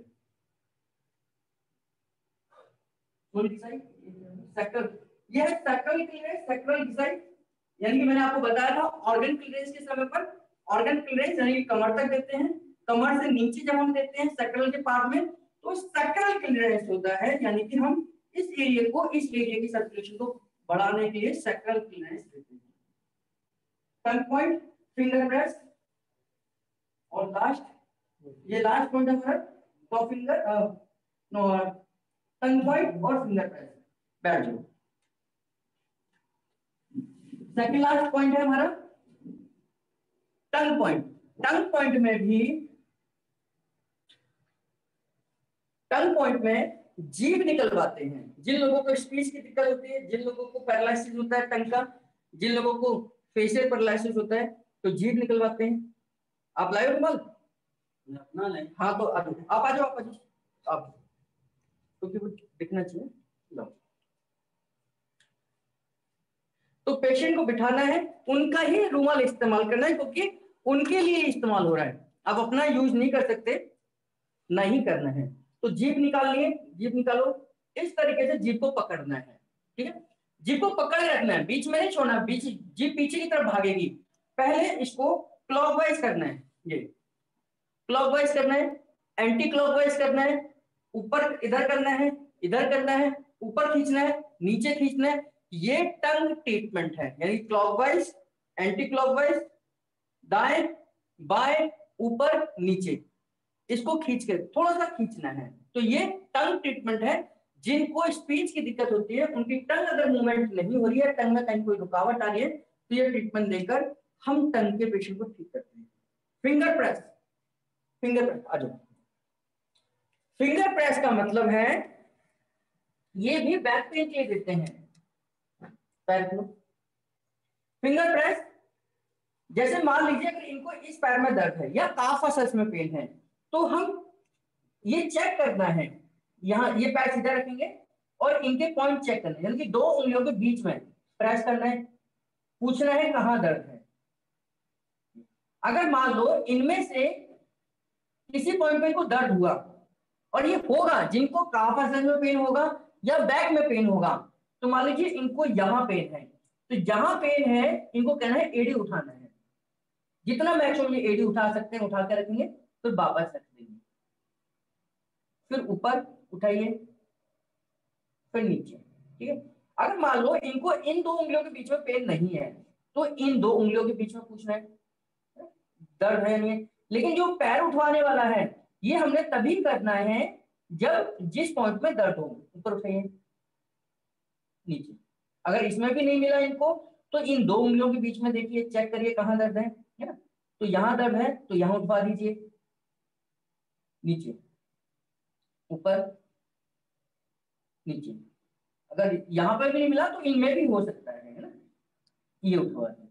सोल घिसाई सैक्रल, यह है सैक्रल क्लीयरेंस, सैक्रल घिसाई। यानी कि मैंने आपको बताया था ऑर्गन क्लीयरेंस के समय पर, ऑर्गन क्लीयरेंस यानी कमर तक देते हैं, कमर से नीचे जब हम देते हैं सैक्रल के पार्ट में, तो सैक्रल क्लीयरेंस होता है, यानी कि हम इस एरिया को, इस एरिया की सर्कुलेशन को बढ़ाने के लिए सैक्रल क्लीयरेंस देते हैं। टंग पॉइंट, फिंगर प्रेस, और लास्ट, ये लास्ट पॉइंट है हमारा, तो फिंगर नो टंग पॉइंट और फिंगर प्रेस, बैठ जाओ। सेकंड लास्ट पॉइंट है हमारा टंग पॉइंट। टंग पॉइंट में भी, टंग पॉइंट में जीभ निकलवाते हैं। जिन लोगों को स्पीच की दिक्कत होती है, जिन लोगों को पैरालिसिस होता है टंग का, जिन लोगों को फेशियल पैरालिसिस होता है, तो जीभ निकलवाते हैं। आप लाए हो रुमाल? अपना लाए? हाँ, तो आप आ जाओ, आप आ जाओ, आप क्योंकि वो दिखना चाहिए। लो, तो पेशेंट को बिठाना है, उनका ही रुमाल इस्तेमाल करना है, क्योंकि उनके लिए इस्तेमाल हो रहा है, आप अपना यूज नहीं कर सकते, नहीं करना है। तो जीभ निकालनी है, जीभ निकालो, इस तरीके से जीभ को पकड़ना है, ठीक है, जीभ को पकड़ रखना है, बीच में नहीं छोड़ना, बीच जीभ पीछे की तरफ भागेगी। पहले इसको क्लॉकवाइज करना है, ये क्लॉकवाइज करना है, एंटी क्लॉकवाइज करना है, ऊपर इधर करना है, इधर करना है, ऊपर खींचना है, नीचे खींचना है। ये टंग ट्रीटमेंट है, यानी क्लॉकवाइज, एंटी क्लॉकवाइज, दाएं बाएं, ऊपर नीचे, इसको खींच के थोड़ा सा खींचना है। तो ये टंग ट्रीटमेंट है। जिनको स्पीच की दिक्कत होती है, उनकी टंग अगर मूवमेंट नहीं हो रही है, टंग में कहीं कोई रुकावट आ रही है, तो ये ट्रीटमेंट देकर हम टंग के पेशेंट को ठीक करते हैं। फिंगर प्रेस, फिंगर प्रेस आ जाओ। फिंगर प्रेस का मतलब है, ये भी बैक पेन के लिए देते हैं, पैर को फिंगर प्रेस। जैसे मान लीजिए अगर इनको इस पैर में दर्द है या काफ मसल्स में पेन है, तो हम ये चेक करना है, यहाँ ये पैर सीधा रखेंगे और इनके पॉइंट चेक करना है, यानी कि दो उंगलियों के बीच में प्रेस करना है, पूछना है कहां दर्द है। अगर मान लो इनमें से किसी पॉइंट पे इनको दर्द हुआ, और ये होगा जिनको काफ मसल्स में पेन होगा या बैक में पेन होगा, तो मान लीजिए इनको यहां पेन है, तो जहां पेन है इनको कहना है एडी उठाना है, जितना मैक्सिमम ये एडी उठा सकते हैं उठा कर रखेंगे, फिर वापस रख देंगे, फिर ऊपर उठाइए, फिर नीचे, ठीक है। अगर मान लो इनको इन दो उंगलियों के बीच में पेन नहीं है, तो इन दो उंगलियों के बीच में पूछना है दर्द है नहीं है। लेकिन जो पैर उठवाने वाला है, ये हमने तभी करना है जब जिस पॉइंट में दर्द हो, ऊपर उठाइए, नीचे। अगर इसमें भी नहीं मिला इनको, तो इन दो उंगलियों के बीच में देखिए, चेक करिए कहां दर्द है, है ना। तो यहां दर्द है तो यहां उठवा दीजिए, नीचे, ऊपर, नीचे। अगर यहां पर भी नहीं मिला तो इनमें भी हो सकता है, है ना, ये उठवा दीजिए।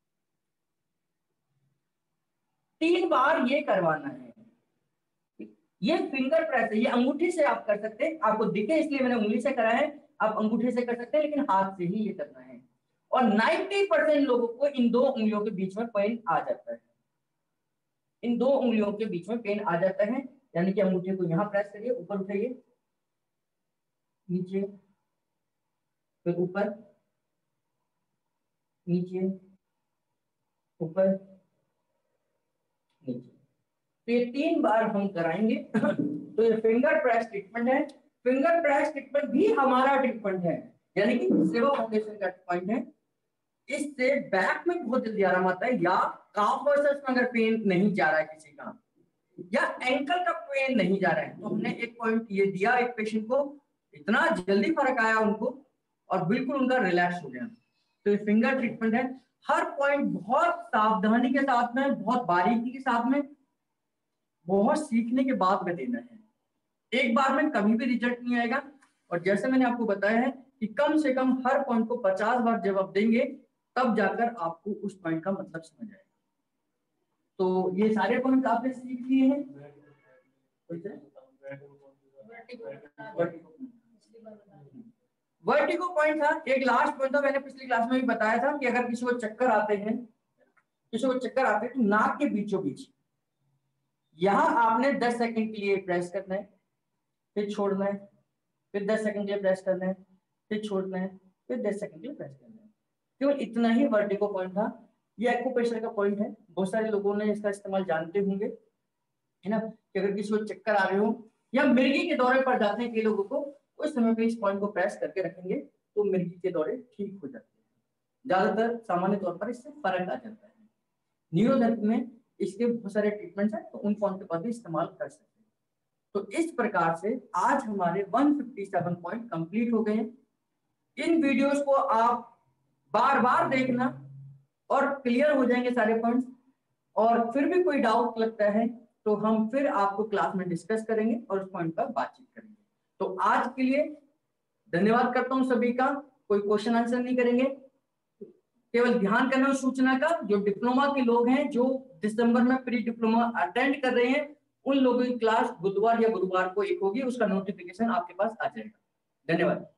तीन बार ये करवाना है, ये फिंगर प्रेस है, ये अंगूठे से आप कर सकते हैं, आपको दिखे इसलिए मैंने उंगली से करा है, आप अंगूठे से कर सकते हैं, लेकिन हाथ से ही ये करना है। और नब्बे परसेंट लोगों को इन दो उंगलियों के बीच में पेन आ जाता है, इन दो उंगलियों के बीच में पेन आ जाता है। यानी कि अंगूठे को यहां प्रेस करिए, ऊपर उठाइए, नीचे, फिर ऊपर, नीचे, ऊपर, नीचे। तो ये तीन बार हम कराएंगे। तो ये फिंगर प्रेस ट्रीटमेंट है। फिंगर प्रेस ट्रीटमेंट भी हमारा ट्रीटमेंट है, यानी कि सेवा फाउंडेशन का पॉइंट है। इससे बैक में बहुत जल्दी आराम आता है, या काफ मसल्स में अगर पेन नहीं जा रहा है किसी का, या एंकल का पेन नहीं जा रहा है, तो हमने एक पॉइंट ये दिया एक पेशेंट को, इतना जल्दी फर्क आया उनको और बिल्कुल उनका रिलैक्स हो गया। तो ये फिंगर ट्रीटमेंट है। हर पॉइंट बहुत सावधानी के साथ में, बहुत बारीकी के साथ में, बहुत सीखने के बाद में देना है। एक बार में कभी भी रिजल्ट नहीं आएगा। और जैसे मैंने आपको बताया है कि कम से कम हर पॉइंट को पचास बार जब आप देंगे तब जाकर आपको उस पॉइंट का मतलब समझ आएगा। तो ये सारे पॉइंट आपने सीख लिए हैं। वर्टिगो पॉइंट था, एक लास्ट पॉइंट था, मैंने पिछली क्लास में भी बताया था कि अगर किसी को चक्कर आते हैं, किसी को चक्कर आते हैं तो नाक के बीचों बीच यहां आपने दस सेकंड के लिए प्रेस करना है, फिर छोड़ना है, फिर दस सेकंड के लिए प्रेस करना है, फिर छोड़ना है, फिर दस सेकंड के लिए प्रेस करना है। केवल इतना ही वर्टिगो पॉइंट था। ये एक्यूप्रेशर का पॉइंट है, बहुत सारे लोगों ने इसका इस्तेमाल जानते होंगे, है ना, कि अगर किसी को चक्कर आ रहे हो या मिर्गी के दौरे पर जाते हैं कई लोगों को, उस समय पे इस पॉइंट को प्रेस करके रखेंगे तो मिर्गी के दौरे ठीक हो जाते हैं। ज्यादातर सामान्य तौर पर इससे फर्क आ जाता है। न्यूरोथेरेपी में इसके बहुत सारे ट्रीटमेंट्स हैं, तो उन पॉइंट पर भी इस्तेमाल कर सकते हैं। तो इस प्रकार से आज हमारे एक सौ सत्तावन पॉइंट कंप्लीट हो गए हैं। इन वीडियोस को आप बार बार देखना और क्लियर हो जाएंगे सारे पॉइंट्स। और फिर भी कोई डाउट लगता है तो हम फिर आपको क्लास में डिस्कस करेंगे और उस पॉइंट पर बातचीत करेंगे। तो आज के लिए धन्यवाद करता हूं सभी का। कोई क्वेश्चन आंसर नहीं करेंगे, केवल ध्यान करना सूचना का। जो डिप्लोमा के लोग हैं, जो दिसंबर में प्री डिप्लोमा अटेंड कर रहे हैं, उन लोगों की क्लास बुधवार या गुरुवार को एक होगी, उसका नोटिफिकेशन आपके पास आ जाएगा। धन्यवाद।